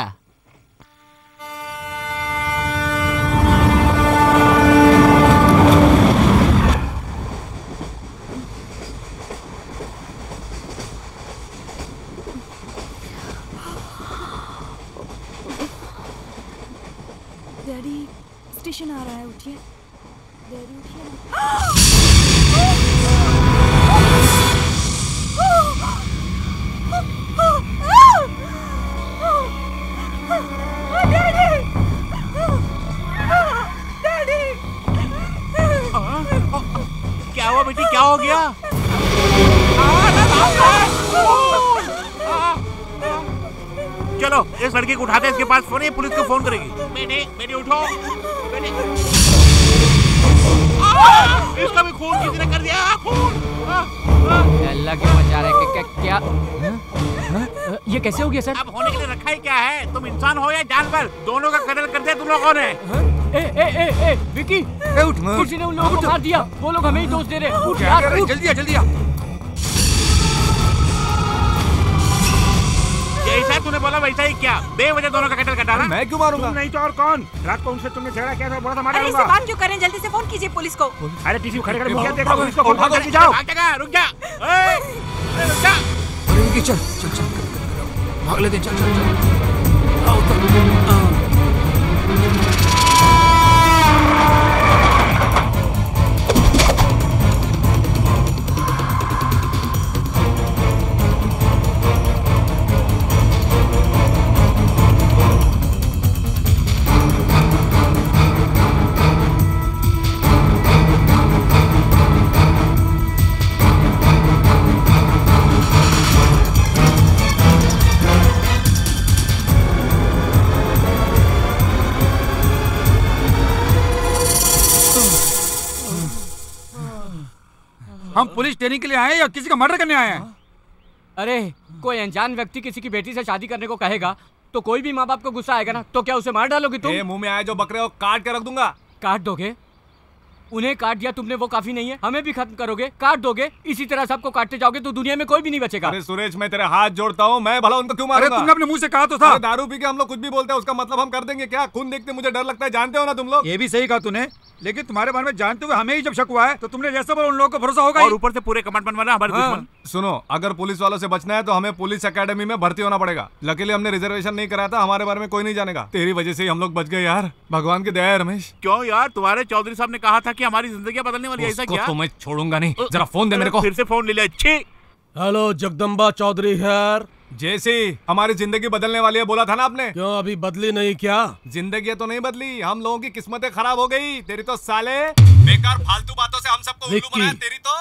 Speaker 8: डैडी स्टेशन आ रहा है, उठिए। डैडी उठिए।
Speaker 5: क्या हुआ बेटी, क्या हो गया? चलो इस लड़की को उठाते, इसके पास फोन है, पुलिस को फोन करेगी। बेटी उठो, बेटी। इसका भी खून किसी ने कर दिया, खून।
Speaker 6: अल्लाह के बचा रहे। क्या ये कैसे हो गया सर?
Speaker 5: अब होने के लिए रखा ही क्या है? तुम इंसान हो या जानवर, दोनों का कत्ल कर दिया तुम लोगों ने।
Speaker 6: ए विकी,
Speaker 1: उठ।
Speaker 6: किसी ने उन लोगों को मार दिया। वो लोग हमें ही दोष दे रहे हैं। उठ यार, उठ।
Speaker 1: जल्दी आ।
Speaker 5: जैसा तूने बोला वैसा ही क्या? बेवजह दोनों का कत्ल कर डाला।
Speaker 2: मैं क्यों मारूंगा?
Speaker 11: तुम नहीं तो और कौन? रात को उनसे तुमने झगड़ा किया था, बोला था मार
Speaker 8: अरे इसे
Speaker 11: डालूंगा।
Speaker 8: काम क्यों करें? जल्दी से फोन कीजिए पुलिस को।
Speaker 11: अरे टीसी खड़े खड़े मुझे देखो, पुलिस को फोन करके जाओ।
Speaker 5: भाग जा, रुक जा, रुक जा।
Speaker 1: चल भाग लेते, चल आओ तो।
Speaker 9: हम पुलिस ट्रेनिंग के लिए आए हैं या किसी का मर्डर करने आए हैं?
Speaker 6: अरे कोई अनजान व्यक्ति किसी की बेटी से शादी करने को कहेगा तो कोई भी माँ बाप को गुस्सा आएगा ना, तो क्या उसे मार डालोगे तुम?
Speaker 2: मुंह में आए जो बकरे हो काट के रख दूंगा।
Speaker 6: काट दोगे? उन्हें काट दिया तुमने, वो काफी नहीं है? हमें भी खत्म करोगे? काट दोगे? इसी तरह सबको काटते जाओगे तो दुनिया में कोई भी नहीं बचेगा।
Speaker 2: अरे सुरेश, मैं तेरे हाथ जोड़ता हूँ, मैं भला उनको क्यों मारूंगा?
Speaker 9: अरे तुमने अपने मुंह से कहा तो था।
Speaker 2: दारू पी के हम लोग कुछ भी बोलते हैं, उसका मतलब हम कर देंगे क्या? खून देखते मुझे डर लगता है, जानते हो ना तुम लोग।
Speaker 9: ये भी सही कहा तूने, लेकिन तुम्हारे बारे में जानते हुए हमें ही जब शक हुआ है तो तुमने जैसा बोला उन लोगों को भरोसा होगा।
Speaker 5: और ऊपर से पूरे कमांडमेंट वाला हमारे दुश्मन।
Speaker 2: सुनो, अगर पुलिस वालों से बचना है तो हमें पुलिस एकेडमी में भर्ती होना पड़ेगा। लकीली हमने रिजर्वेशन नहीं कराया था, हमारे बारे में कोई नहीं जानेगा। तेरी वजह से ही हम लोग बच गए यार, भगवान की दया है रमेश।
Speaker 5: क्यों यार, तुम्हारे चौधरी साहब ने कहा था कि हमारी जिंदगी बदलने वाली है, ऐसा क्या?
Speaker 2: तो मैं छोड़ूंगा नहीं, जरा फोन दे मेरे को।
Speaker 5: फिर से फोन ले ले। अच्छी।
Speaker 1: हेलो, जगदम्बा चौधरी है।
Speaker 2: जैसे हमारी जिंदगी बदलने वाली है बोला था ना आपने,
Speaker 1: क्यों अभी बदली नहीं क्या?
Speaker 2: जिंदगी तो नहीं बदली, हम लोगों की किस्मतें खराब हो गई। तेरी तो साले बेकार फालतू बातों से हम सबको उल्लू बनाया। तेरी तो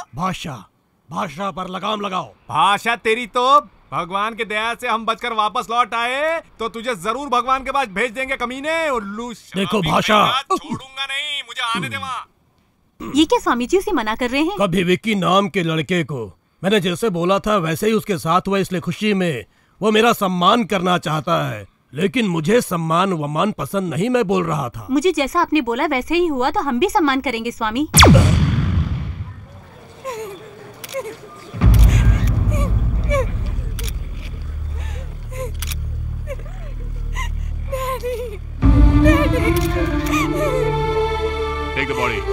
Speaker 1: भाषा पर लगाम लगाओ।
Speaker 2: भाषा तेरी तो भगवान की दया से हम बचकर वापस लौट आए तो तुझे जरूर भगवान के पास भेज देंगे कमीने। उल्लू
Speaker 1: देखो भाषा,
Speaker 2: छोड़ूंगा नहीं, मुझे आने दे वहाँ।
Speaker 7: ये क्या स्वामी जी उसे मना कर रहे हैं?
Speaker 1: कभी विक्की नाम के लड़के को मैंने जैसे बोला था वैसे ही उसके साथ हुआ, इसलिए खुशी में वो मेरा सम्मान करना चाहता है, लेकिन मुझे सम्मान वमान पसंद नहीं, मैं बोल रहा था।
Speaker 7: मुझे जैसा आपने बोला वैसे ही हुआ तो हम भी सम्मान करेंगे स्वामी।
Speaker 5: Take the body.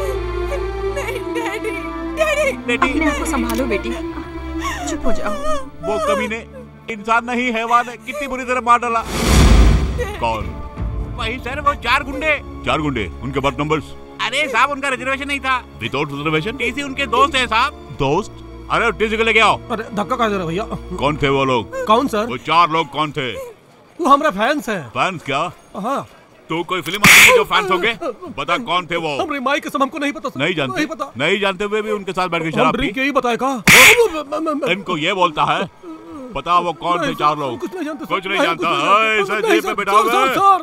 Speaker 8: डैडी, अपने आप को संभालो बेटी, चुप हो जाओ।
Speaker 5: वो कमीने इंसान नहीं हैवान है, कितनी बुरी तरह मार डाला। कौन? वही सर, वो 4 गुंडे। 4 गुंडे? उनके बर्थ नंबर्स? अरे साहब, उनका रिजर्वेशन नहीं था। Without reservation? टीसी उनके दोस्त है साहब। दोस्त? अरे टीसी को लेके आओ।
Speaker 1: अरे धक्का कहा जा रहा भैया।
Speaker 5: कौन थे वो लोग?
Speaker 1: कौन सर?
Speaker 5: वो 4 लोग कौन थे?
Speaker 1: वो हमारे फैंस हैं।
Speaker 5: फैंस क्या?
Speaker 1: हाँ।
Speaker 5: तो कोई फिल्म आती है जो फैंस होंगे? बता कौन थे वो?
Speaker 1: हमारी माई कसम हमको नहीं पता।
Speaker 5: नहीं जानते? नहीं जानते हुए भी उनके साथ बैठ के शराब पी?
Speaker 1: यही बताएगा।
Speaker 5: इनको ये बोलता है बताओ वो कौन थे चार लोग?
Speaker 1: कुछ नहीं जानता,
Speaker 5: कुछ नहीं
Speaker 1: नहीं,
Speaker 5: जानता।
Speaker 1: कुछ नहीं
Speaker 5: ओए,
Speaker 1: जानता,
Speaker 5: सर
Speaker 1: नहीं,
Speaker 5: जीप पे
Speaker 1: सर,
Speaker 5: बिठाओ
Speaker 1: सर,
Speaker 5: गए।
Speaker 1: सर।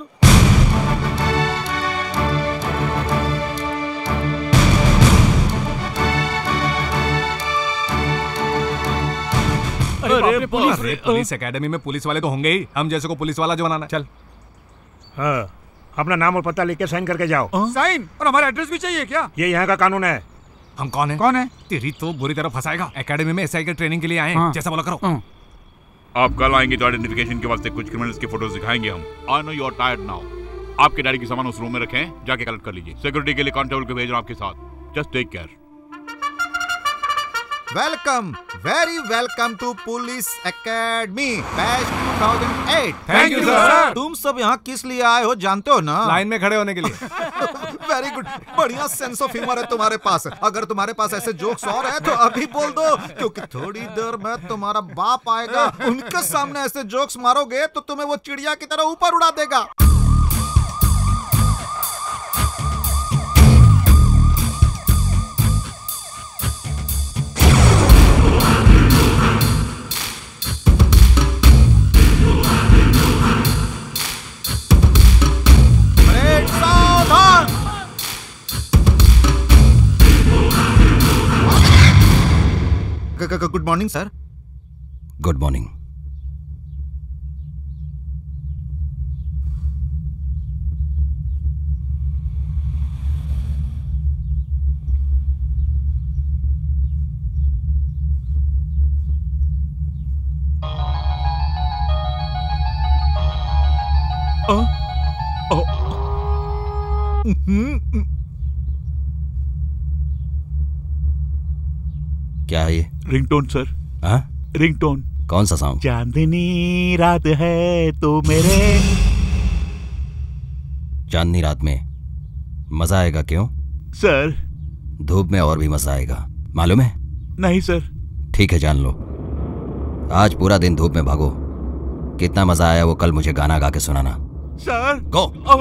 Speaker 2: अरे पुलिस एकेडमी में पुलिस वाले तो होंगे ही, हम जैसे को पुलिस वाला जो बनाना। चल
Speaker 11: हाँ, अपना नाम और पता लिख के साइन करके जाओ।
Speaker 9: साइन? और हमारा एड्रेस भी चाहिए क्या?
Speaker 11: ये यहाँ का कानून है।
Speaker 2: हम कौन है?
Speaker 9: कौन है?
Speaker 2: तेरी तो बुरी तरह फंसाएगा। एकेडमी में एसआई के ट्रेनिंग के लिए आए हैं।
Speaker 9: हाँ।
Speaker 2: जैसा बोला करो।
Speaker 5: आप कल आएंगे तो आइडेंटिफिकेशन के वास्ते कुछ क्रिमिनल्स की फोटोज दिखाएंगे हम। I know you are tired now. आपके डैडी की सामान उस रूम में रखें, जाके कलेक्ट कर लीजिए। सिक्योरिटी के लिए कांस्टेबल को भेज रहा हूं आपके साथ। Just take care.
Speaker 4: Welcome, very welcome to police academy batch 2008।
Speaker 2: Thank you sir.
Speaker 4: तुम सब यहाँ किस लिए आए हो जानते हो ना?
Speaker 2: लाइन में खड़े होने के लिए।
Speaker 4: वेरी गुड, बढ़िया सेंस ऑफ ह्यूमर है तुम्हारे पास। अगर तुम्हारे पास ऐसे जोक्स और है तो अभी बोल दो, क्योंकि थोड़ी देर में तुम्हारा बाप आएगा। उनके सामने ऐसे जोक्स मारोगे तो तुम्हें वो चिड़िया की तरह ऊपर उड़ा देगा। Good morning sir.
Speaker 16: Good morning. क्या है ये?
Speaker 5: Ringtone sir.
Speaker 16: हाँ?
Speaker 5: रिंगटोन।
Speaker 16: कौन सा सॉन्ग?
Speaker 5: चांदनी रात है तो मेरे।
Speaker 16: चांदनी रात में मजा आएगा क्यों?
Speaker 5: सर
Speaker 16: धूप में और भी मजा आएगा, मालूम है?
Speaker 5: नहीं सर।
Speaker 16: ठीक है, जान लो। आज पूरा दिन धूप में भागो। कितना मजा आया वो कल मुझे गाना गा के सुनाना।
Speaker 5: Sir
Speaker 16: go.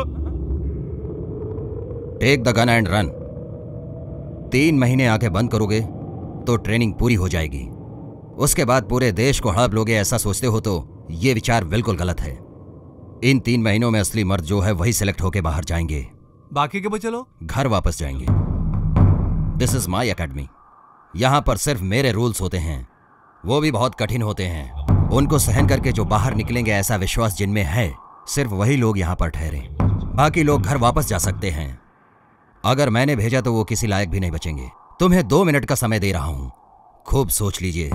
Speaker 16: Take the gun and run. 3 महीने आंखें बंद करोगे तो ट्रेनिंग पूरी हो जाएगी। उसके बाद पूरे देश को हड़प लोगे ऐसा सोचते हो तो ये विचार बिल्कुल गलत है। इन 3 महीनों में असली मर्द जो है वही सिलेक्ट होके बाहर जाएंगे,
Speaker 2: बाकी के बच्चे लोग
Speaker 16: घर वापस जाएंगे। This is my academy. यहां पर सिर्फ मेरे रूल्स होते हैं, वो भी बहुत कठिन होते हैं। उनको सहन करके जो बाहर निकलेंगे, ऐसा विश्वास जिनमें है, सिर्फ वही लोग यहां पर ठहरे। बाकी लोग घर वापस जा सकते हैं। अगर मैंने भेजा तो वो किसी लायक भी नहीं बचेंगे। तुम्हें 2 मिनट का समय दे रहा हूं, खूब सोच लीजिए।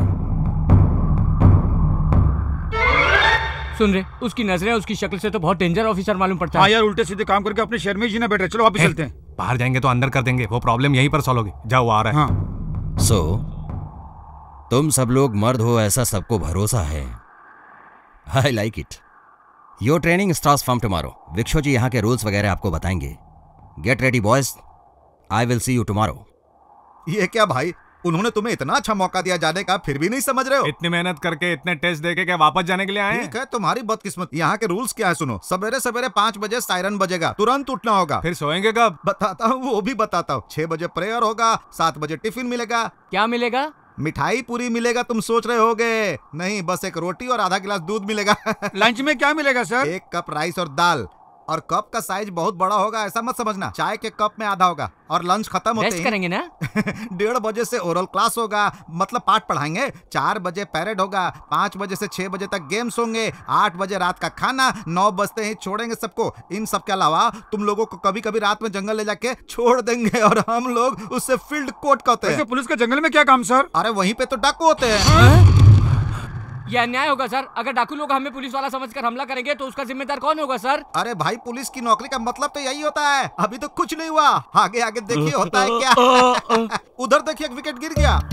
Speaker 6: सुन रहे, उसकी नजरें, उसकी शक्ल से तो बहुत डेंजर ऑफिसर मालूम पड़ता है।
Speaker 9: हाँ यार, उल्टे सीधे काम करके अपने शहर में ही जीना बेटर। चलो वापस चलते हैं।
Speaker 2: बाहर जाएंगे तो अंदर कर देंगे, वो प्रॉब्लम यहीं पर सॉल्व होगी। जाओ, आ रहा है।
Speaker 9: हाँ।
Speaker 16: सो तुम सब लोग मर्द हो ऐसा सबको भरोसा है। I like it. Your training starts from tomorrow. विक्षो जी यहाँ के रूल्स वगैरह आपको बताएंगे। Get ready boys, I will see you tomorrow.
Speaker 4: ये क्या भाई, उन्होंने तुम्हें इतना अच्छा मौका दिया जाने का, फिर भी नहीं समझ रहे हो?
Speaker 2: इतनी मेहनत करके, इतने टेस्ट देके क्या वापस जाने के लिए आए?
Speaker 4: ठीक है, तुम्हारी बदकिस्मत। यहाँ के रूल्स क्या है सुनो। सवेरे सवेरे 5 बजे सायरन बजेगा, तुरंत उठना होगा।
Speaker 2: फिर सोएंगे कब?
Speaker 4: बताता हूँ, वो भी बताता हूँ। 6 बजे प्रेयर होगा, 7 बजे टिफिन मिलेगा।
Speaker 6: क्या मिलेगा?
Speaker 4: मिठाई पूरी मिलेगा। तुम सोच रहे होगे, नहीं, बस एक रोटी और आधा गिलास दूध मिलेगा।
Speaker 9: लंच में क्या मिलेगा सर?
Speaker 4: 1 कप राइस और दाल। और कप का साइज बहुत बड़ा होगा, ऐसा मत समझना। चाय के कप में आधा होगा। और लंच खत्म होते ही
Speaker 6: करेंगे ना।
Speaker 4: 1:30 बजे से ओरल क्लास होगा, मतलब पाठ पढ़ाएंगे। 4 बजे पैरेड होगा। 5 बजे से 6 बजे तक गेम्स होंगे। 8 बजे रात का खाना। 9 बजते ही छोड़ेंगे सबको। इन सब के अलावा तुम लोगों को कभी कभी रात में जंगल ले जाके छोड़ देंगे, और हम लोग उससे फील्ड कोर्ट कहते हैं।
Speaker 9: पुलिस के जंगल में क्या काम सर?
Speaker 4: अरे वहीं पे तो डाकू होते हैं।
Speaker 6: ये अन्याय होगा सर। अगर डाकू लोग हमें पुलिस वाला समझकर हमला करेंगे तो उसका जिम्मेदार कौन होगा सर?
Speaker 4: अरे भाई, पुलिस की नौकरी का मतलब तो यही होता है। अभी तो कुछ नहीं हुआ, आगे आगे देखिए होता है क्या। उधर देखिए, एक विकेट गिर गया।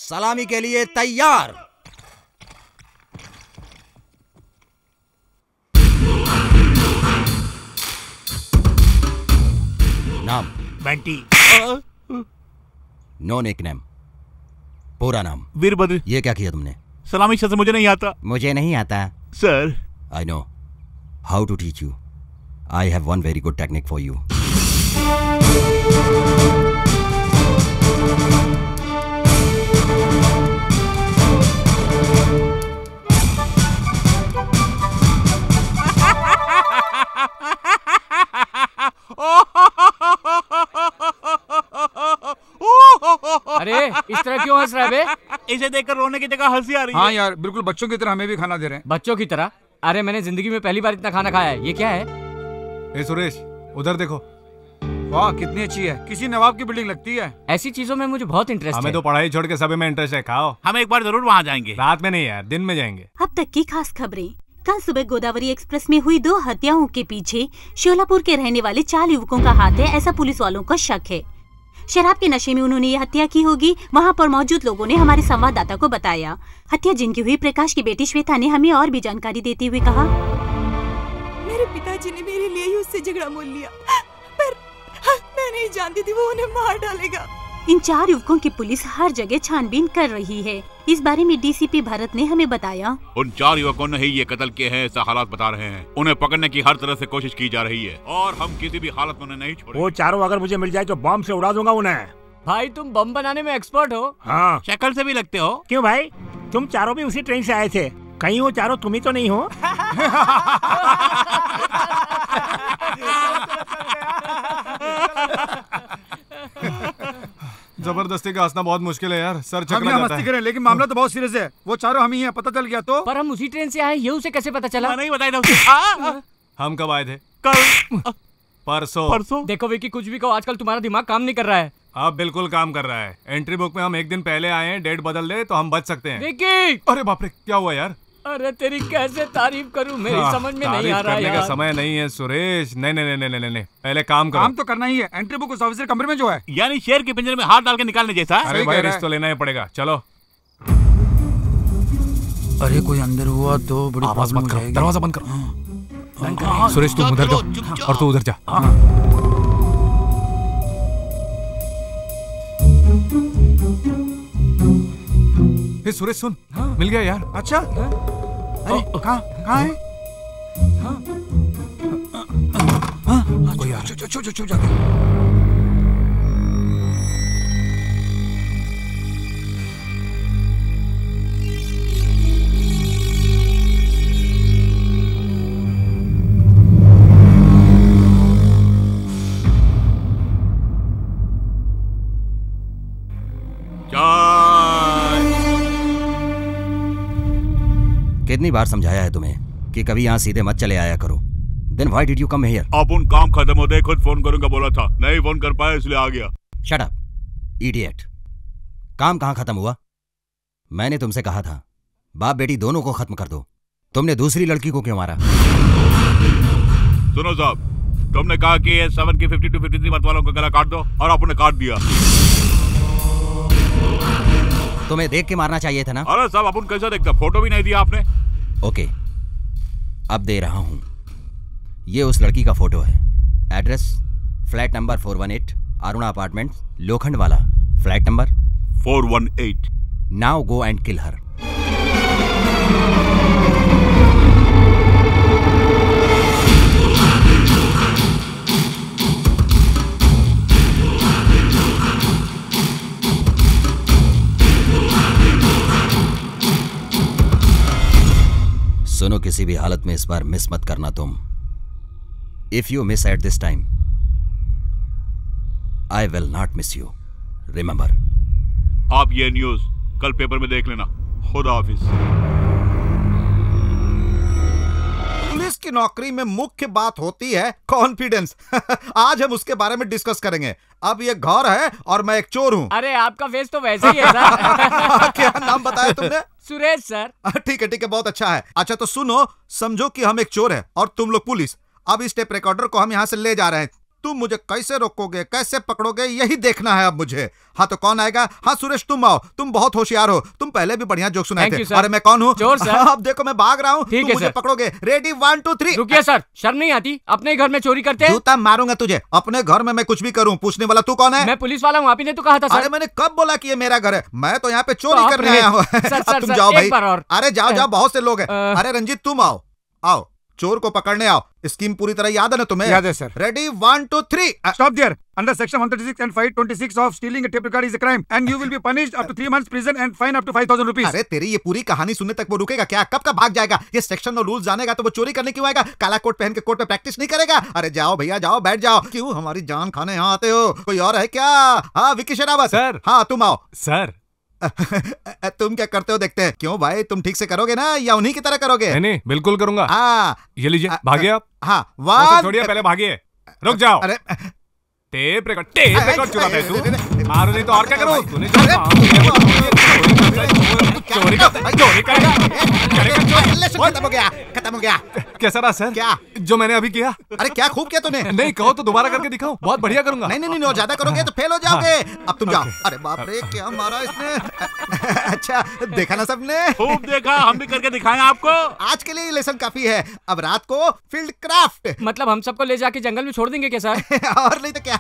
Speaker 16: सलामी के लिए तैयार। नाम
Speaker 11: बंटी।
Speaker 16: नो निकनेम, पूरा नाम
Speaker 5: वीरभद्र।
Speaker 16: ये क्या किया तुमने?
Speaker 5: सलामी शब्द मुझे नहीं आता।
Speaker 16: मुझे नहीं आता
Speaker 5: sir.
Speaker 16: I know how to teach you. I have one very good technique for you.
Speaker 6: अरे इस तरह क्यों हंस रहा है बे?
Speaker 5: इसे देखकर रोने की जगह हंसी आ रही है।
Speaker 9: हाँ यार, बिल्कुल बच्चों की तरह हमें भी खाना दे रहे हैं।
Speaker 6: बच्चों की तरह? अरे मैंने जिंदगी में पहली बार इतना खाना खाया है। ये क्या है?
Speaker 3: ए सुरेश, उधर देखो।
Speaker 9: वाह कितनी अच्छी है, किसी नवाब की बिल्डिंग लगती है।
Speaker 6: ऐसी चीजों में मुझे बहुत इंटरेस्ट है।
Speaker 3: हमें तो पढ़ाई छोड़ के सभी में इंटरेस्ट है। खाओ।
Speaker 5: हम एक बार जरूर वहाँ जाएंगे।
Speaker 3: रात में नहीं यार, दिन में जाएंगे।
Speaker 7: अब तक की खास खबरें। कल सुबह गोदावरी एक्सप्रेस में हुई 2 हत्याओं के पीछे शोलापुर के रहने वाले 4 युवकों का हाथ है, ऐसा पुलिस वालों का शक है। शराब के नशे में उन्होंने ये हत्या की होगी, वहाँ पर मौजूद लोगों ने हमारे संवाददाता को बताया। हत्या जिनकी हुई, प्रकाश की बेटी श्वेता ने हमें और भी जानकारी देते हुए कहा,
Speaker 8: मेरे पिताजी ने मेरे लिए ही उससे झगड़ा मोल लिया, पर मैं नहीं जानती थी वो उन्हें मार डालेगा।
Speaker 7: इन 4 युवकों की पुलिस हर जगह छानबीन कर रही है। इस बारे में डीसीपी भरत ने हमें बताया,
Speaker 5: उन 4 युवकों ने ही ये कत्ल किए हैं, ऐसा हालात बता रहे हैं। उन्हें पकड़ने की हर तरह से कोशिश की जा रही है और हम किसी भी हालत में उन्हें नहीं छोड़ेंगे।
Speaker 11: वो चारों अगर मुझे मिल जाए तो बम से उड़ा दूंगा उन्हें।
Speaker 6: भाई तुम बम बनाने में एक्सपर्ट हो।
Speaker 11: हाँ,
Speaker 5: शक्ल से भी लगते हो।
Speaker 11: क्यों भाई, तुम चारों भी उसी ट्रेन से आए थे? कहीं वो चारों तुम ही तो नहीं हो?
Speaker 3: जबरदस्ती का हंसना बहुत मुश्किल है यार, सर चकरा
Speaker 9: हम यहाँ
Speaker 3: जाता
Speaker 9: मस्ती
Speaker 3: है।
Speaker 9: करें, लेकिन मामला तो बहुत सीरियस है। वो चारों हम ही हैं, पता चल गया तो?
Speaker 6: पर हम उसी ट्रेन से आए, ये उसे कैसे पता चला?
Speaker 5: नहीं बताया था उसे।
Speaker 3: हम कब आए थे?
Speaker 5: कल।
Speaker 3: परसों।
Speaker 6: देखो विकी, कुछ भी कहो, आजकल तुम्हारा दिमाग काम नहीं कर रहा है।
Speaker 3: अब बिल्कुल काम कर रहा है। एंट्री बुक में हम एक दिन पहले आए हैं, डेट बदल दे तो हम बच सकते हैं।
Speaker 6: विकी!
Speaker 3: अरे बाप रे, क्या हुआ यार?
Speaker 6: अरे तेरी कैसे तारीफ करूं, मेरी समझ में नहीं आ रहा
Speaker 3: करने
Speaker 6: यार।
Speaker 3: का समय नहीं है सुरेश। नहीं नहीं नहीं नहीं नहीं, पहले काम करो।
Speaker 9: काम तो करना ही है। एंट्री बुक उस ऑफिसर कमरे में जो है,
Speaker 5: यानी शेर के पिंजरे में हाथ डाल के निकालने जैसा।
Speaker 3: अरे भाई, रिस्क तो लेना ही पड़ेगा। चलो।
Speaker 9: अरे कोई अंदर हुआ तो बड़ी
Speaker 3: आवाज मत करो, दरवाजा बंद करो। सुरेश तुम उधर जाओ और तू उधर जा। हे सुरेश सुन, मिल गया यार।
Speaker 9: अच्छा, अरे कहाँ है? कोई यार, चुप जाके।
Speaker 16: कितनी बार समझाया है तुम्हें कि कभी यहाँ सीधे मत चले आया करो। Then why did you come here?
Speaker 5: अपन काम खत्म होते ही खुद फोन करूंगा बोला था, नहीं फोन कर पाया इसलिए आ गया।
Speaker 16: Shut up, idiot. काम कहाँ खत्म हुआ? मैंने तुमसे कहा था बाप बेटी दोनों को खत्म कर दो। तुमने दूसरी लड़की को क्यों मारा?
Speaker 5: सुनो साहब, तुमने कहा कि ये 7 की 52 53 मत वालों का गला काट दो और आपने काट दिया।
Speaker 16: तुम्हें देख के मारना चाहिए था ना।
Speaker 5: अरे साहब, अपन कैसा देखता, फोटो भी नहीं दिया आपने।
Speaker 16: ओके, अब दे रहा हूं। ये उस लड़की का फोटो है। Address flat number 418 Aruna apartment, Lokhandwala, flat number
Speaker 5: 418।
Speaker 16: Now go and kill her. सुनो, किसी भी हालत में इस बार मिस मत करना तुम। If you miss at this time, I will not miss you, remember.
Speaker 5: आप ये न्यूज कल पेपर में देख लेना। खुदा हाफिज।
Speaker 4: पुलिस की नौकरी में मुख्य बात होती है कॉन्फिडेंस। आज हम उसके बारे में डिस्कस करेंगे। अब ये घर है और मैं एक चोर हूँ।
Speaker 6: अरे आपका फेस तो वैसे ही है सर।
Speaker 4: क्या नाम बताया तुमने?
Speaker 6: सुरेश सर।
Speaker 4: ठीक है, बहुत अच्छा है। अच्छा तो सुनो, समझो कि हम एक चोर है और तुम लोग पुलिस। अब इस टेप रिकॉर्डर को हम यहाँ से ले जा रहे हैं। तुम मुझे कैसे रोकोगे, कैसे पकड़ोगे, यही देखना है अब मुझे। हाँ तो कौन आएगा? हाँ सुरेश तुम आओ, तुम बहुत होशियार हो, तुम पहले भी बढ़िया जोक सुनाए थे। अरे मैं कौन हूँ? अब देखो मैं भाग रहा हूँ, तुम मुझे पकड़ोगे। रेडी 1 2 3।
Speaker 6: रुकिए सर, शर्म नहीं आती? अपने घर में चोरी करते हैं?
Speaker 4: जूता मारूंगा तुझे। अपने घर में मैं कुछ भी करूँ, पूछने वाला तू कौन है?
Speaker 6: मैं पुलिस वाला हूँ, आप ही ने तो कहा था सर।
Speaker 4: अरे मैंने कब बोला कि ये मेरा घर है? मैं तो यहाँ पे चोरी करने आया हूँ। अब तुम जाओ भाई। अरे जाओ जाओ, बहुत से लोग हैं। अरे रंजीत तुम आओ, आओ चोर को पकड़ने आओ। स्कीम पूरी तरह याद है ना तुम्हें?
Speaker 9: याद है sir.
Speaker 4: Ready 1 2 3।
Speaker 9: Stop there. Under section 136 and 526 of stealing a tape recorder is a crime and you will be punished up to 3 months prison and fine up to 5,000 rupees.
Speaker 4: अरे तेरी ये पूरी कहानी सुनने तक वो रुकेगा क्या? कब का भाग जाएगा? ये सेक्शन और रूल्स जानेगा तो वो चोरी करने क्यों आएगा? काला कोट पहन के कोर्ट पे प्रैक्टिस नहीं करेगा? अरे जाओ भैया जाओ, बैठ जाओ। क्यों हमारी जान खाने यहाँ आते हो? कोई और है क्या? हाँ विकी शेरावत सर। हाँ तुम आओ
Speaker 2: सर।
Speaker 4: तुम क्या करते हो देखते हैं। क्यों भाई, तुम ठीक से करोगे ना या उन्हीं की तरह करोगे?
Speaker 2: नहीं बिल्कुल करूंगा।
Speaker 4: हाँ
Speaker 2: ये लीजिए, भागिए आप।
Speaker 4: हाँ
Speaker 2: छोड़िए, पहले भागिए। रुक जाओ।
Speaker 4: अरे
Speaker 2: टेप रिकॉर्ड चुराता है तू। मारो नहीं तो और क्या करूं? तूने चोरी करेगा।
Speaker 4: खत्म हो गया।
Speaker 2: कैसा रहा सर?
Speaker 4: क्या
Speaker 2: जो मैंने अभी किया?
Speaker 4: अरे क्या खूब किया तूने।
Speaker 2: नहीं कहो तो दोबारा करके दिखाऊं? बहुत बढ़िया करूंगा।
Speaker 4: नहीं ज्यादा करोगे तो फेल हो जाओगे। अब तुम जाओ। अरे बाप रे क्या मारा इसने। अच्छा देखा ना सबने?
Speaker 5: खूब देखा, हम भी करके दिखाएं आपको।
Speaker 4: आज के लिए लेसन काफी है, अब रात को फील्ड क्राफ्ट।
Speaker 6: मतलब हम सबको ले जाके जंगल में छोड़ देंगे क्या सर?
Speaker 4: और नहीं तो क्या।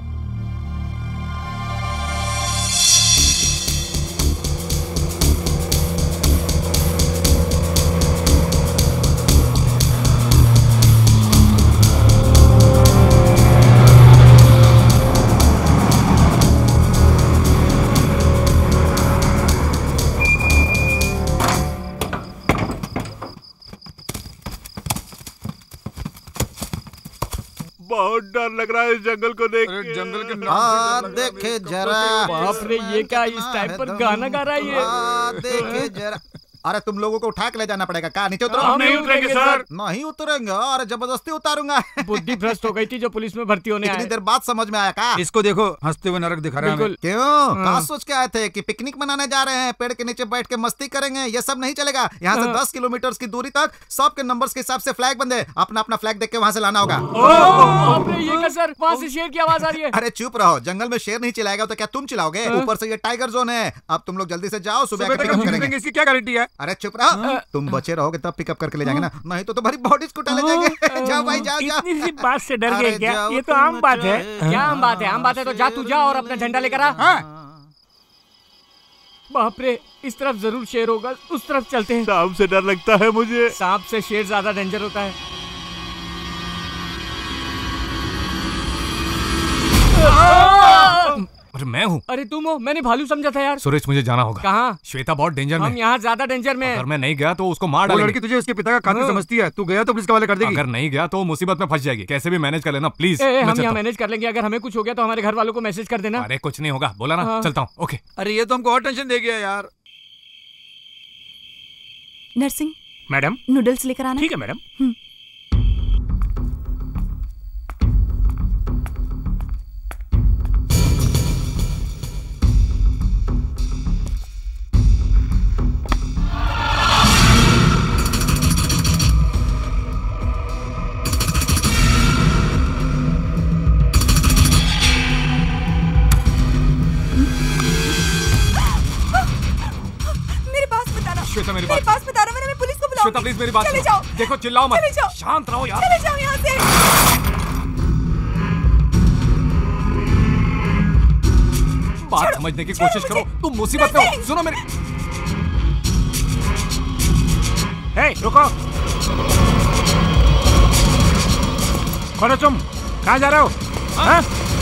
Speaker 5: बहुत डर लग रहा है इस जंगल को देख के।
Speaker 9: जंगल के
Speaker 4: नाम देखे जरा।
Speaker 6: बाप रे, ये क्या इस टाइम पर गाना गा रहा है ये?
Speaker 4: देखे जरा। अरे तुम लोगों को उठा के ले जाना पड़ेगा। कहा नीचे उतरो?
Speaker 6: हम नहीं उतरेंगे सर।
Speaker 4: नहीं उतरेंगे? अरे जबरदस्ती उतारूंगा।
Speaker 6: बुद्धि भ्रष्ट हो गई थी जो पुलिस में भर्ती होने
Speaker 4: इतनी देर बाद समझ में आया का?
Speaker 9: इसको देखो हंसते हुए नरक दिखा रहा है।
Speaker 4: क्यों? कहाँ सोच के आए थे कि पिकनिक मनाने जा रहे हैं, पेड़ के नीचे बैठ के मस्ती करेंगे? ये सब नहीं चलेगा। यहाँ से 10 किलोमीटर की दूरी तक सबके नंबर्स के हिसाब से फ्लैग बंदे, अपना अपना फ्लैग देख के वहाँ से लाना होगा।
Speaker 6: ये क्या सर? वहाँ से शेर की आवाज आ रही है।
Speaker 4: अरे चुप रहो, जंगल में शेर नहीं चिल्लाएगा तो क्या तुम चिल्लाओगे? ऊपर से ये टाइगर जोन है। अब तुम लोग जल्दी से जाओ, सुबह पिकअप करेंगे।
Speaker 9: इसकी क्या गारंटी है?
Speaker 4: अरे चुप रहो, तुम बचे रहोगे तब पिकअप करके ले जाएंगे ना, नहीं तो तुम्हारी बॉडी स्कूटर ले जाएंगे। जाओ भाई जाओ जाओ।
Speaker 11: इतनी सी बात से डर गए क्या? ये तो आम बात है।
Speaker 6: क्या आम बात है? आम बात है तो जा, तू जा और अपना झंडा लेकर आ। बाप रे, इस तरफ जरूर शेर होगा, उस तरफ चलते हैं।
Speaker 5: सांप से डर लगता है मुझे।
Speaker 6: सांप से शेर ज्यादा डेंजर होता है।
Speaker 2: अरे मैं हूँ।
Speaker 6: अरे तुम हो? मैंने भालू समझा था यार।
Speaker 2: सुरेश मुझे जाना होगा।
Speaker 6: कहाँ?
Speaker 2: श्वेता बहुत डेंजर में।
Speaker 6: हम यहाँ ज्यादा डेंजर में।
Speaker 2: अगर मैं नहीं गया तो उसको मार
Speaker 9: वो
Speaker 2: डालेंगे।
Speaker 9: लड़की तुझे उसके पिता का कातिल समझती है। तू गया तो पुलिस के हवाले कर देगी।
Speaker 2: अगर नहीं गया तो मुसीबत में फंस जाएगी। कैसे भी मैनेज कर लेना प्लीज।
Speaker 6: हम यहाँ मैनेज कर लेंगे। अगर हमें कुछ हो गया तो हमारे घर वालों को मैसेज कर देना।
Speaker 2: अरे कुछ नहीं होगा, बोला ना। चलता हूँ। ओके।
Speaker 9: अरे ये तो हमको और टेंशन दे गया यार।
Speaker 8: नरसिंह
Speaker 11: मैडम,
Speaker 8: नूडल्स लेकर आना।
Speaker 11: ठीक है मैडम।
Speaker 2: श्वेता मेरी बात।
Speaker 8: पास बता रहा हूं, मैं पुलिस को बुलाऊंगी।
Speaker 2: श्वेता प्लीज मेरी बात
Speaker 8: चले
Speaker 2: सुनो।
Speaker 8: जाओ।
Speaker 2: देखो चिल्लाओ मत।
Speaker 8: चले जाओ।
Speaker 2: शांत रहो यार।
Speaker 8: चले जाओ यहाँ से।
Speaker 2: बात समझने की कोशिश करो। तुम मुसीबत में हो। सुनो मेरी।
Speaker 11: हे रुको। कौन हो तुम? कहाँ जा रहे हो? हाँ?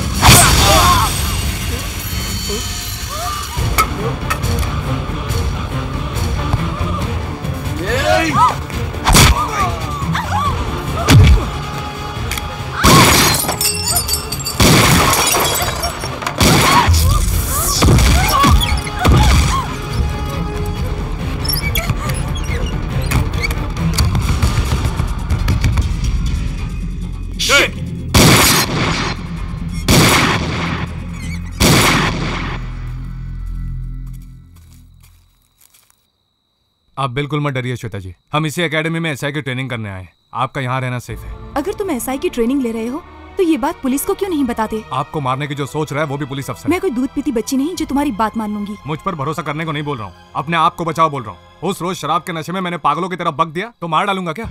Speaker 2: आप बिल्कुल मत डरिए श्वेता जी। हम इसी एकेडमी में एसआई की ट्रेनिंग करने आए हैं। आपका यहाँ रहना सेफ है।
Speaker 8: अगर तुम एसआई की ट्रेनिंग ले रहे हो तो ये बात पुलिस को क्यों नहीं बताते?
Speaker 3: आपको मारने की जो सोच रहा है वो भी पुलिस अफसर
Speaker 8: मैं कोई दूध पीती बच्ची नहीं जो तुम्हारी बात मान लूंगी।
Speaker 3: मुझ पर भरोसा करने को नहीं बोल रहा हूँ, अपने आप को बचाओ बोल रहा हूँ। उस रोज शराब के नशे में मैंने पागलों की तरह बक दिया तो मार डालूंगा क्या?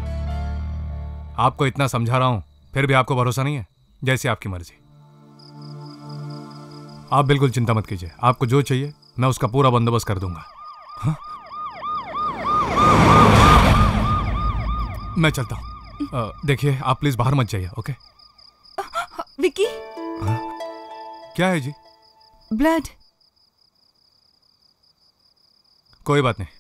Speaker 3: आपको इतना समझा रहा हूँ फिर भी आपको भरोसा नहीं है। जैसी आपकी मर्जी। आप बिल्कुल चिंता मत कीजिए, आपको जो चाहिए मैं उसका पूरा बंदोबस्त कर दूंगा। हाँ? मैं चलता हूँ। देखिए आप प्लीज बाहर मत जाइए। ओके
Speaker 8: विक्की।
Speaker 3: क्या है जी?
Speaker 8: ब्लड।
Speaker 3: कोई बात नहीं।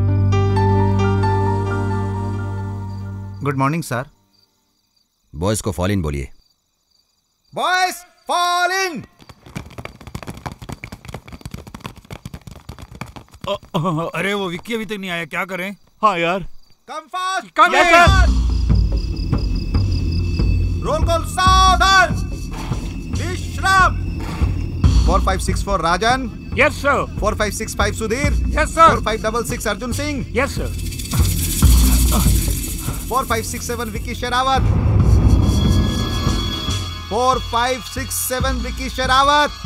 Speaker 4: Good morning sir.
Speaker 16: बॉयज को फॉल इन बोलिए।
Speaker 4: Boys fall in.
Speaker 9: अरे वो विक्की अभी तक नहीं आया, क्या करें?
Speaker 5: हाँ यार।
Speaker 4: Come fast.
Speaker 9: Come in.
Speaker 4: Roll call सावधान। विश्राम। 4564 Rajan.
Speaker 11: Yes sir.
Speaker 4: 4565 Sudhir.
Speaker 11: Yes sir.
Speaker 4: 4566 Arjun Singh.
Speaker 11: Yes sir.
Speaker 4: 4567 Vicky Sherawat. 4567 Vicky Sherawat.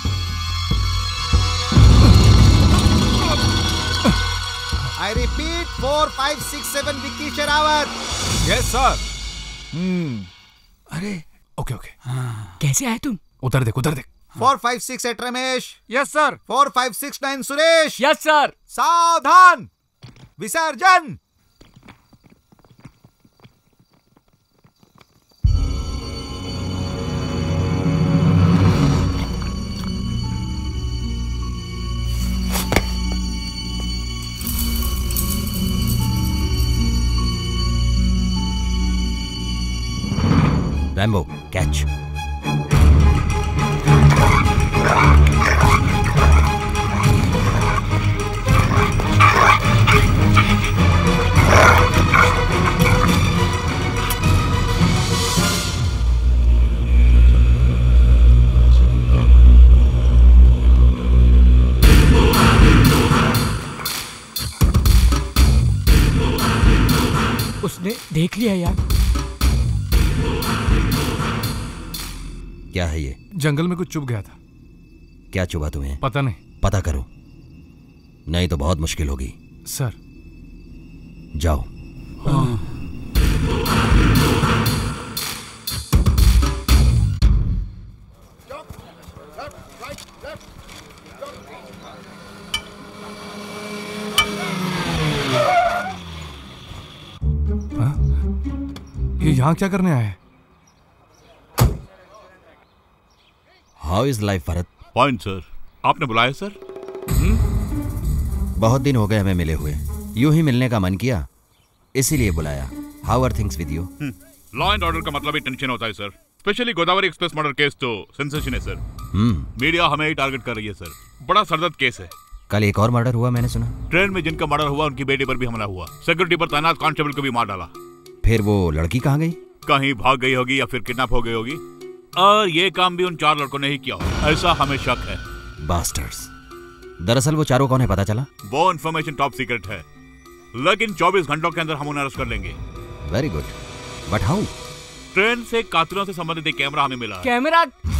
Speaker 4: I repeat 4567 Vicky Sherawat.
Speaker 3: Yes sir.
Speaker 2: अरे
Speaker 3: ओके ओके।
Speaker 2: कैसे आए तुम?
Speaker 3: उधर देख उधर देख।
Speaker 4: 4568 Ramesh.
Speaker 9: Yes sir.
Speaker 4: 4569 Suresh.
Speaker 2: Yes sir.
Speaker 4: सावधान विसर्जन।
Speaker 16: Rambo catch.
Speaker 2: उसने देख लिया यार।
Speaker 16: क्या है ये?
Speaker 3: जंगल में कुछ चुभ गया था।
Speaker 16: क्या चुभा तुम्हें?
Speaker 3: पता नहीं।
Speaker 16: पता करो, नहीं तो बहुत मुश्किल होगी।
Speaker 3: सर
Speaker 16: जाओ।
Speaker 3: ये यहाँ क्या करने आए हैं?
Speaker 16: How is life Bharat?
Speaker 5: Point sir. आपने बुलाया सर?
Speaker 16: बहुत दिन हो गए हमें मिले हुए, यूं ही मिलने का मन किया इसीलिए बुलाया। How are things with you?
Speaker 5: Law and order का मतलब ही टेंशन होता है sir. Specially Godavari express murder case तो सेंसेशन है सर। मीडिया हमें ही टारगेट कर रही है सर। बड़ा सरदर्द केस है।
Speaker 16: कल एक और मर्डर हुआ मैंने सुना।
Speaker 5: ट्रेन में जिनका मर्डर हुआ उनकी बेटी पर भी हमला हुआ। सिक्योरिटी पर तैनात कांस्टेबल को भी मार डाला।
Speaker 16: फिर वो लड़की कहाँ गई?
Speaker 5: कहीं भाग गई होगी या फिर किडनैप हो गई होगी। और ये काम भी उन 4 लड़कों ने ही किया होगा, ऐसा हमें शक है।
Speaker 16: बास्टर्स। दरअसल वो चारों कौन है पता चला?
Speaker 5: वो इन्फॉर्मेशन टॉप सीक्रेट है, लेकिन 24 घंटों के अंदर हम उन्हें अरेस्ट कर लेंगे।
Speaker 16: Very good, but how?
Speaker 5: Train से कातिलों से संबंधित एक कैमरा हमें मिला है।
Speaker 2: कैमरा?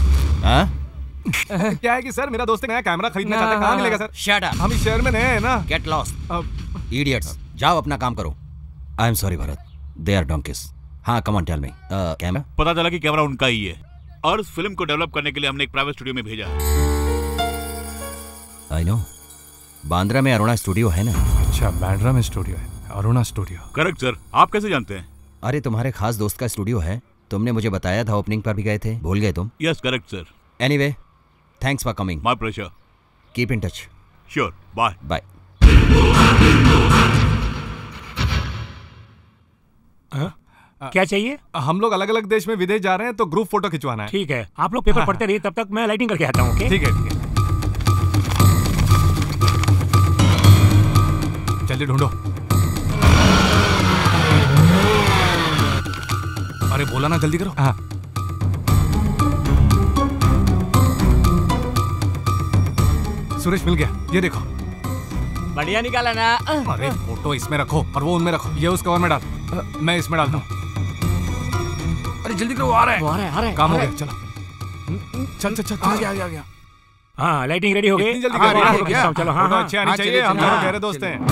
Speaker 3: क्या है कि सर मेरा दोस्त नया कैमरा खरीदना चाहता है। कहाँ मिलेगा सर?
Speaker 16: Shut up.
Speaker 3: हम इस शहर में नए हैं ना।
Speaker 16: Get lost idiots. जाओ अपना काम करो। I am sorry Bharat, they are donkeys. हाँ come on tell me. Camera?
Speaker 5: पता चला कि कैमरा उनका ही है और इस फिल्म को डेवलप करने के लिए हमने एक प्राइवेट स्टूडियो में भेजा है।
Speaker 16: आई नो, बांद्रा में अरुणा स्टूडियो है ना?
Speaker 3: अच्छा, बांद्रा में स्टूडियो है, अरुणा स्टूडियो।
Speaker 5: Correct sir. आप कैसे जानते हैं?
Speaker 16: अरे तुम्हारे खास दोस्त का स्टूडियो है, तुमने मुझे बताया था। ओपनिंग पर भी गए थे, भूल गए तुम?
Speaker 5: Yes correct sir.
Speaker 16: Anyway, thanks for coming.
Speaker 5: My pleasure.
Speaker 16: Keep in touch.
Speaker 5: Sure, bye
Speaker 16: bye.
Speaker 11: क्या चाहिए?
Speaker 3: हम लोग अलग अलग देश में विदेश जा रहे हैं तो ग्रुप फोटो खिंचवाना है।
Speaker 11: ठीक है, आप लोग पेपर पढ़ते रहिए, तब तक मैं लाइटिंग करके आता हूँ। ओके?
Speaker 3: ठीक है ठीक है। जल्दी ढूंढो। अरे बोला ना जल्दी करो। हाँ। सुरेश मिल गया, ये देखो।
Speaker 2: बढ़िया निकाला ना।
Speaker 3: अरे फोटो इसमें रखो और वो उनमें रखो। ये उस कवर में डाल, मैं इसमें डालता हूँ। अरे जल्दी करो, वो आ रहा है।
Speaker 6: आ रहा है।
Speaker 3: काम हो गया, चलो चल चल चल,
Speaker 11: आ गया। हाँ, लाइटिंग रेडी हो गई।
Speaker 3: इतनी जल्दी
Speaker 11: हाँ,
Speaker 3: कर
Speaker 11: रेडी हो गया। चलो, हाँ,
Speaker 3: फोटो अच्छी आनी चाहिए, हम दोनों गहरे दोस्त हैं।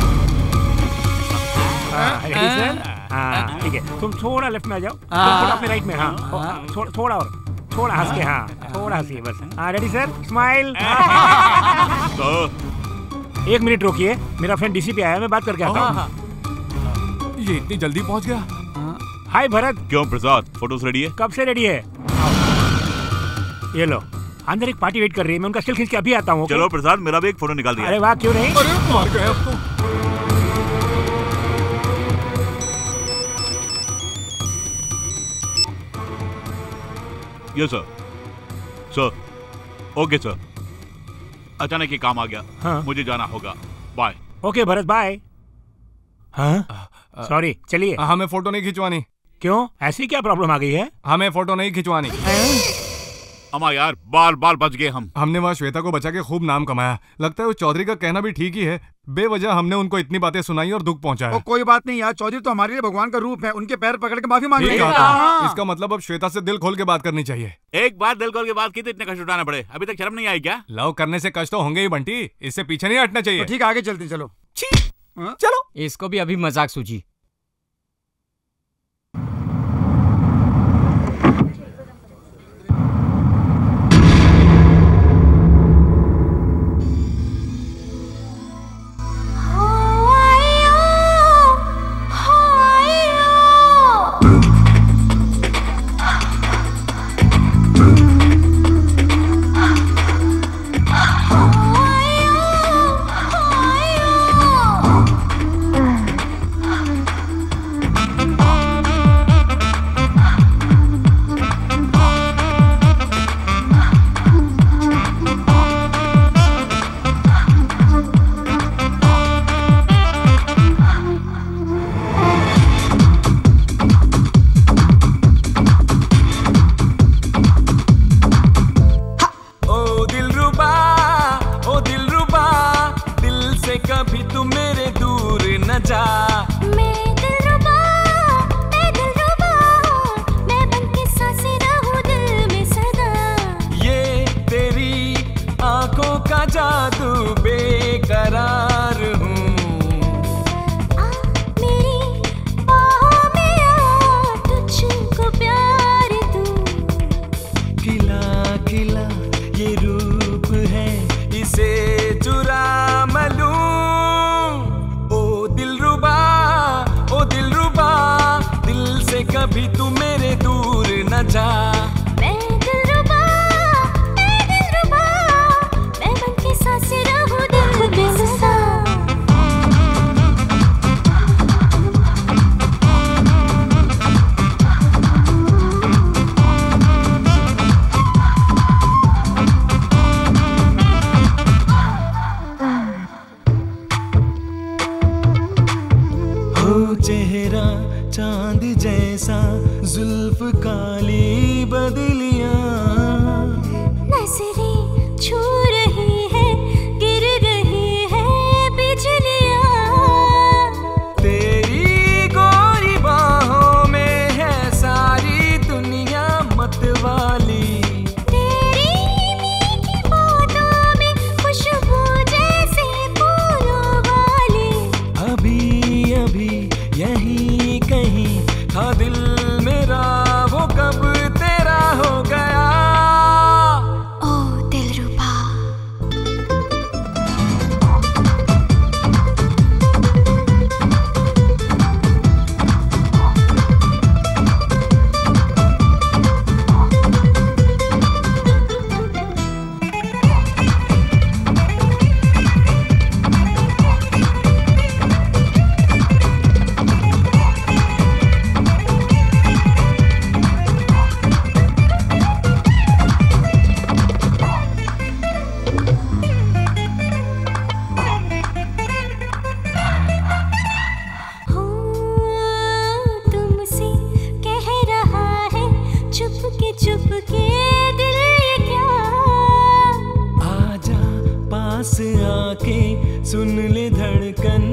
Speaker 11: Ready sir? हाँ, ठीक है। तुम थोड़ा लेफ्ट में आ जाओ, थोड़ा अपने राइट में। हाँ, थोड़ा और, थोड़ा हंस के। हाँ, थोड़ा हंसिए बस। हाँ, रेडी सर? स्माइल। 1 मिनट रोकिए, मेरा फ्रेंड डीसीपी आया, मैं बात करके आता हूँ।
Speaker 3: ये इतनी जल्दी पहुंच गया?
Speaker 11: हाय भरत।
Speaker 12: क्यों प्रसाद, फोटोज रेडी है?
Speaker 11: कब से रेडी है? ये लो, अंदर एक पार्टी वेट कर रही है, मैं उनका स्टिल खींच के अभी आता हूँ।
Speaker 12: चलो प्रसाद, मेरा भी एक फोटो निकाल दिया।
Speaker 11: अरे वाह, क्यों नहीं?
Speaker 3: अरे मार गए अब तो।
Speaker 12: Yes sir. Sir, okay sir. अचानक ये काम आ गया।
Speaker 11: हाँ।
Speaker 12: मुझे जाना होगा। बाय।
Speaker 11: Okay Bharat, bye. हाँ, सॉरी, चलिए।
Speaker 3: हमें फोटो नहीं खिंचवानी।
Speaker 11: क्यों, ऐसी क्या प्रॉब्लम आ गई है?
Speaker 3: हमें फोटो नहीं खिंचवानी।
Speaker 12: अमा यार, बाल बच गए हम।
Speaker 3: हमने वहाँ श्वेता को बचा के खूब नाम कमाया। लगता है उस चौधरी का कहना भी ठीक ही है। बेवजह हमने उनको इतनी बातें सुनाई और दुख पहुंचाया।
Speaker 9: कोई बात नहीं यार, चौधरी तो हमारे लिए भगवान का रूप है, उनके पैर पकड़ के माफी मांग
Speaker 3: ठीक
Speaker 9: लेंगे।
Speaker 3: है, इसका मतलब अब श्वेता से दिल खोल के बात करनी चाहिए।
Speaker 12: एक बार दिल खोल के बात की तो इतने कष्ट उठाने पड़े। अभी तक शर्म नहीं आई क्या?
Speaker 3: लव करने से कष्ट तो होंगे ही बंटी, इससे पीछे नहीं हटना चाहिए।
Speaker 9: तो ठीक है, आगे चलते चलो।
Speaker 6: चलो, इसको भी अभी मजाक सूझी।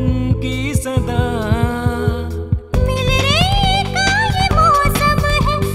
Speaker 10: मिलने का ये मौसम है,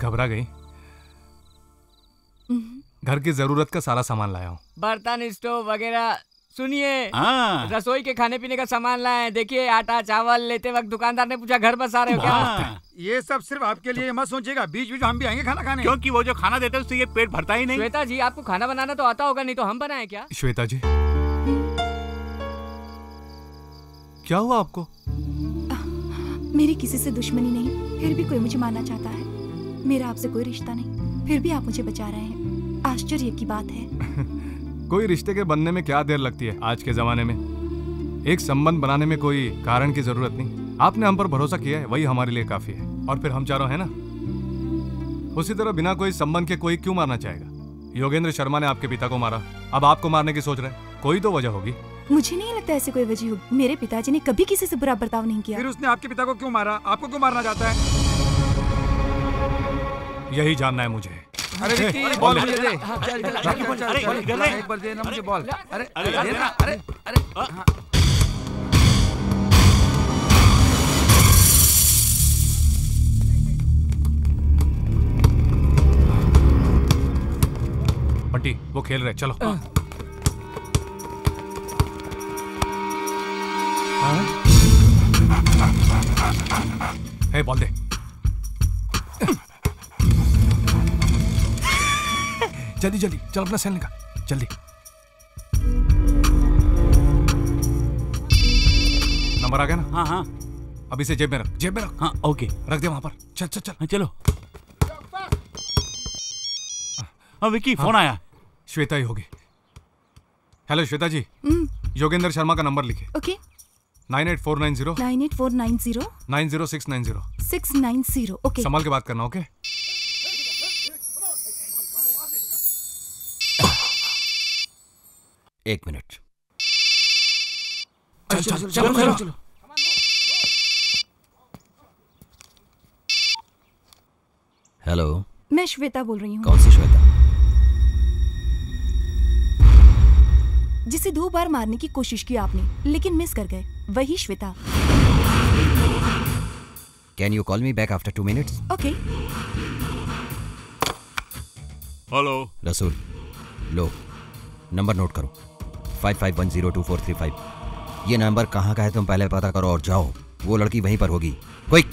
Speaker 2: घबरा गई? घर की जरूरत का सारा सामान लाया हूँ।
Speaker 6: बर्तन, स्टोव वगैरह। सुनिए, रसोई के खाने पीने का सामान लाए। देखिए, आटा चावल लेते वक्त दुकानदार ने पूछा घर बसा रहे हो क्या?
Speaker 9: ये सब सिर्फ आपके लिए मत सोचिएगा, बीच बीच हम भी आएंगे खाना खाने।
Speaker 5: क्योंकि वो जो खाना देते हैं उससे ये पेट भरता ही नहीं।
Speaker 6: श्वेता जी, आपको खाना बनाना तो आता होगा, नहीं तो हम बनाए क्या?
Speaker 2: श्वेता जी, क्या हुआ आपको?
Speaker 8: मेरी किसी से दुश्मनी नहीं, फिर भी कोई मुझे मारना चाहता है। मेरा आपसे कोई रिश्ता नहीं, फिर भी आप मुझे बचा रहे हैं। आश्चर्य की बात है।
Speaker 2: कोई रिश्ते के बनने में क्या देर लगती है आज के जमाने में। एक संबंध बनाने में कोई कारण की जरूरत नहीं। आपने हम पर भरोसा किया है, वही हमारे लिए काफी है। और फिर हम चारों हैं ना। उसी तरह बिना कोई संबंध के कोई क्यों मारना चाहेगा? योगेंद्र शर्मा ने आपके पिता को मारा, अब आपको मारने की सोच रहे हैं। कोई तो वजह होगी।
Speaker 8: मुझे नहीं लगता ऐसी कोई वजह होगी। मेरे पिताजी ने कभी किसी से बुरा बर्ताव नहीं किया।
Speaker 9: फिर उसने आपके पिता को क्यों मारा? आपको क्यों मारना चाहता है?
Speaker 2: यही जानना है मुझे।
Speaker 9: अरे विक्की, बॉल मुझे दे। एक बार दे ना मुझे बॉल। अरे दे ना। अरे
Speaker 2: बंटी, वो खेल रहे, चलो। बॉल दे। जल्दी जल्दी चल, अपना सेल निकाल जल्दी। नंबर आ गया ना?
Speaker 5: हाँ।
Speaker 2: अब इसे जेब में रख।
Speaker 5: हाँ, ओके,
Speaker 2: रख दे वहां पर। चल।
Speaker 5: हाँ, चलो। विक्की, फोन आया।
Speaker 2: श्वेता ही होगी। हेलो श्वेता जी, योगेंद्र शर्मा का नंबर लिखे।
Speaker 8: ओके।
Speaker 2: 98490
Speaker 8: 98690
Speaker 2: 690।
Speaker 8: ओके।
Speaker 2: संभाल के बात करना, ओके?
Speaker 16: एक मिनट।
Speaker 2: चलो।
Speaker 16: हेलो,
Speaker 8: मैं श्वेता बोल रही हूँ।
Speaker 16: कौन सी श्वेता?
Speaker 8: जिसे 2 बार मारने की कोशिश की आपने, लेकिन मिस कर गए, वही Shweta.
Speaker 16: Can you call me back after 2 minutes?
Speaker 8: Okay.
Speaker 5: Hello
Speaker 16: Rasool, लो नंबर नोट करो। 55102435। ये नंबर कहाँ का है तुम पहले पता करो और जाओ। वो लड़की वहीं पर होगी। क्विक।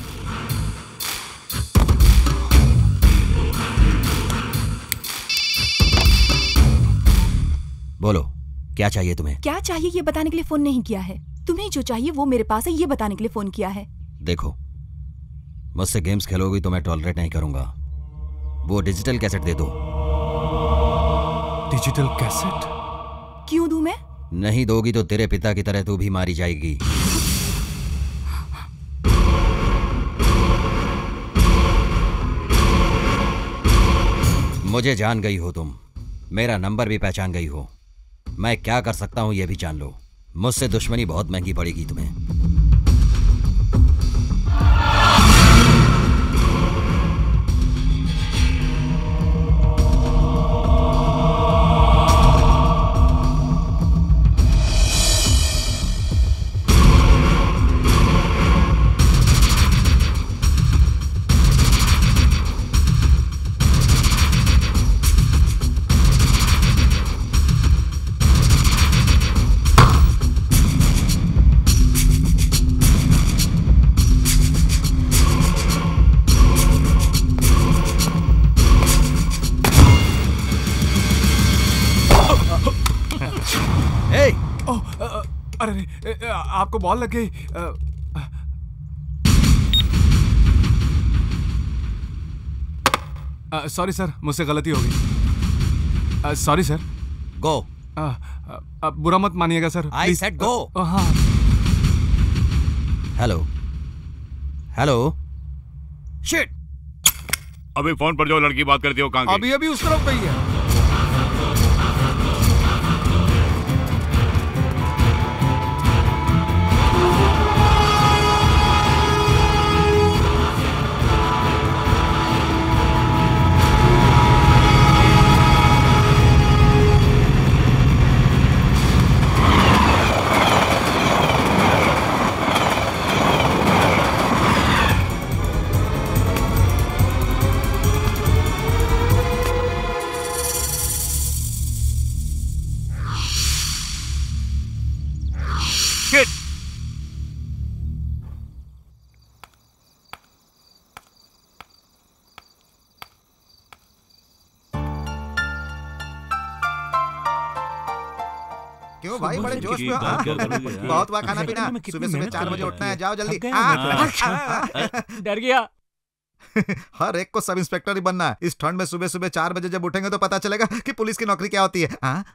Speaker 16: बोलो, क्या चाहिए तुम्हें?
Speaker 8: क्या चाहिए ये बताने के लिए फोन नहीं किया है। तुम्हें जो चाहिए वो मेरे पास है, ये बताने के लिए फोन किया है।
Speaker 16: देखो, मुझसे गेम्स खेलोगी तो मैं टॉलरेट नहीं करूंगा। वो डिजिटल कैसेट दे दो।
Speaker 2: Digital cassette?
Speaker 8: क्यों दूं मैं?
Speaker 16: नहीं दोगी तो तेरे पिता की तरह तू भी मारी जाएगी। मुझे जान गई हो तुम, मेरा नंबर भी पहचान गई हो। मैं क्या कर सकता हूं ये भी जान लो। मुझसे दुश्मनी बहुत महंगी पड़ेगी तुम्हें।
Speaker 2: अरे आपको बॉल लग गई। सॉरी सर, मुझसे गलती हो गई। Sorry sir.
Speaker 16: गो।
Speaker 2: बुरा मत मानिएगा सर।
Speaker 16: I said go.
Speaker 2: हाँ।
Speaker 16: Hello hello. शिट।
Speaker 5: अभी फोन पर जो लड़की बात करती हो कहाँ गई?
Speaker 9: अभी अभी उस तरफ गई है।
Speaker 4: क्यों भाई बड़े जोश में हो? बहुत हुआ खाना पीना, सुबह सुबह 4 बजे उठना है, जाओ जल्दी।
Speaker 6: डर गया।
Speaker 4: हर एक को सब इंस्पेक्टर ही बनना है। इस ठंड में सुबह सुबह 4 बजे जब उठेंगे तो पता चलेगा कि पुलिस की नौकरी क्या होती है। हाँ?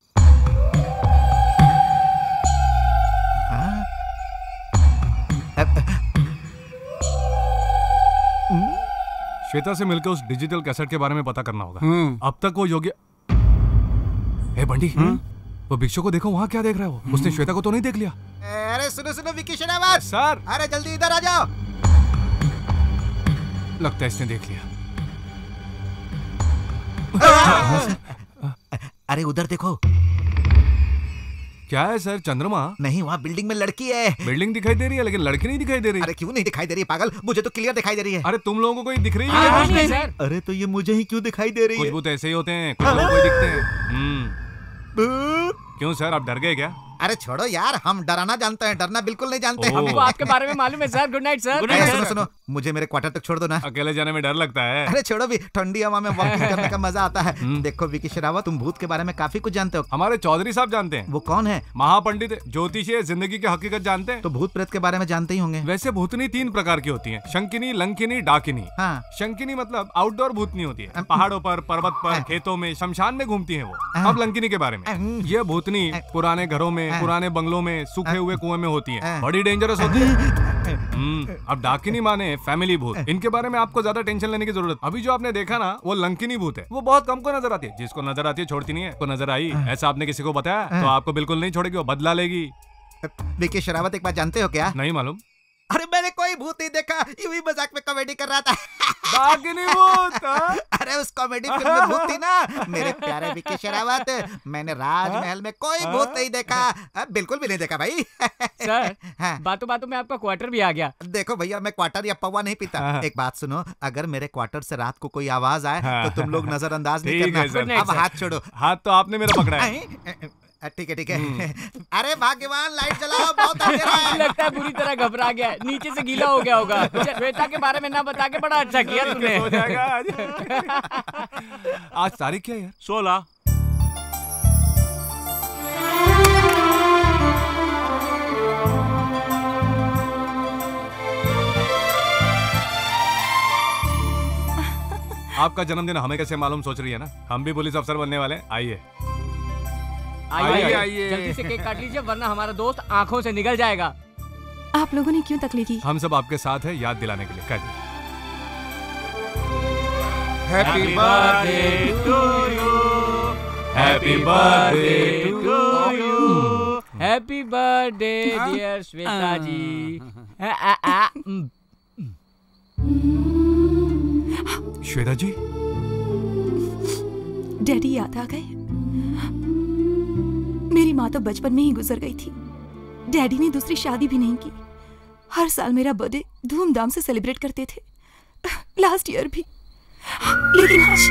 Speaker 3: श्वेता से मिलकर उस डिजिटल कैसेट के बारे में पता करना होगा। अब तक वो योग्य। हे बंटी, वो भिक्षु को देखो, वहाँ क्या देख रहा है वो? उसने श्वेता को तो नहीं देख लिया?
Speaker 4: अरे सुनो सुनो विकी शेरावत
Speaker 3: सर,
Speaker 4: अरे जल्दी इधर आ जाओ।
Speaker 3: लगता है इसने देख लिया।
Speaker 4: अरे उधर देखो।
Speaker 3: क्या है सर? चंद्रमा?
Speaker 4: नहीं, वहाँ बिल्डिंग में लड़की है।
Speaker 3: बिल्डिंग दिखाई दे रही है लेकिन लड़की नहीं दिखाई दे रही।
Speaker 4: अरे क्यों नहीं दिखाई दे रही है पागल? मुझे तो क्लियर दिखाई दे रही है।
Speaker 3: अरे तुम लोगों को ही दिख रही है
Speaker 6: सर।
Speaker 4: अरे तो ये मुझे ही क्यों दिखाई दे रही है?
Speaker 3: कुछ भूत ऐसे ही होते हैं, कुछ लोगों को ही दिखते हैं। क्यों सर, आप डर गए क्या?
Speaker 4: अरे छोड़ो यार, हम डराना जानते हैं, डरना बिल्कुल नहीं जानते।
Speaker 6: हमको आपके बारे में मालूम है सर। Good night sir.
Speaker 4: सुनो सुनो, मुझे मेरे क्वार्टर तक छोड़ दो ना।
Speaker 3: अकेले जाने में डर लगता है।
Speaker 4: अरे छोड़ो भी, ठंडी हवा में वॉकिंग करने का मजा आता है। देखो विकी शेरावत, तुम भूत के बारे में काफी कुछ जानते हो।
Speaker 3: हमारे चौधरी साहब जानते हैं।
Speaker 4: वो कौन है?
Speaker 3: महापंडित, ज्योतिषी, जिंदगी की हकीकत जानते हैं।
Speaker 4: तो भूत प्रेत के बारे में जानते ही होंगे।
Speaker 3: वैसे भूतनी 3 प्रकार की होती है, शंकिनी, लंकिनी, डाकिनी।
Speaker 4: हाँ।
Speaker 3: शंकिनी मतलब आउटडोर भूतनी होती है, पहाड़ों पर, पर्वत पर, खेतों में, शमशान में घूमती है वो। अब लंकिनी के बारे में, ये भूतनी पुराने घरों में, पुराने बंगलों में, सूखे हुए कुएं में होती है, बड़ी डेंजरस होती है। अब डाकिनी माने फैमिली भूत। इनके बारे में आपको ज्यादा टेंशन लेने की जरूरत। अभी जो आपने देखा ना, वो लंकिनी भूत है। वो बहुत कम को नजर आती है, जिसको नजर आती है छोड़ती नहीं है। को नजर आई ऐसा आपने किसी को बताया तो आपको बिल्कुल नहीं छोड़ेगी, वो बदला लेगी।
Speaker 4: विकी शेरावत, एक बात जानते हो क्या?
Speaker 3: नहीं मालूम।
Speaker 4: अरे मैंने कोई भूत नहीं देखा, यूं ही मजाक में कॉमेडी कर रहा था।
Speaker 3: डाकिनी भूत?
Speaker 4: अरे उस कॉमेडी फिल्म में भूत थी ना मेरे प्यारे विकी शेरावत। मैंने राजमहल में कोई भूत नहीं देखा, बिल्कुल भी नहीं देखा भाई।
Speaker 6: सर, बातों बातों में आपका क्वार्टर भी आ गया।
Speaker 4: देखो भैया, मैं क्वार्टर या पौवा नहीं पीता। एक बात सुनो, अगर मेरे क्वार्टर से रात को कोई आवाज आए तो तुम लोग नजरअंदाज नहीं करना। अब हाथ छोड़ो।
Speaker 3: हाथ तो आपने मेरा पकड़ा है।
Speaker 4: ठीक है ठीक है। अरे भाग्यवान, लाइट जलाओ, बहुत अंधेरा है।
Speaker 6: लगता है बुरी तरह घबरा गया, नीचे से गीला हो गया होगा। श्वेता के बारे में ना बता के बड़ा अच्छा किया तूने।
Speaker 3: आज तारीख क्या है यार?
Speaker 5: 16।
Speaker 3: आपका जन्मदिन हमें कैसे मालूम सोच रही है ना? हम भी पुलिस अफसर बनने वाले हैं। आइए
Speaker 6: आइए, जल्दी से केक काट लीजिए वरना हमारा दोस्त आंखों से निकल जाएगा।
Speaker 8: आप लोगों ने क्यों तकलीफ की?
Speaker 3: हम सब आपके साथ है, याद दिलाने के लिए।
Speaker 9: Happy birthday to you,
Speaker 3: happy birthday to you,
Speaker 6: happy birthday dear Shweta ji.
Speaker 3: Shweta ji,
Speaker 8: daddy याद आ गए? मेरी माँ तो बचपन में ही गुजर गई थी। डैडी ने दूसरी शादी भी नहीं की। हर साल मेरा बर्थडे धूमधाम से सेलिब्रेट करते थे, लास्ट ईयर भी। लेकिन आज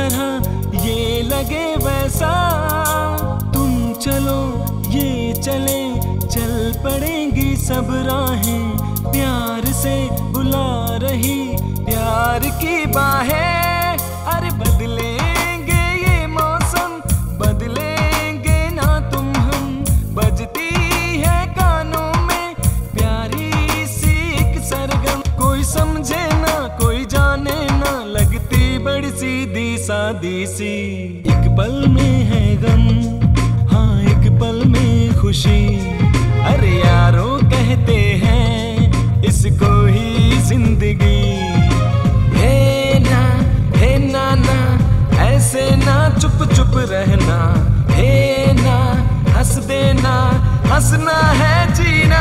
Speaker 10: तरह ये लगे वैसा। तुम चलो ये चले, चल पड़ेंगी सब राहें, प्यार से बुला रही प्यार की बाहें। अरे बदलेंगे ये मौसम, बदलेंगे ना तुम हम, बजती है कानों में प्यारी सी एक सरगम। कोई समझे ना कोई जाने ना, लगती बड़ी सीधी सादी सी। एक पल में है गम, हाँ एक पल में खुशी। अरे यारों कहते हैं इसको ही जिंदगी। हे ना ना ऐसे ना चुप चुप रहना। हे ना हंस देना, हंसना है जीना।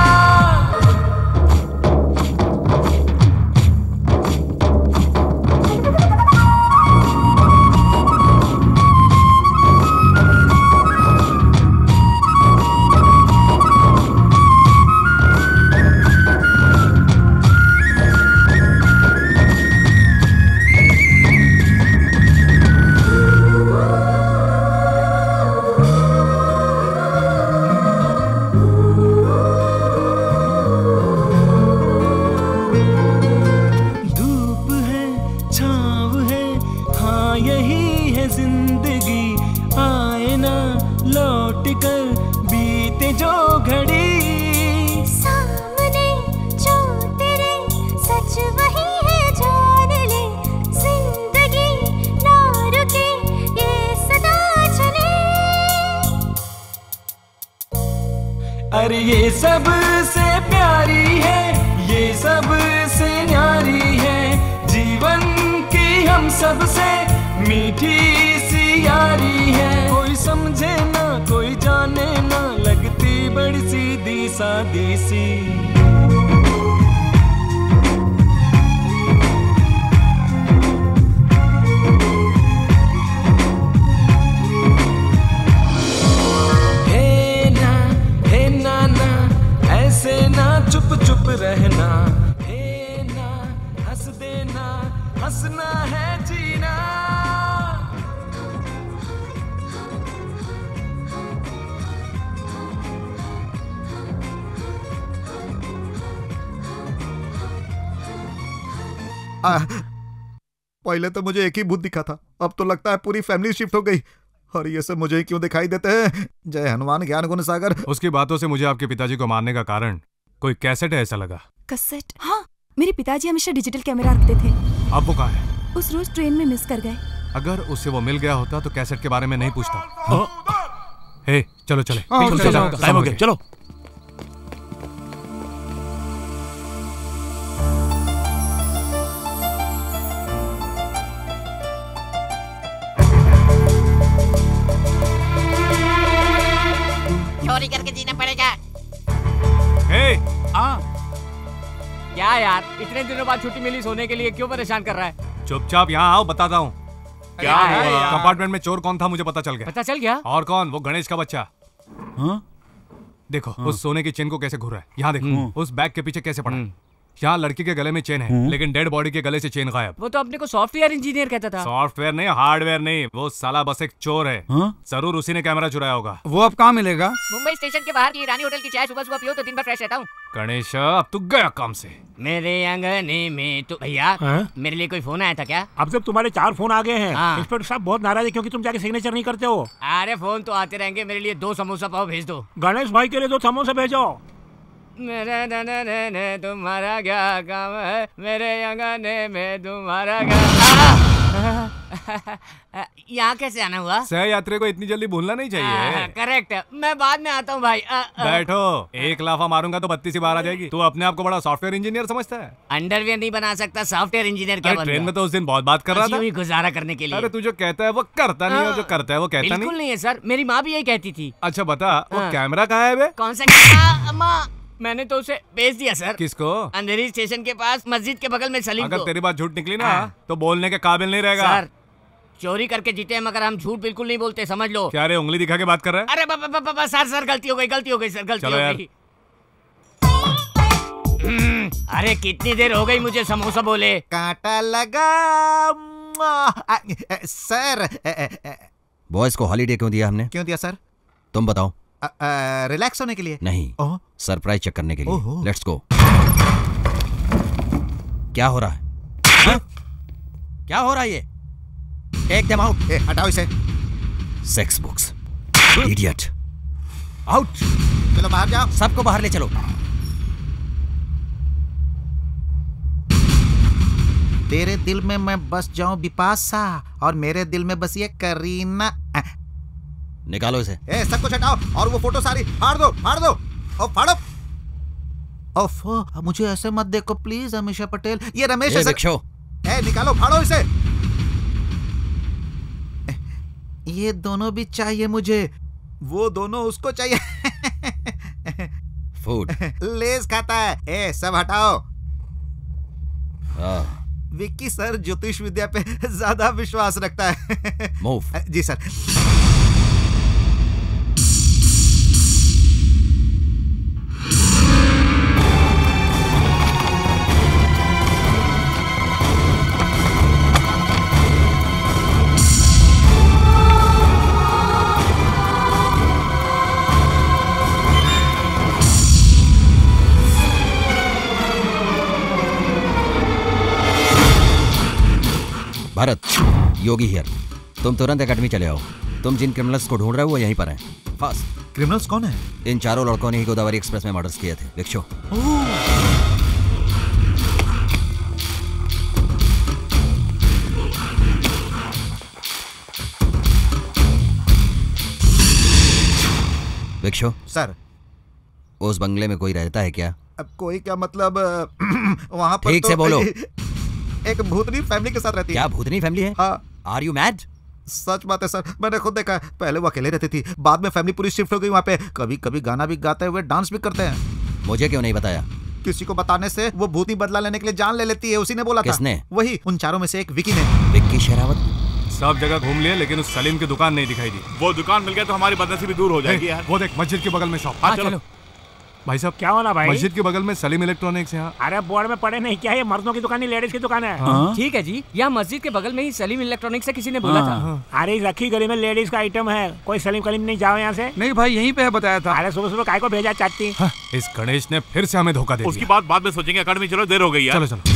Speaker 10: अरे ये सब से प्यारी है, ये सब से न्यारी है, जीवन की हम सब से मीठी सी यारी है। कोई समझे ना कोई जाने ना, लगती बड़ी सीधी सादी सी। ऐसे ना चुप चुप रहना। हे ना हंस देना, हंसना है जीना।
Speaker 4: पहले तो मुझे एक ही भूत दिखा था, अब तो लगता है पूरी फैमिली शिफ्ट हो गई। और ये सब मुझे क्यों दिखाई देते हैं? जय हनुमान ज्ञान गुण सागर।
Speaker 3: उसकी बातों से मुझे आपके पिताजी को मारने का कारण कोई कैसेट है ऐसा लगा।
Speaker 8: कैसेट? हाँ, मेरे पिताजी हमेशा डिजिटल कैमरा रखते थे।
Speaker 3: अब वो कहाँ है?
Speaker 8: उस रोज ट्रेन में मिस कर गए।
Speaker 3: अगर उससे वो मिल गया होता तो कैसेट के बारे में नहीं पूछता। हे चलो चले,
Speaker 5: टाइम हो गया, चलो।
Speaker 15: चोरी करके जीना पड़ेगा।
Speaker 6: क्या यार, इतने दिनों बाद छुट्टी मिली सोने के लिए, क्यों परेशान कर रहा है?
Speaker 3: चुपचाप यहाँ आओ, बताता हूँ।
Speaker 6: क्या है?
Speaker 3: कंपार्टमेंट में चोर कौन था मुझे पता चल गया।
Speaker 6: पता चल गया?
Speaker 3: और कौन? वो गणेश का बच्चा। देखो उस सोने की चेन को कैसे घुरा है। यहाँ देखो उस बैग के पीछे कैसे पड़ा है। यहाँ लड़की के गले में चेन है, लेकिन डेड बॉडी के गले से चेन गायब।
Speaker 6: वो तो अपने को सॉफ्टवेयर इंजीनियर कहता था।
Speaker 3: सॉफ्टवेयर नहीं, हार्डवेयर नहीं, वो साला बस एक चोर है। जरूर उसी ने कैमरा चुराया होगा।
Speaker 9: वो अब कहाँ मिलेगा?
Speaker 15: मुंबई स्टेशन के बाहर की रानी होटल की चाय सुबह सुबह पियो तो दिन भर फ्रेश रहता हूँ।
Speaker 3: गणेश अब तू गया काम से।
Speaker 15: मेरे अंगने में तो भैया मेरे लिए कोई फोन आया था क्या?
Speaker 11: अब तक तुम्हारे 4 फोन आ गए हैं। इंस्पेक्टर साहब बहुत नाराज है क्योंकि तुम जाके सिग्नेचर नहीं करते हो।
Speaker 15: अरे फोन तो आते रहेंगे, मेरे लिए 2 समोसा पाव भेज दो।
Speaker 11: गणेश भाई के लिए 2 समोसा भेजो।
Speaker 6: मेरे ने तुम्हारा क्या काम है, मेरे अंगने में तुम्हारा क्या।
Speaker 15: यहाँ कैसे आना हुआ?
Speaker 3: सह यात्री को इतनी जल्दी भूलना नहीं चाहिए।
Speaker 15: करेक्ट, मैं बाद में आता हूँ भाई।
Speaker 3: बैठो, एक लाफा मारूंगा तो 32 ही बाहर आ जाएगी। तू अपने आप को बड़ा सॉफ्टवेयर इंजीनियर समझता है?
Speaker 15: अंडरवियर नहीं बना सकता, सॉफ्टवेयर इंजीनियर क्या?
Speaker 3: ट्रेन में तो उस दिन बहुत बात कर रहा था।
Speaker 15: गुजारा करने के लिए।
Speaker 3: अरे तू जो कहता है वो करता नहीं, और जो करता है वो कहता नहीं।
Speaker 15: बिल्कुल नहीं है सर, मेरी माँ भी यही कहती थी।
Speaker 3: अच्छा बता, वो कैमरा कहाँ है बे?
Speaker 15: कौन सा कैमरा? मैंने तो उसे बेच दिया सर।
Speaker 3: किसको?
Speaker 15: अंधेरी स्टेशन के पास मस्जिद के बगल में सलीम को।
Speaker 3: अगर तेरी बात झूठ निकली ना तो बोलने के काबिल नहीं रहेगा।
Speaker 15: सर चोरी करके जीते हैं मगर हम झूठ बिल्कुल नहीं बोलते, समझ लो।
Speaker 3: क्या रे उंगली दिखा के बात कर रहा है?
Speaker 15: अरे सर गलती हो गई सर, गलती हो गई। अरे कितनी देर हो गई मुझे समोसा बोले।
Speaker 4: कांटा लगा सर
Speaker 16: बॉयज को हॉलीडे क्यों दिया हमने?
Speaker 4: क्यों दिया सर?
Speaker 16: तुम बताओ।
Speaker 4: रिलैक्स होने के लिए।
Speaker 16: नहीं, सरप्राइज चेक करने के लिए। Let's go. क्या हो रहा है? क्या हो रहा है ये? Take them out.
Speaker 4: हटाओ इसे।
Speaker 16: Sex books, idiot. आउट।
Speaker 4: चलो बाहर जाओ।
Speaker 16: सबको बाहर ले चलो।
Speaker 4: तेरे दिल में मैं बस जाऊं बिपाशा, और मेरे दिल में बस ये करीना।
Speaker 16: निकालो इसे।
Speaker 4: सब कुछ हटाओ, और वो फोटो सारी फाड़ दो, फाड़ दो, और फाड़ो। ओफो, मुझे ऐसे मत देखो प्लीज अमीषा पटेल, ये रमेश है सर। निकालो, फाड़ो इसे। ये दोनों भी चाहिए मुझे, वो दोनों उसको चाहिए।
Speaker 16: फूड
Speaker 4: लेस खाता है। सब हटाओ। विक्की सर ज्योतिष विद्या पे ज्यादा विश्वास रखता है।
Speaker 16: मूव।
Speaker 4: जी सर।
Speaker 16: भारत, योगी हियर। तुम तुरंत एकेडमी चले आओ। तुम जिन क्रिमिनल्स को ढूंढ रहे हो वो यहीं पर हैं। फास्ट।
Speaker 4: क्रिमिनल्स कौन है?
Speaker 16: इन चारों लड़कों ने ही गोदावरी एक्सप्रेस में मर्डर्स किए थे। लिखो। लिखो।
Speaker 4: सर,
Speaker 16: उस बंगले में कोई रहता है क्या?
Speaker 4: अब कोई क्या मतलब? वहाँ पर
Speaker 16: ठीक से बोलो।
Speaker 4: एक भूतनी फैमिली के साथ रहती है।
Speaker 16: क्या भूतनी फैमिली है?
Speaker 4: हाँ।
Speaker 16: Are you mad?
Speaker 4: सच बात है सर, मैंने खुद देखा है। पहले वो अकेले रहती थी, बाद में फैमिली पूरी शिफ्ट हो गई वहाँ पे। कभी कभी गाना भी गाते हुए डांस भी करते हैं।
Speaker 16: मुझे क्यों नहीं बताया?
Speaker 4: किसी को बताने से वो भूतनी बदला लेने के लिए जान ले लेती है। उसी ने बोला था।
Speaker 16: किसने?
Speaker 4: वही, उन चारों में से एक विकी ने।
Speaker 16: विक्की शेरावत।
Speaker 3: सब जगह घूम लिए, लेकिन उस सलीम की दुकान नहीं दिखाई दी।
Speaker 12: वो दुकान मिल गया तो हमारी बदनसीबी दूर हो जाएगी यार।
Speaker 3: वो देख, मस्जिद के बगल में शॉप।
Speaker 12: हाँ चलो।
Speaker 3: भाई साहब,
Speaker 11: क्या होना भाई?
Speaker 3: मस्जिद के बगल में सलीम इलेक्ट्रॉनिक्स है।
Speaker 11: अरे बोर्ड में पड़े नहीं क्या? ये मर्दों की दुकान नहीं, लेडीज की दुकान है।
Speaker 6: ठीक है जी, यहाँ मस्जिद के बगल में ही सलीम इलेक्ट्रॉनिक्स से किसी ने बोला था।
Speaker 11: अरे रखी गली में लेडीज का आइटम है। कोई सलीम कलीम नहीं, जाओ यहाँ से।
Speaker 3: नहीं भाई, यहीं पे है, बताया था।
Speaker 11: अरे सुबह सुबह काय को भेजा चाहती?
Speaker 3: इस गणेश ने फिर से हमें धोखा दे दिया।
Speaker 12: उसकी बात बाद में सोचेंगे। अकेडमी चलो, देर हो गई यार।
Speaker 3: चलो चलो।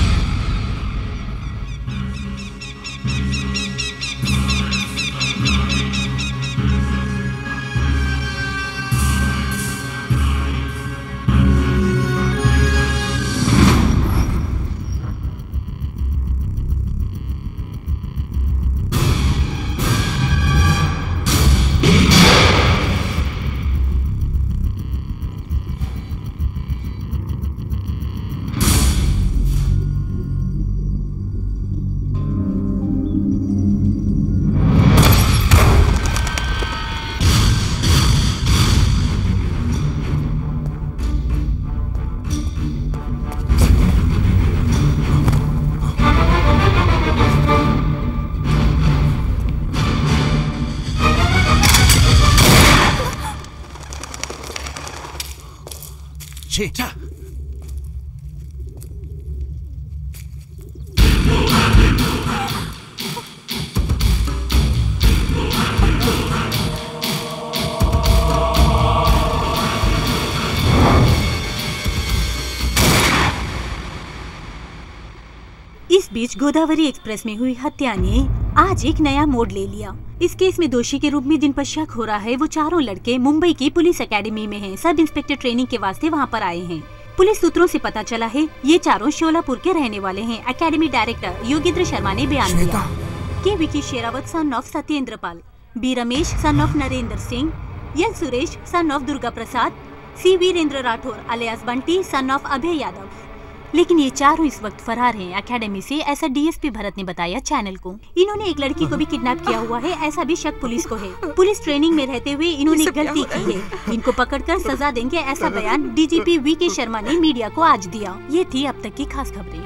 Speaker 7: इस बीच गोदावरी एक्सप्रेस में हुई हत्या ने आज एक नया मोड़ ले लिया। इस केस में दोषी के रूप में जिन पर शक हो रहा है वो चारों लड़के मुंबई की पुलिस एकेडमी में हैं। सब इंस्पेक्टर ट्रेनिंग के वास्ते वहां पर आए हैं। पुलिस सूत्रों से पता चला है ये चारों शोलापुर के रहने वाले हैं। एकेडमी डायरेक्टर योगेंद्र शर्मा ने बयान दिया कि Vicky Sherawat son of Satyendra Pal, B Ramesh son of Narendra Singh, L Suresh son of Durga Prasad, C Virendra Rathore alias Bunty son of Abhay Yadav. लेकिन ये चारों इस वक्त फरार हैं एकेडमी से, ऐसा डीएसपी भरत ने बताया चैनल को। इन्होंने एक लड़की को भी किडनैप किया हुआ है, ऐसा भी शक पुलिस को है। पुलिस ट्रेनिंग में रहते हुए इन्होंने गलती की है। इनको पकड़कर सजा देंगे, ऐसा बयान डीजीपी वीके शर्मा ने मीडिया को आज दिया। ये थी अब तक की खास खबरें।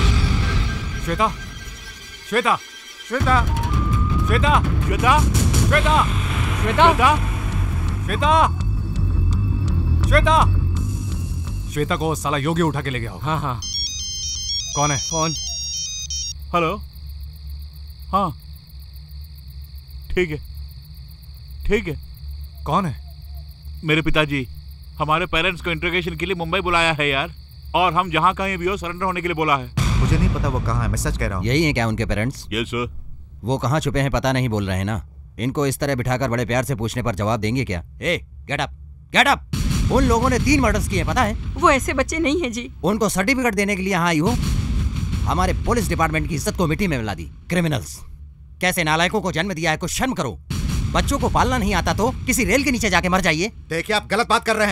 Speaker 3: श्वेता, श्वेता, श्वेता, श्वेता, श्वेता, श्वेता, श्वेता, श्वेता, श्वेता, श्वेता को साला योगी उठा के ले गया।
Speaker 6: हाँ हाँ।
Speaker 3: कौन है?
Speaker 6: फोन।
Speaker 12: हेलो,
Speaker 5: हाँ ठीक है ठीक है।
Speaker 2: कौन है?
Speaker 5: मेरे पिताजी। हमारे पेरेंट्स को इंट्रोगेशन के लिए मुंबई बुलाया है यार, और हम जहाँ कहीं भी हो सरेंडर होने के लिए बोला है।
Speaker 4: मुझे नहीं पता वो कहाँ है, मैं सच कह रहा हूँ।
Speaker 16: यही है क्या उनके पेरेंट्स?
Speaker 5: Yes sir.
Speaker 16: वो कहाँ छुपे हैं पता नहीं बोल रहे हैं ना। इनको इस तरह बिठाकर बड़े प्यार से पूछने पर जवाब देंगे क्या? ए गेट अप गेट अप। उन लोगों ने 3 मर्डर्स किए पता है?
Speaker 8: वो ऐसे बच्चे नहीं है जी।
Speaker 16: उनको सर्टिफिकेट देने के लिए यहाँ आई हो? हमारे पुलिस डिपार्टमेंट की इज्जत को मिट्टी में मिला दी। क्रिमिनल्स, कैसे नालायकों को जन्म दिया है, कुछ शर्म करो। बच्चों को पालना नहीं आता तो किसी रेल के नीचे जाके मर जाइए।
Speaker 4: देखिए आप गलत बात कर रहे हैं।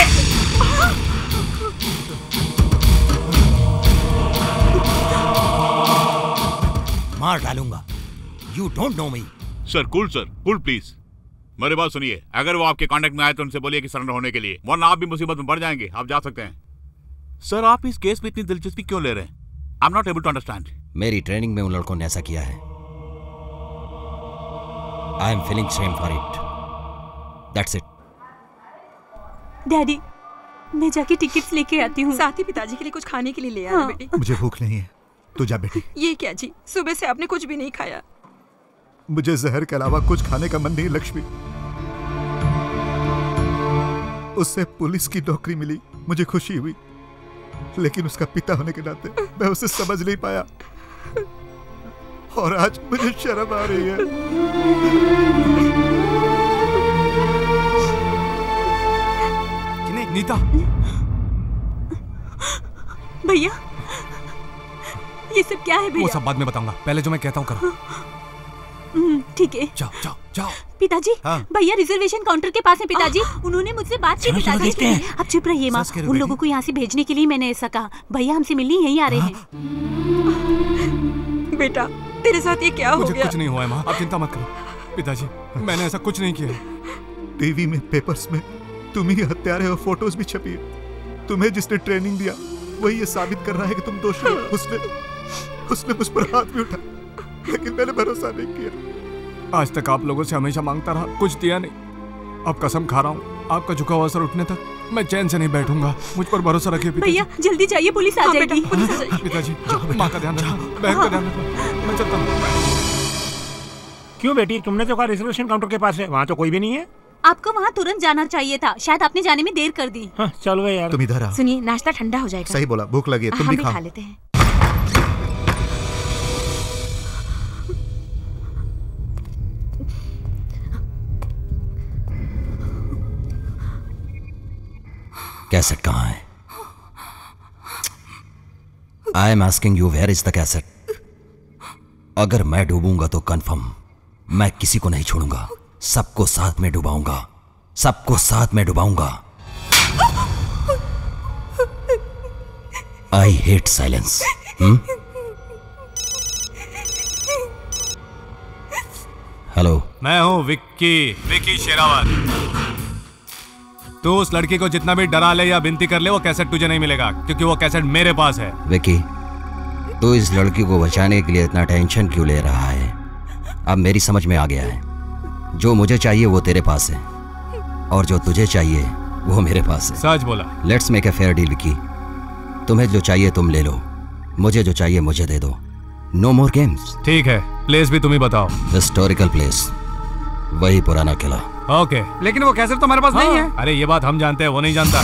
Speaker 16: मार डालूंगा। You don't know me.
Speaker 5: Sir cool please. मेरी बात सुनिए, अगर वो आपके कांटेक्ट में आए तो उनसे बोलिए कि सरेंडर होने के लिए, वरना आप भी मुसीबत में पड़ जाएंगे। आप जा सकते हैं। सर आप इस केस में इतनी दिलचस्पी क्यों ले रहे हैं? I am not able to understand.
Speaker 16: मेरी ट्रेनिंग में उन लड़कों ने ऐसा किया है। I am feeling shame for it. That's it.
Speaker 8: Daddy, मैं जाके टिकट्स लेके आती हूँ। साथ ही पिताजी के लिए कुछ खाने के लिए ले आना बेटी।
Speaker 4: मुझे भूख नहीं है, तू जा बेटी।
Speaker 8: ये क्या जी, सुबह से आपने कुछ भी नहीं खाया।
Speaker 4: मुझे जहर के अलावा कुछ खाने का मन नहीं लक्ष्मी। उससे पुलिस की नौकरी मिली, मुझे खुशी हुई, लेकिन उसका पिता होने के नाते मैं उसे समझ नहीं पाया, और आज मुझे शर्म आ रही है।
Speaker 2: नीता।
Speaker 8: भैया, ये सब क्या है भैया?
Speaker 2: वो सब बाद में बताऊंगा, पहले जो मैं कहता हूँ करो।
Speaker 8: ठीक है।
Speaker 2: जाओ जाओ जाओ।
Speaker 7: पिताजी, भैया रिजर्वेशन काउंटर के पास है पिताजी। उन्होंने मुझसे बात की पिताजी। अब चुप रहिए माँ। उन लोगों को यहाँ से भेजने के लिए मैंने ऐसा कहा। भैया हमसे मिलने यहीं आ रहे हैं।
Speaker 8: बेटा, तेरे साथ ये क्या हो गया?
Speaker 2: मुझे कुछ नहीं हुआ है माँ, आप चिंता मत करो। पिताजी, मैंने ऐसा कुछ नहीं किया।
Speaker 4: टीवी में, पेपर्स में तुम ही हत्यारे और फोटोज भी छपी है। तुम्हें जिसने ट्रेनिंग दिया वही ये साबित कर रहा है कि तुम दोषी हो। उसने मुझ पर हाथ भी उठा, लेकिन मैंने भरोसा नहीं किया।
Speaker 2: आज तक आप लोगों से हमेशा मांगता रहा, कुछ दिया नहीं। अब कसम खा रहा हूँ, आपका झुका हुआ सर उठने तक मैं चैन से नहीं बैठूंगा। मुझ पर भरोसा रखिए
Speaker 7: भैया। जल्दी जाइए, पुलिस आ जाएगी।
Speaker 2: पिताजी, माँ का ध्यान रखना, बहन का ध्यान रखना। मैं चलता हूँ।
Speaker 11: क्यों बेटी, तुमने तो कहा रिजर्वेशन काउंटर के पास है, वहाँ तो कोई भी नहीं है।
Speaker 7: आपको वहाँ तुरंत जाना चाहिए था, शायद आपने जाने में देर कर दी।
Speaker 11: चलो यार,
Speaker 4: तुम इधर आओ।
Speaker 7: सुनिए, नाश्ता ठंडा हो जाएगा।
Speaker 4: सही बोला, भूख लगी है, तुम भी
Speaker 7: खा लेते हैं।
Speaker 16: कैसेट कहाँ है? I am asking you, where is the cassette? अगर मैं डूबूंगा तो कंफर्म मैं किसी को नहीं छोड़ूंगा, सबको साथ में डुबाऊंगा, सबको साथ में डुबाऊंगा। I hate silence. हेलो,
Speaker 2: मैं हूँ विक्की शेरावत। तू उस लड़की को जितना भी डरा ले या विनती कर ले, वो कैसेट तुझे नहीं मिलेगा, क्योंकि वो कैसेट मेरे पास है।
Speaker 16: विक्की, तू इस लड़की को बचाने के लिए इतना टेंशन क्यों ले रहा है? अब मेरी समझ में आ गया है, जो मुझे चाहिए वो तेरे पास है, और जो तुझे चाहिए वो मेरे पास है।
Speaker 2: सच बोला।
Speaker 16: Let's make a fair deal Vicky. तुम्हें जो चाहिए तुम ले लो, मुझे जो चाहिए मुझे दे दो। No more games.
Speaker 2: ठीक है, प्लेस भी तुम ही बताओ।
Speaker 16: हिस्टोरिकल प्लेस, वही पुराना किला।
Speaker 2: ओके, लेकिन वो कैसेट तो हमारे पास नहीं है। अरे ये बात हम जानते हैं, वो नहीं जानता।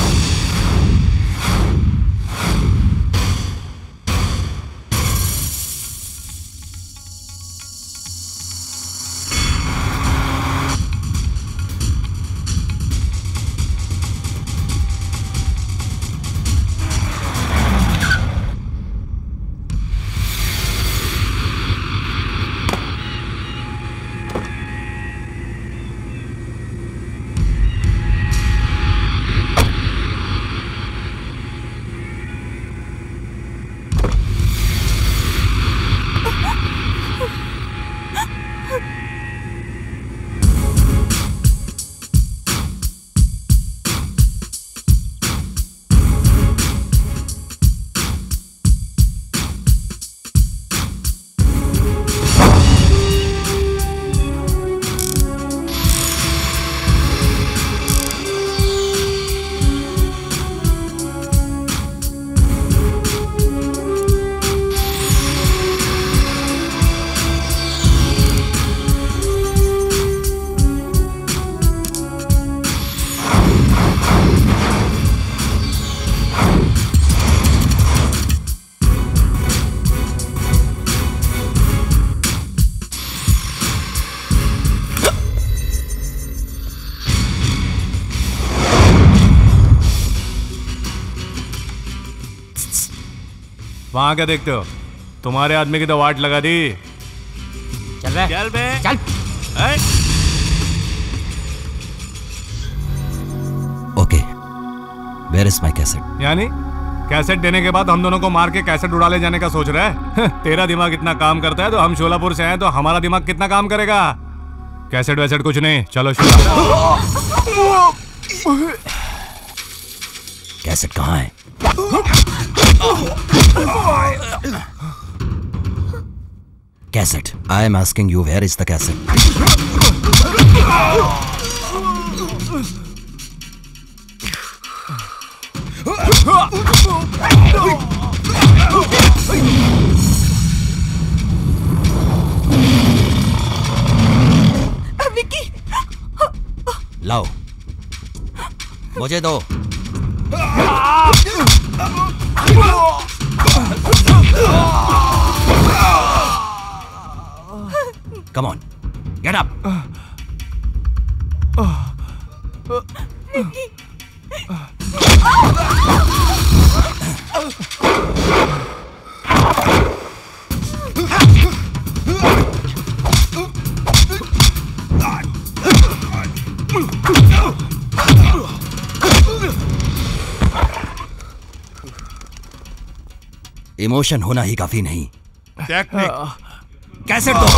Speaker 3: वहां क्या देखते हो? तुम्हारे आदमी की तो वाट लगा दी।
Speaker 6: चल बे,
Speaker 5: चल बे,
Speaker 6: चल।
Speaker 16: Okay, where is my cassette?
Speaker 3: यानी कैसेट देने के बाद हम दोनों को मार के कैसेट उड़ा ले जाने का सोच रहा है? तेरा दिमाग इतना काम करता है तो हम शोलापुर से आए तो हमारा दिमाग कितना काम करेगा? कैसेट वैसेट कुछ नहीं, चलो
Speaker 16: कैसेट कहाँ है? Cassette, I am asking you, where is the cassette?
Speaker 8: Vicky,
Speaker 16: लाओ, मुझे दो। Come on, get up.
Speaker 8: Vicky,
Speaker 16: emotion होना ही काफी नहीं,
Speaker 5: टेक्निक।
Speaker 16: कैसेट दो।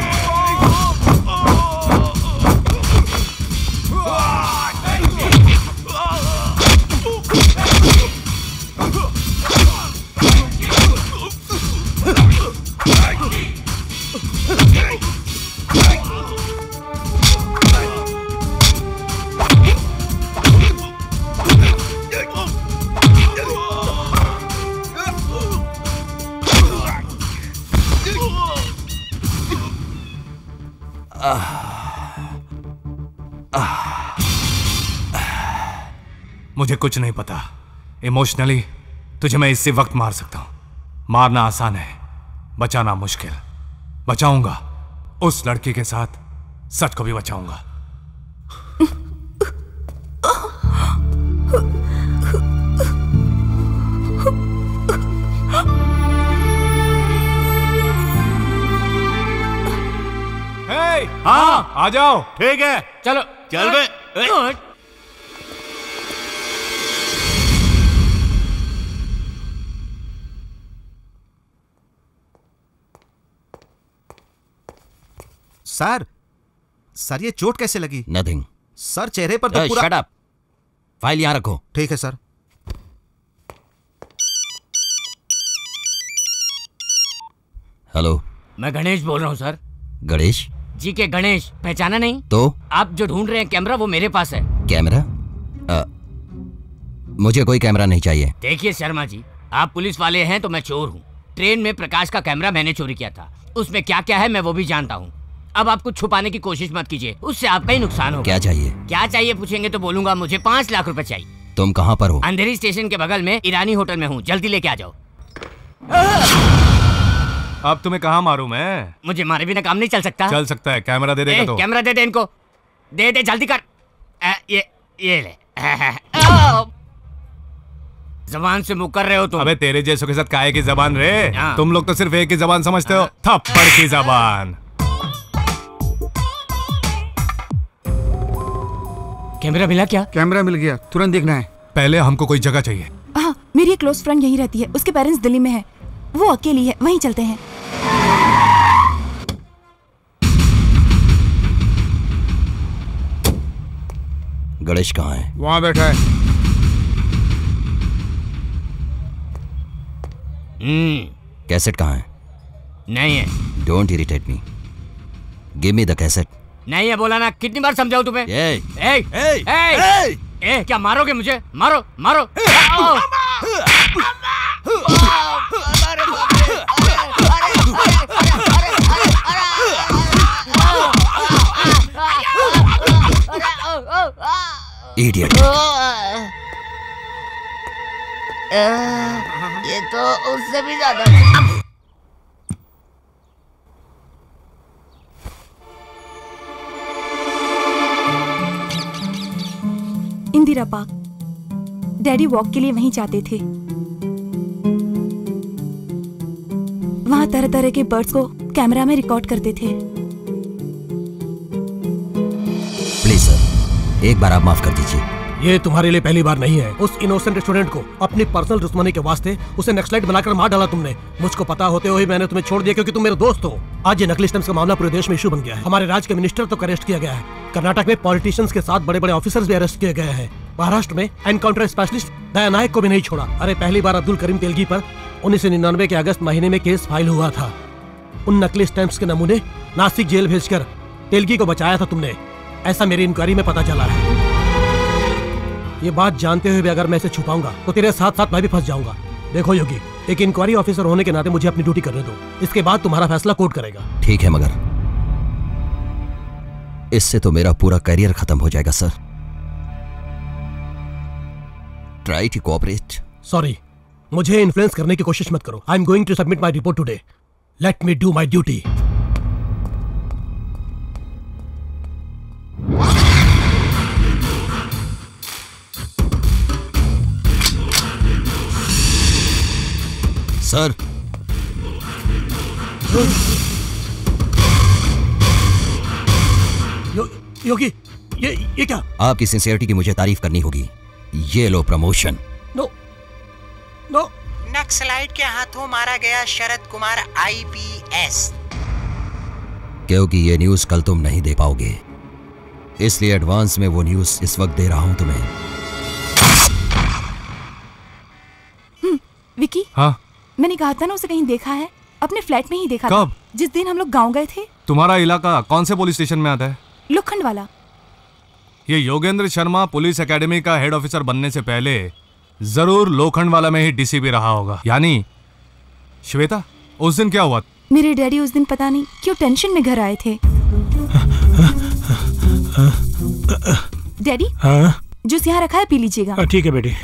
Speaker 3: मुझे कुछ नहीं पता। इमोशनली तुझे मैं इसी वक्त मार सकता हूं। मारना आसान है, बचाना मुश्किल। बचाऊंगा उस लड़की के साथ, सच को भी बचाऊंगा।
Speaker 5: हाँ,
Speaker 3: आ जाओ।
Speaker 5: ठीक है,
Speaker 6: चलो।
Speaker 5: चल बे।
Speaker 4: सर ये चोट कैसे लगी?
Speaker 16: नथिंग
Speaker 4: सर, चेहरे पर तो पूरा।
Speaker 16: शट अप, फाइल यहां रखो।
Speaker 4: ठीक है सर।
Speaker 16: हेलो,
Speaker 6: मैं गणेश बोल रहा हूँ सर।
Speaker 16: गणेश
Speaker 6: जी के गणेश, पहचाना नहीं?
Speaker 16: तो
Speaker 6: आप जो ढूंढ रहे हैं कैमरा, वो मेरे पास है।
Speaker 16: कैमरा? मुझे कोई कैमरा नहीं चाहिए।
Speaker 6: देखिए शर्मा जी, आप पुलिस वाले हैं तो मैं चोर हूँ। ट्रेन में प्रकाश का कैमरा मैंने चोरी किया था। उसमें क्या क्या है मैं वो भी जानता हूँ। अब आप कुछ छुपाने की कोशिश मत कीजिए, उससे आपका ही नुकसान होगा।
Speaker 16: क्या चाहिए?
Speaker 6: क्या चाहिए पूछेंगे तो बोलूंगा मुझे 5 लाख रुपए चाहिए।
Speaker 16: तुम कहाँ पर हो?
Speaker 6: अंधेरी स्टेशन के बगल में ईरानी होटल में हूँ, जल्दी लेके आ जाओ।
Speaker 3: अब तुम्हें कहाँ मारूं मैं?
Speaker 6: मुझे मारे बिना काम नहीं चल सकता।
Speaker 3: चल सकता है, कैमरा दे देगा तो।
Speaker 6: कैमरा दे दे इनको, दे दे जल्दी कर। ये ले। जबान से मुकर रहे हो तुम।
Speaker 3: अबे तेरे जैसों के साथ काहे की जबान रे? तुम लोग तो सिर्फ एक ही जबान समझते हो, थप्पड़ की जबान।
Speaker 6: कैमरा मिला क्या?
Speaker 9: कैमरा मिल गया, तुरंत देखना है।
Speaker 3: पहले हमको कोई जगह चाहिए।
Speaker 8: हाँ, मेरी एक क्लोज फ्रेंड यहीं रहती है। उसके पेरेंट्स दिल्ली में हैं। वो अकेली है, वहीं चलते हैं।
Speaker 16: गणेश कहाँ है?
Speaker 9: वहां बैठा है।
Speaker 16: कैसेट कहाँ है?
Speaker 6: नहीं है।
Speaker 16: Don't irritate me, give me the cassette.
Speaker 6: नहीं है बोला ना, कितनी बार समझाऊं तुम्हें?
Speaker 16: ए,
Speaker 6: ए, ए, ए, ए, क्या मारोगे मुझे? मारो मारो।
Speaker 16: इडियट।
Speaker 15: ये तो उससे भी ज्यादा।
Speaker 8: इंदिरा पार्क। डैडी वॉक के लिए वहीं जाते थे। तरह तरह के बर्ड्स को कैमरा में रिकॉर्ड करते थे।
Speaker 16: प्लीज सर, एक बार आप माफ कर दीजिए।
Speaker 1: ये तुम्हारे लिए पहली बार नहीं है। उस इनोसेंट स्टूडेंट को अपनी पर्सनल दुश्मनी के वास्ते उसे नक्सलाइट बनाकर मार डाला तुमने। मुझको पता होते हुए मैंने तुम्हें छोड़ दिया क्योंकि तुम मेरे दोस्त हो। आज ये नकली स्टम्प्स का मामला पूरे देश में इशू बन गया है। हमारे राज्य के मिनिस्टर तक अरेस्ट किया गया है। कर्नाटक में पॉलिटिशियंस के साथ बड़े बड़े ऑफिसर्स भी अरेस्ट किए गए हैं। महाराष्ट्र में एनकाउंटर स्पेशलिस्ट दया नायक को भी नहीं छोड़ा। अरे पहली बार अब्दुल करीम तेलगी पर 1999 के अगस्त महीने में केस फाइल हुआ था। उन नकली स्टैंप्स के नमूने नासिक जेल भेजकर तेलगी को बचाया था तुमने, ऐसा मेरी इंक्वायरी में पता चला है। ये बात जानते हुए भी अगर मैं इसे छुपाऊंगा तो तेरे साथ साथ मैं भी फंस जाऊंगा। देखो योगी, एक इंक्वायरी ऑफिसर होने के नाते मुझे अपनी ड्यूटी करने दो। इसके बाद तुम्हारा फैसला कोर्ट करेगा।
Speaker 16: ठीक है, मगर इससे तो मेरा पूरा करियर खत्म हो जाएगा sir. Try to cooperate.
Speaker 1: Sorry, मुझे इन्फ्लुएंस करने की कोशिश मत करो। I am going to submit my report today. Let me do my duty.
Speaker 16: Sir,
Speaker 1: Yogi, ये क्या?
Speaker 16: आपकी सिंसियरिटी की मुझे तारीफ करनी होगी। ये लो प्रमोशन।
Speaker 1: No no.
Speaker 17: नक्सलाइट के हाथों मारा गया शरद कुमार IPS।
Speaker 16: क्योंकि ये न्यूज कल तुम नहीं दे पाओगे, इसलिए एडवांस में वो न्यूज इस वक्त दे रहा हूं तुम्हें।
Speaker 8: विकी,
Speaker 2: हाँ?
Speaker 8: मैंने कहा था ना उसे कहीं देखा है। अपने फ्लैट में ही देखा
Speaker 2: कब?
Speaker 8: था जिस दिन हम लोग गांव गए थे।
Speaker 2: तुम्हारा इलाका कौन से पुलिस स्टेशन में आता है?
Speaker 8: लोखंड वाला।
Speaker 2: ये Yogendra Sharma police academy head हेड ऑफिसर बनने से पहले जरूर लोखंड वाला में ही DCP रहा होगा। यानी श्वेता, उस दिन क्या हुआ?
Speaker 8: मेरे डैडी उस दिन पता नहीं क्यों टेंशन में घर आए थे। डैडी, जूस यहाँ रखा है, पी लीजिएगा।
Speaker 11: ठीक है बेटी।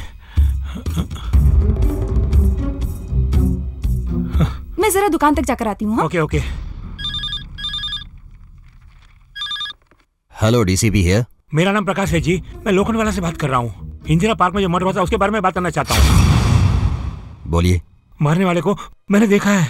Speaker 8: मैं जरा दुकान तक जाकर आती हूँ।
Speaker 11: Okay okay.
Speaker 16: Hello, DCP here.
Speaker 11: मेरा नाम प्रकाश है जी। मैं लोखंड वाला से बात कर रहा हूँ। इंदिरा पार्क में जो मर्डर हुआ था उसके बारे में बात करना चाहता हूँ।
Speaker 16: बोलिए।
Speaker 11: मारने वाले को मैंने देखा है।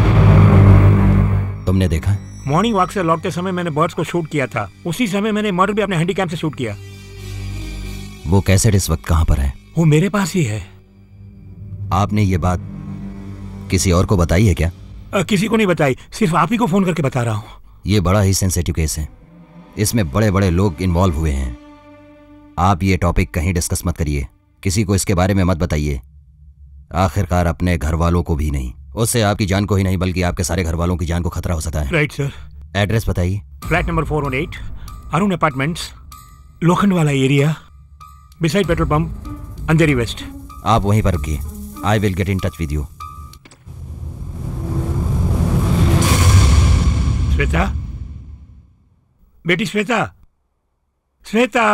Speaker 16: तुमने देखा?
Speaker 11: मॉर्निंग वॉक से लौटते समय मैंने बर्ड्स को शूट किया था। उसी समय मैंने मर्डर भी अपने हैंडीकैम से शूट किया।
Speaker 16: वो कैसेट इस वक्त कहाँ पर है?
Speaker 11: वो मेरे पास ही है।
Speaker 16: आपने ये बात किसी और को बताई है क्या?
Speaker 11: किसी को नहीं बताई, सिर्फ आप ही को फोन करके बता रहा हूँ।
Speaker 16: ये बड़ा ही सेंसिटिव केस है। इसमें बड़े बड़े लोग इन्वॉल्व हुए हैं। आप ये टॉपिक कहीं डिस्कस मत करिए, किसी को इसके बारे में मत बताइए, आखिरकार अपने घर वालों को भी नहीं। उससे आपकी जान को ही नहीं बल्कि आपके सारे घर वालों की जान को खतरा हो सकता है।
Speaker 11: Right sir.
Speaker 16: एड्रेस बताइए।
Speaker 11: Flat number 418, Arun apartments, Lokhandwala area, beside petrol pump, Andheri west.
Speaker 16: आप वहीं पर रुकिए। I will get in touch with you.
Speaker 11: Shweta, बेटी श्वेता, श्वेता।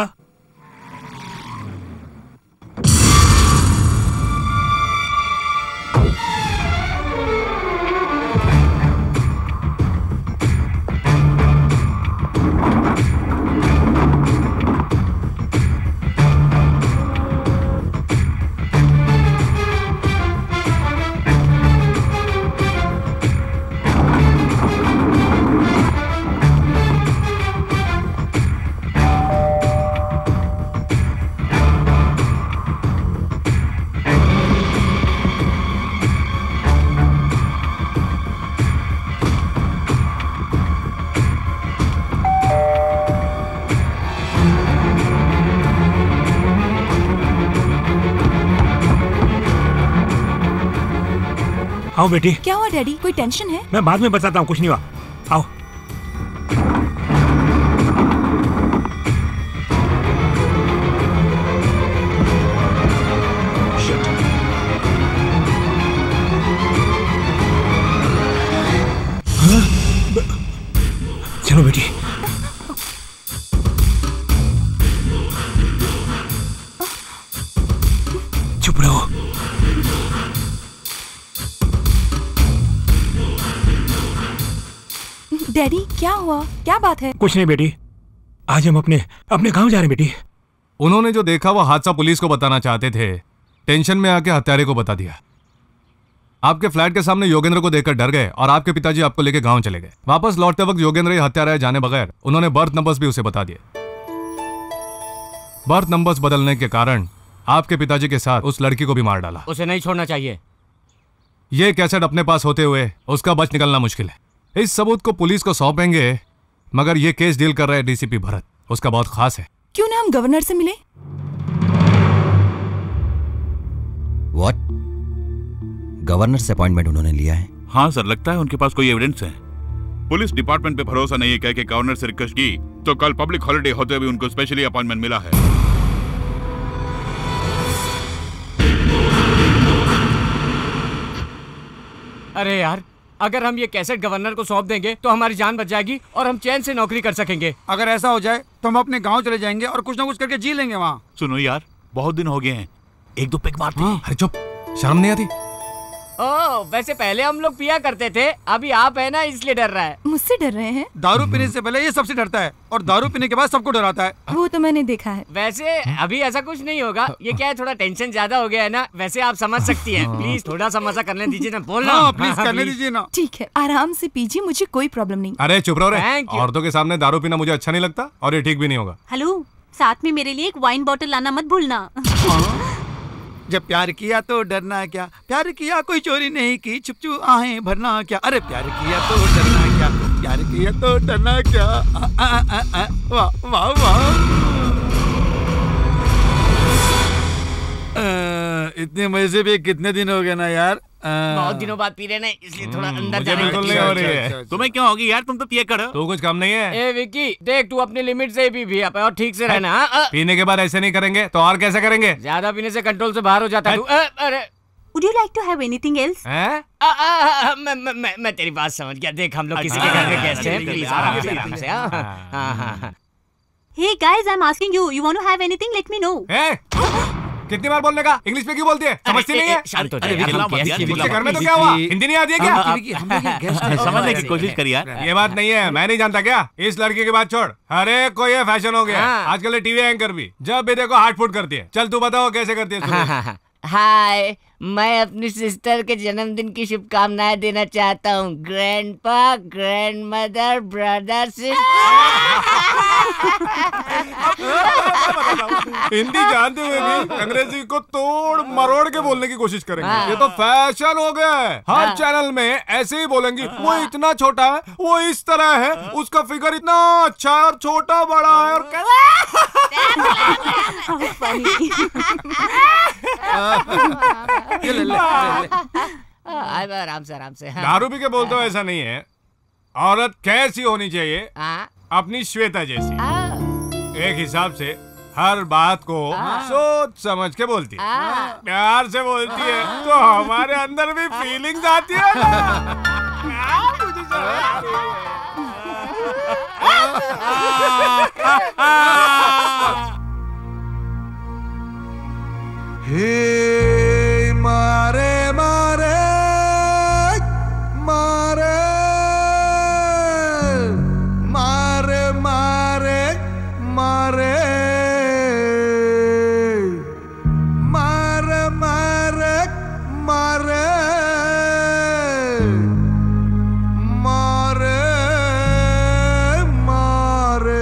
Speaker 11: आओ बेटी।
Speaker 8: क्या हुआ डैडी, कोई टेंशन है?
Speaker 11: मैं बाद में बताता हूँ, कुछ नहीं हुआ। आओ। चलो बेटी। चुप रहो।
Speaker 8: डैडी, क्या हुआ? क्या बात है?
Speaker 11: कुछ नहीं बेटी, आज हम अपने गांव जा रहे हैं बेटी।
Speaker 2: उन्होंने जो देखा वो हादसा पुलिस को बताना चाहते थे, टेंशन में आके हत्यारे को बता दिया। आपके फ्लैट के सामने योगेंद्र को देखकर डर गए और आपके पिताजी आपको लेके गांव चले गए। वापस लौटते वक्त योगेंद्र हत्यारा जाने बगैर उन्होंने बर्थ नंबर्स भी उसे बता दिए। बर्थ नंबर्स बदलने के कारण आपके पिताजी के साथ उस लड़की को भी मार डाला।
Speaker 6: उसे नहीं छोड़ना चाहिए।
Speaker 2: ये कैसेट अपने पास होते हुए उसका बच निकलना मुश्किल है। इस सबूत को पुलिस को सौंपेंगे, मगर ये केस डील कर रहे हैं डीसीपी भरत, उसका बहुत खास है।
Speaker 8: क्यों ना हम गवर्नर से मिले?
Speaker 16: व्हाट? गवर्नर से अपॉइंटमेंट उन्होंने लिया है?
Speaker 5: हाँ सर, लगता है उनके पास कोई एविडेंस है। पुलिस डिपार्टमेंट पे भरोसा नहीं है, कह के गवर्नर से रिक्वेस्ट की तो कल पब्लिक हॉलिडे होते हुए उनको स्पेशली अपॉइंटमेंट मिला है।
Speaker 6: अरे यार, अगर हम ये कैसेट गवर्नर को सौंप देंगे तो हमारी जान बच जाएगी और हम चैन से नौकरी कर सकेंगे।
Speaker 9: अगर ऐसा हो जाए तो हम अपने गांव चले जाएंगे और कुछ ना कुछ करके जी लेंगे वहाँ।
Speaker 5: सुनो यार, बहुत दिन हो गए हैं, एक दो पेग मारते हैं।
Speaker 2: अरे चुप, शर्म नहीं आती?
Speaker 6: ओह, वैसे पहले हम लोग पिया करते थे, अभी आप है ना इसलिए डर रहा है।
Speaker 8: मुझसे डर रहे हैं?
Speaker 9: दारू पीने से पहले ये सबसे डरता है और दारू पीने के बाद सबको डराता है।
Speaker 8: वो तो मैंने देखा है।
Speaker 6: वैसे अभी ऐसा कुछ नहीं होगा, ये क्या है थोड़ा टेंशन ज्यादा हो गया है ना, वैसे आप समझ सकती हैं। प्लीज थोड़ा सा मजा करने दीजिए ना, बोलना।
Speaker 9: हाँ, प्लीज करने दीजिए ना।
Speaker 8: ठीक है, आराम से पीजिए, मुझे कोई प्रॉब्लम नहीं।
Speaker 2: अरे चुप रहो रे, औरतों के सामने दारू पीना मुझे अच्छा नहीं लगता और ये ठीक भी नहीं होगा।
Speaker 7: हेलो, साथ में मेरे लिए एक वाइन बॉटल लाना मत भूलना।
Speaker 9: जब प्यार किया तो डरना क्या, प्यार किया कोई चोरी नहीं की, छुप छुप आहें भरना क्या। अरे प्यार किया तो डरना क्या, प्यार किया तो डरना क्या। वाह वाह वाह। इतने मजे से भी कितने दिन हो गए ना यार।
Speaker 15: बहुत दिनों बाद पी रहे ना, इसलिए थोड़ा अंदर
Speaker 2: मुझे बिल्कुल नहीं हो रही है।
Speaker 5: तुम्हें क्यों होगी यार, तुम तो पिए करो।
Speaker 2: तू कुछ कम नहीं है।
Speaker 6: ए विकी, देख तू अपनी लिमिट से भी पिया और ठीक से रहना।
Speaker 2: पीने के बाद ऐसे नहीं करेंगे तो और कैसे करेंगे?
Speaker 6: ज्यादा पीने से कंट्रोल से बाहर हो जाता है। अरे
Speaker 7: Would you like to have anything else?
Speaker 6: मैं तेरी बात समझ गया। देख हम लोग किसी के घर में गेस्ट हैं, प्लीज आराम से।
Speaker 7: Hey guys, I'm asking you. You want to have anything? Let me know.
Speaker 2: कितनी बार बोलने का? इंग्लिश में क्यों बोलती है? समझती नहीं है?
Speaker 6: शांत हो
Speaker 2: जाए। घर में तो क्या हुआ? हिंदी नहीं आती है क्या?
Speaker 5: समझने की कोशिश करिए यार।
Speaker 2: ये बात नहीं है, मैं नहीं जानता क्या? इस लड़की की बात छोड़, अरे कोई ये फैशन हो गया आजकल। टीवी एंकर भी जब भी देखो हार्ट फूट करती है। चल तू बताओ कैसे करती है?
Speaker 15: हाय, मैं अपनी सिस्टर के जन्मदिन की शुभकामनाएं देना चाहता हूँ। ग्रैंडपा, ग्रैंडमदर, ब्रदर,
Speaker 2: हिंदी जानते हुए भी अंग्रेजी को तोड़ मरोड़ के बोलने की कोशिश करेंगे। ये तो फैशन हो गया है। हर चैनल में ऐसे ही बोलेंगी। वो इतना छोटा है, वो इस तरह है, उसका फिगर इतना अच्छा है और छोटा बड़ा है और
Speaker 15: आराम से आराम से।
Speaker 2: दारू पी के बोलते हो ऐसा नहीं है। औरत कैसी होनी चाहिए? अपनी श्वेता जैसी। एक हिसाब से हर बात को सोच समझ के बोलती है, प्यार से बोलती है, तो हमारे अंदर भी फीलिंग्स आती है ना।
Speaker 14: हे मारे मारे मारे मारे मारे मारे मारे मारे मारे मारे मारे।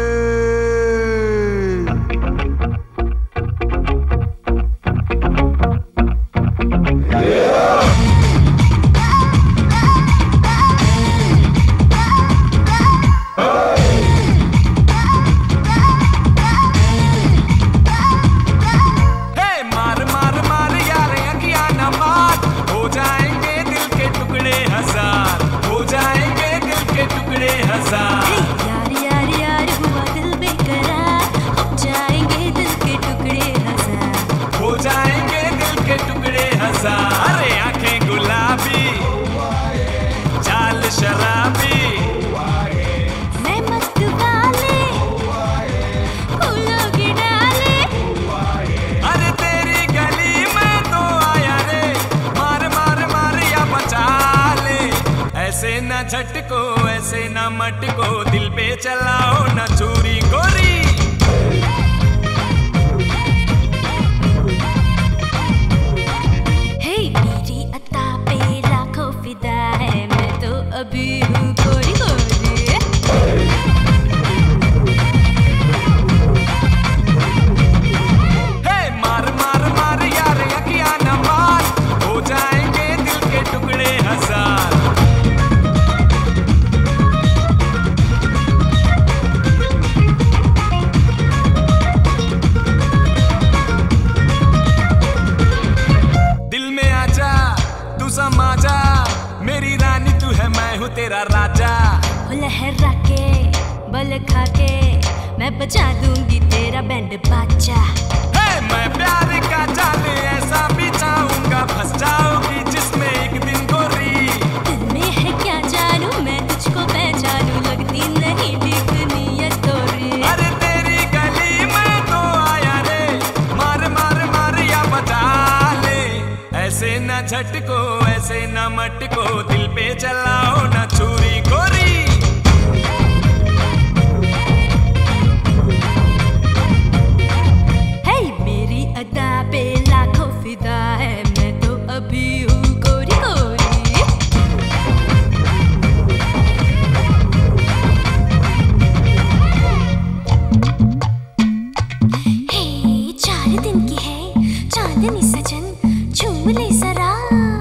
Speaker 13: यार यार यार हुआ दिल बेकरार, हो जाएंगे दिल के टुकड़े हजार,
Speaker 10: हो जाएंगे दिल के टुकड़े हजार। अरे आंखें गुलाबी, चाल शराबी,
Speaker 13: मैं मस्त वाले फूलों की डाले।
Speaker 10: अरे तेरी गली में तो आया रे, मार मार मार या बचा ले। ऐसे न झटको, ऐसे न मटको, दिल पे चलाओ न चूरी गोरी।
Speaker 13: हे मेरी अता पे पल खाके मैं बजा दूंगी तेरा बैंड बाजा।
Speaker 10: मैं प्यार का जाल ऐसा बिछाऊंगा, फंस जाओगी जिसमें एक दिन गोरी।
Speaker 13: दिल में है क्या जानू मैं तुझको पहचानू, लगती नहीं ठीक नीयत तोरी।
Speaker 10: अरे तेरी गली में तो आया रे, मार मार मार या बजा ले। ऐसे न झटको ऐसे न मटको, दिल पे चलाओ न छुरी गोरी।
Speaker 13: अदा पे लाखों फिदा है, मैं तो अभी हूँ गोरी गोरी। हे 4 दिन की है चांदनी सजन, झूम ले जरा।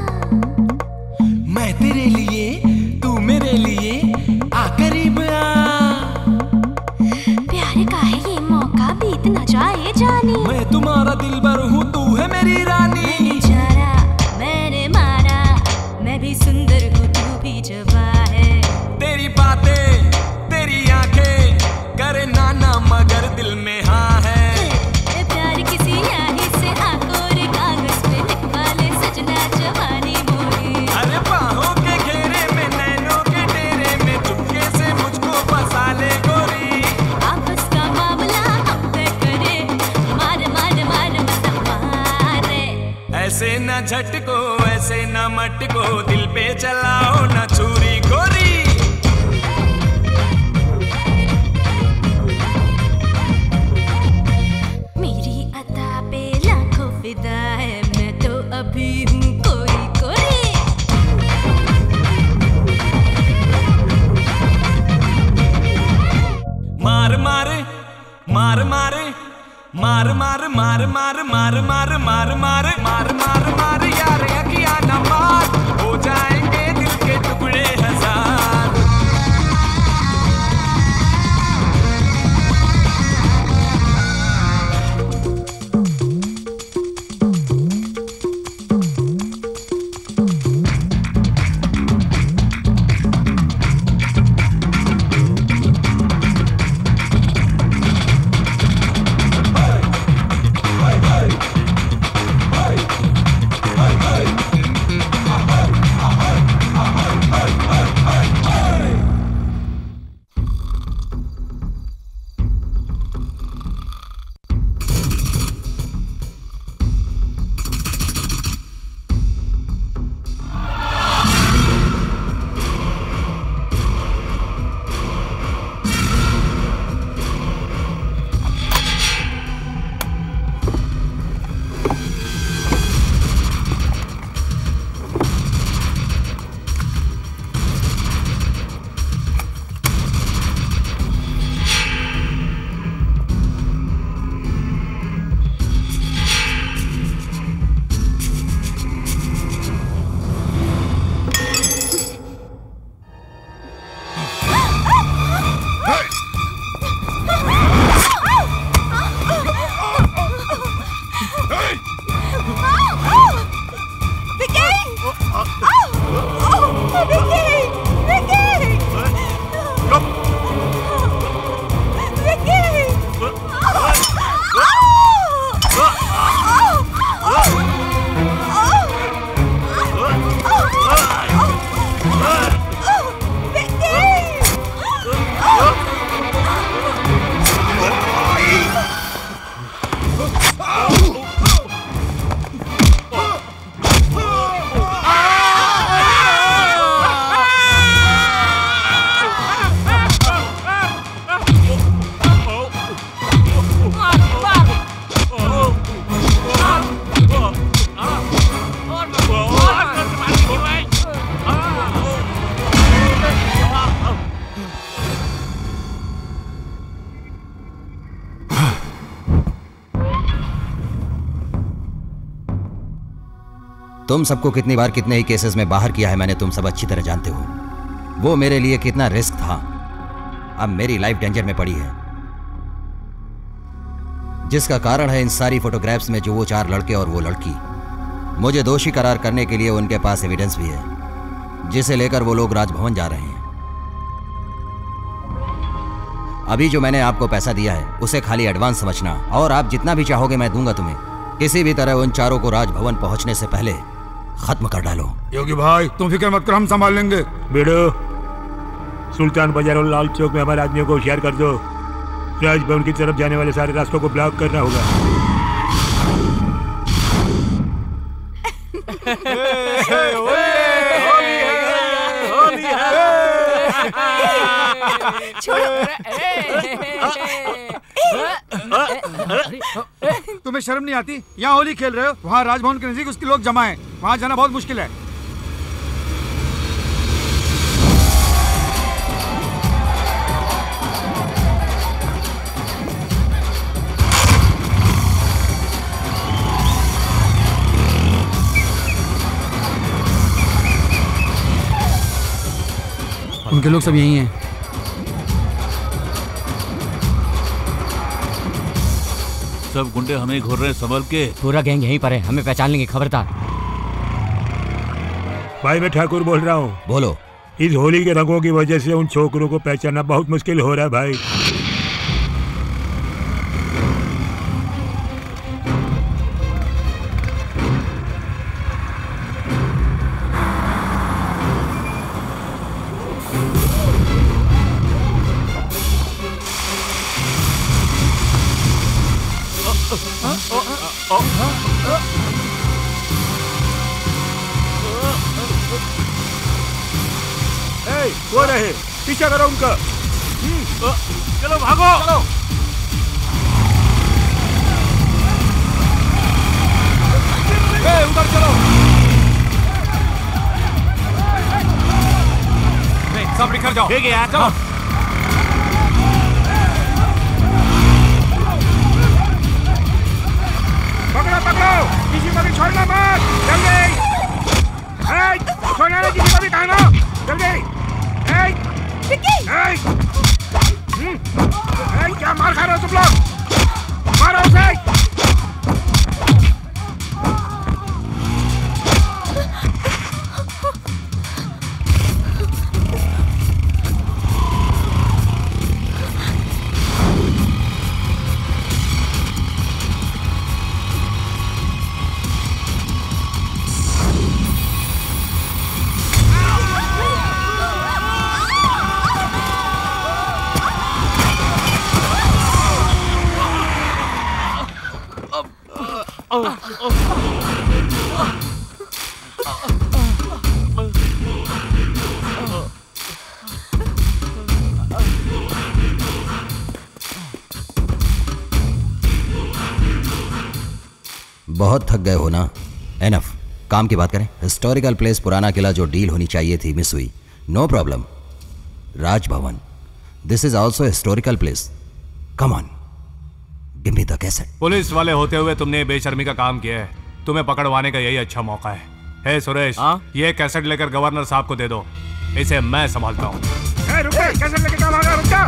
Speaker 10: मैं तेरे लिए तू मेरे लिए आ करीब आ।
Speaker 13: प्यार का है ये मौका बीत न जाए जानी।
Speaker 10: मैं तुम्हारा दिलबर हूँ तू है मेरी रानी।
Speaker 13: मैंने चारा मैंने मारा, मैं भी सुंदर हूँ तू भी जवा है।
Speaker 10: तेरी बातें तेरी आंखें करे नाना मगर दिल में हाँ है।
Speaker 13: प्यार किसी याही से आकोर कागज पे लिखवा ले सजना जवानी मोरी।
Speaker 10: अरे बाहों के घेरे में नैनों के डेरे में चुपके से मुझको फंसा ले गोरी।
Speaker 13: आपस का मामला हम तय करे, मार मार मार मत मारे।
Speaker 10: ऐसे न झटको ऐसे न मटको, दिल पे चलाओ न छुरी गोरी।
Speaker 13: मेरी अदा पे लाखों फिदा है, मैं तो अभी हूँ कोरी कोरी।
Speaker 10: मार मार मार मार मार मार मार मार मार मार मार मार मार मार मार यार अखियाँ न मार, हो जाएंगे दिल के टुकड़े हजार।
Speaker 16: तुम सबको कितनी बार कितने ही केसेस में बाहर किया है मैंने, तुम सब अच्छी तरह जानते हो वो मेरे लिए कितना रिस्क था। अब मेरी लाइफ डेंजर में पड़ी है, जिसका कारण है इन सारी फोटोग्राफ्स में जो वो 4 लड़के और वो लड़की। मुझे दोषी करार करने के लिए उनके पास एविडेंस भी है, जिसे लेकर वो लोग राजभवन जा रहे हैं। अभी जो मैंने आपको पैसा दिया है उसे खाली एडवांस समझना, और आप जितना भी चाहोगे मैं दूंगा तुम्हें। किसी भी तरह उन चारों को राजभवन पहुंचने से पहले खत्म कर डालो।
Speaker 9: योगी भाई तुम फिक्र मत करो, हम संभाल लेंगे।
Speaker 11: बेड़ो सुल्तान बाजार और लाल चौक में हमारे आदमियों को होशियार कर दो। राजभवन की तरफ जाने वाले सारे रास्तों को ब्लॉक करना होगा।
Speaker 9: तुम्हें शर्म नहीं आती? यहाँ होली खेल रहे हो, वहाँ राजभवन के नजदीक उसके लोग जमा हैं, वहाँ जाना बहुत मुश्किल है। उनके लोग सब यही हैं।
Speaker 5: सब गुंडे हमें घूर रहे हैं, संभल के।
Speaker 6: पूरा गैंग यहीं पर है, हमें पहचान लेंगे, खबरदार।
Speaker 11: भाई मैं ठाकुर बोल रहा हूँ।
Speaker 16: बोलो।
Speaker 11: इस होली के रंगों की वजह से उन छोकरों को पहचानना बहुत मुश्किल हो रहा है भाई। वो रहे, पीछा करो उनका।
Speaker 5: चलो भागो। चलो।
Speaker 3: उधर चलो। सब निकल जाओ।
Speaker 5: ठीक है यार,
Speaker 3: चलो।
Speaker 11: पकड़ो पकड़ो, किसी को भी छोड़ना मत। जल्दी छोड़ना नहीं, किसी को भी कहना। जल्दी क्या मार खा रहे हो तुम लोग? मारो उसे।
Speaker 16: बहुत थक गए हो ना? एनफ, काम की बात करें। हिस्टोरिकल प्लेस, पुराना किला, जो डील होनी चाहिए थी मिस हुई। No problem. Rajbhavan, this is also historical place. Come on, give me the cassette.
Speaker 2: Police वाले होते हुए तुमने बेशर्मी का काम किया है, तुम्हें पकड़वाने का यही अच्छा मौका है। हे सुरेश, ये कैसेट लेकर गवर्नर साहब को दे दो, इसे मैं संभालता हूँ।
Speaker 11: कैसेट लेके क्या भागा? रुक जा।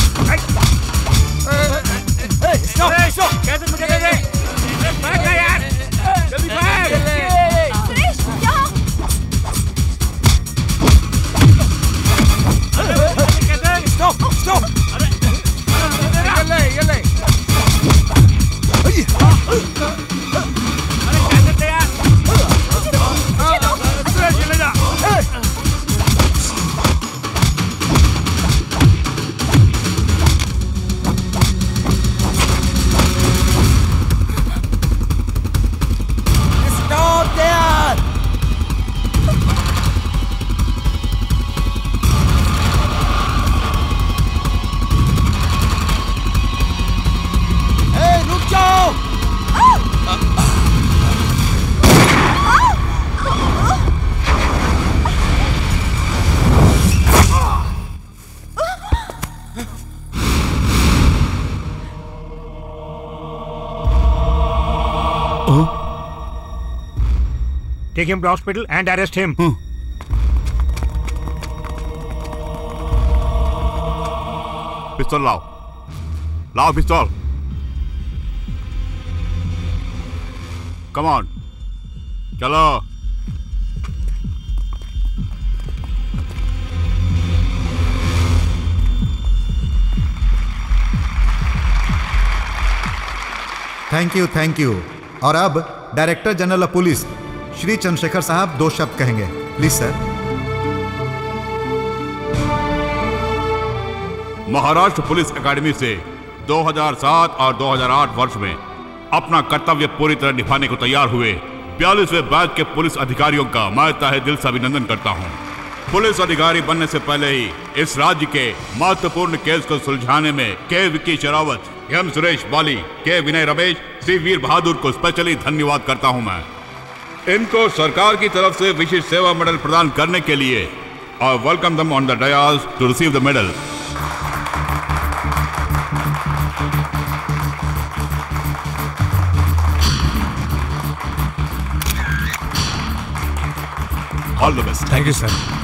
Speaker 11: कैसेट मुझे दे दे। भाग जा यार, जल्दी भाग।
Speaker 8: सुरेश, यहाँ।
Speaker 3: Stop stop. ये ले।
Speaker 11: Take him to hospital and arrest him.
Speaker 5: पिस्तौल लाओ, लाओ पिस्तौल। कम ऑन, चलो।
Speaker 4: Thank you. और अब director general of police Shri Chandrashekhar साहब 2 शब्द कहेंगे, प्लीज सर।
Speaker 5: महाराष्ट्र पुलिस अकादमी से 2007 और 2008 वर्ष में अपना कर्तव्य पूरी तरह निभाने को तैयार हुए 42वें बैच के पुलिस अधिकारियों का मैं तहे दिल से अभिनंदन करता हूं। पुलिस अधिकारी बनने से पहले ही इस राज्य के महत्वपूर्ण केस को सुलझाने में K Vicky Sherawat, M Suresh Bali, K Vinay Ramesh, सी वीर बहादुर को स्पेशली धन्यवाद करता हूं मैं। इनको सरकार की तरफ से विशेष सेवा मेडल प्रदान करने के लिए I welcome them on the dais to receive the medal. All the best.
Speaker 3: Thank you sir.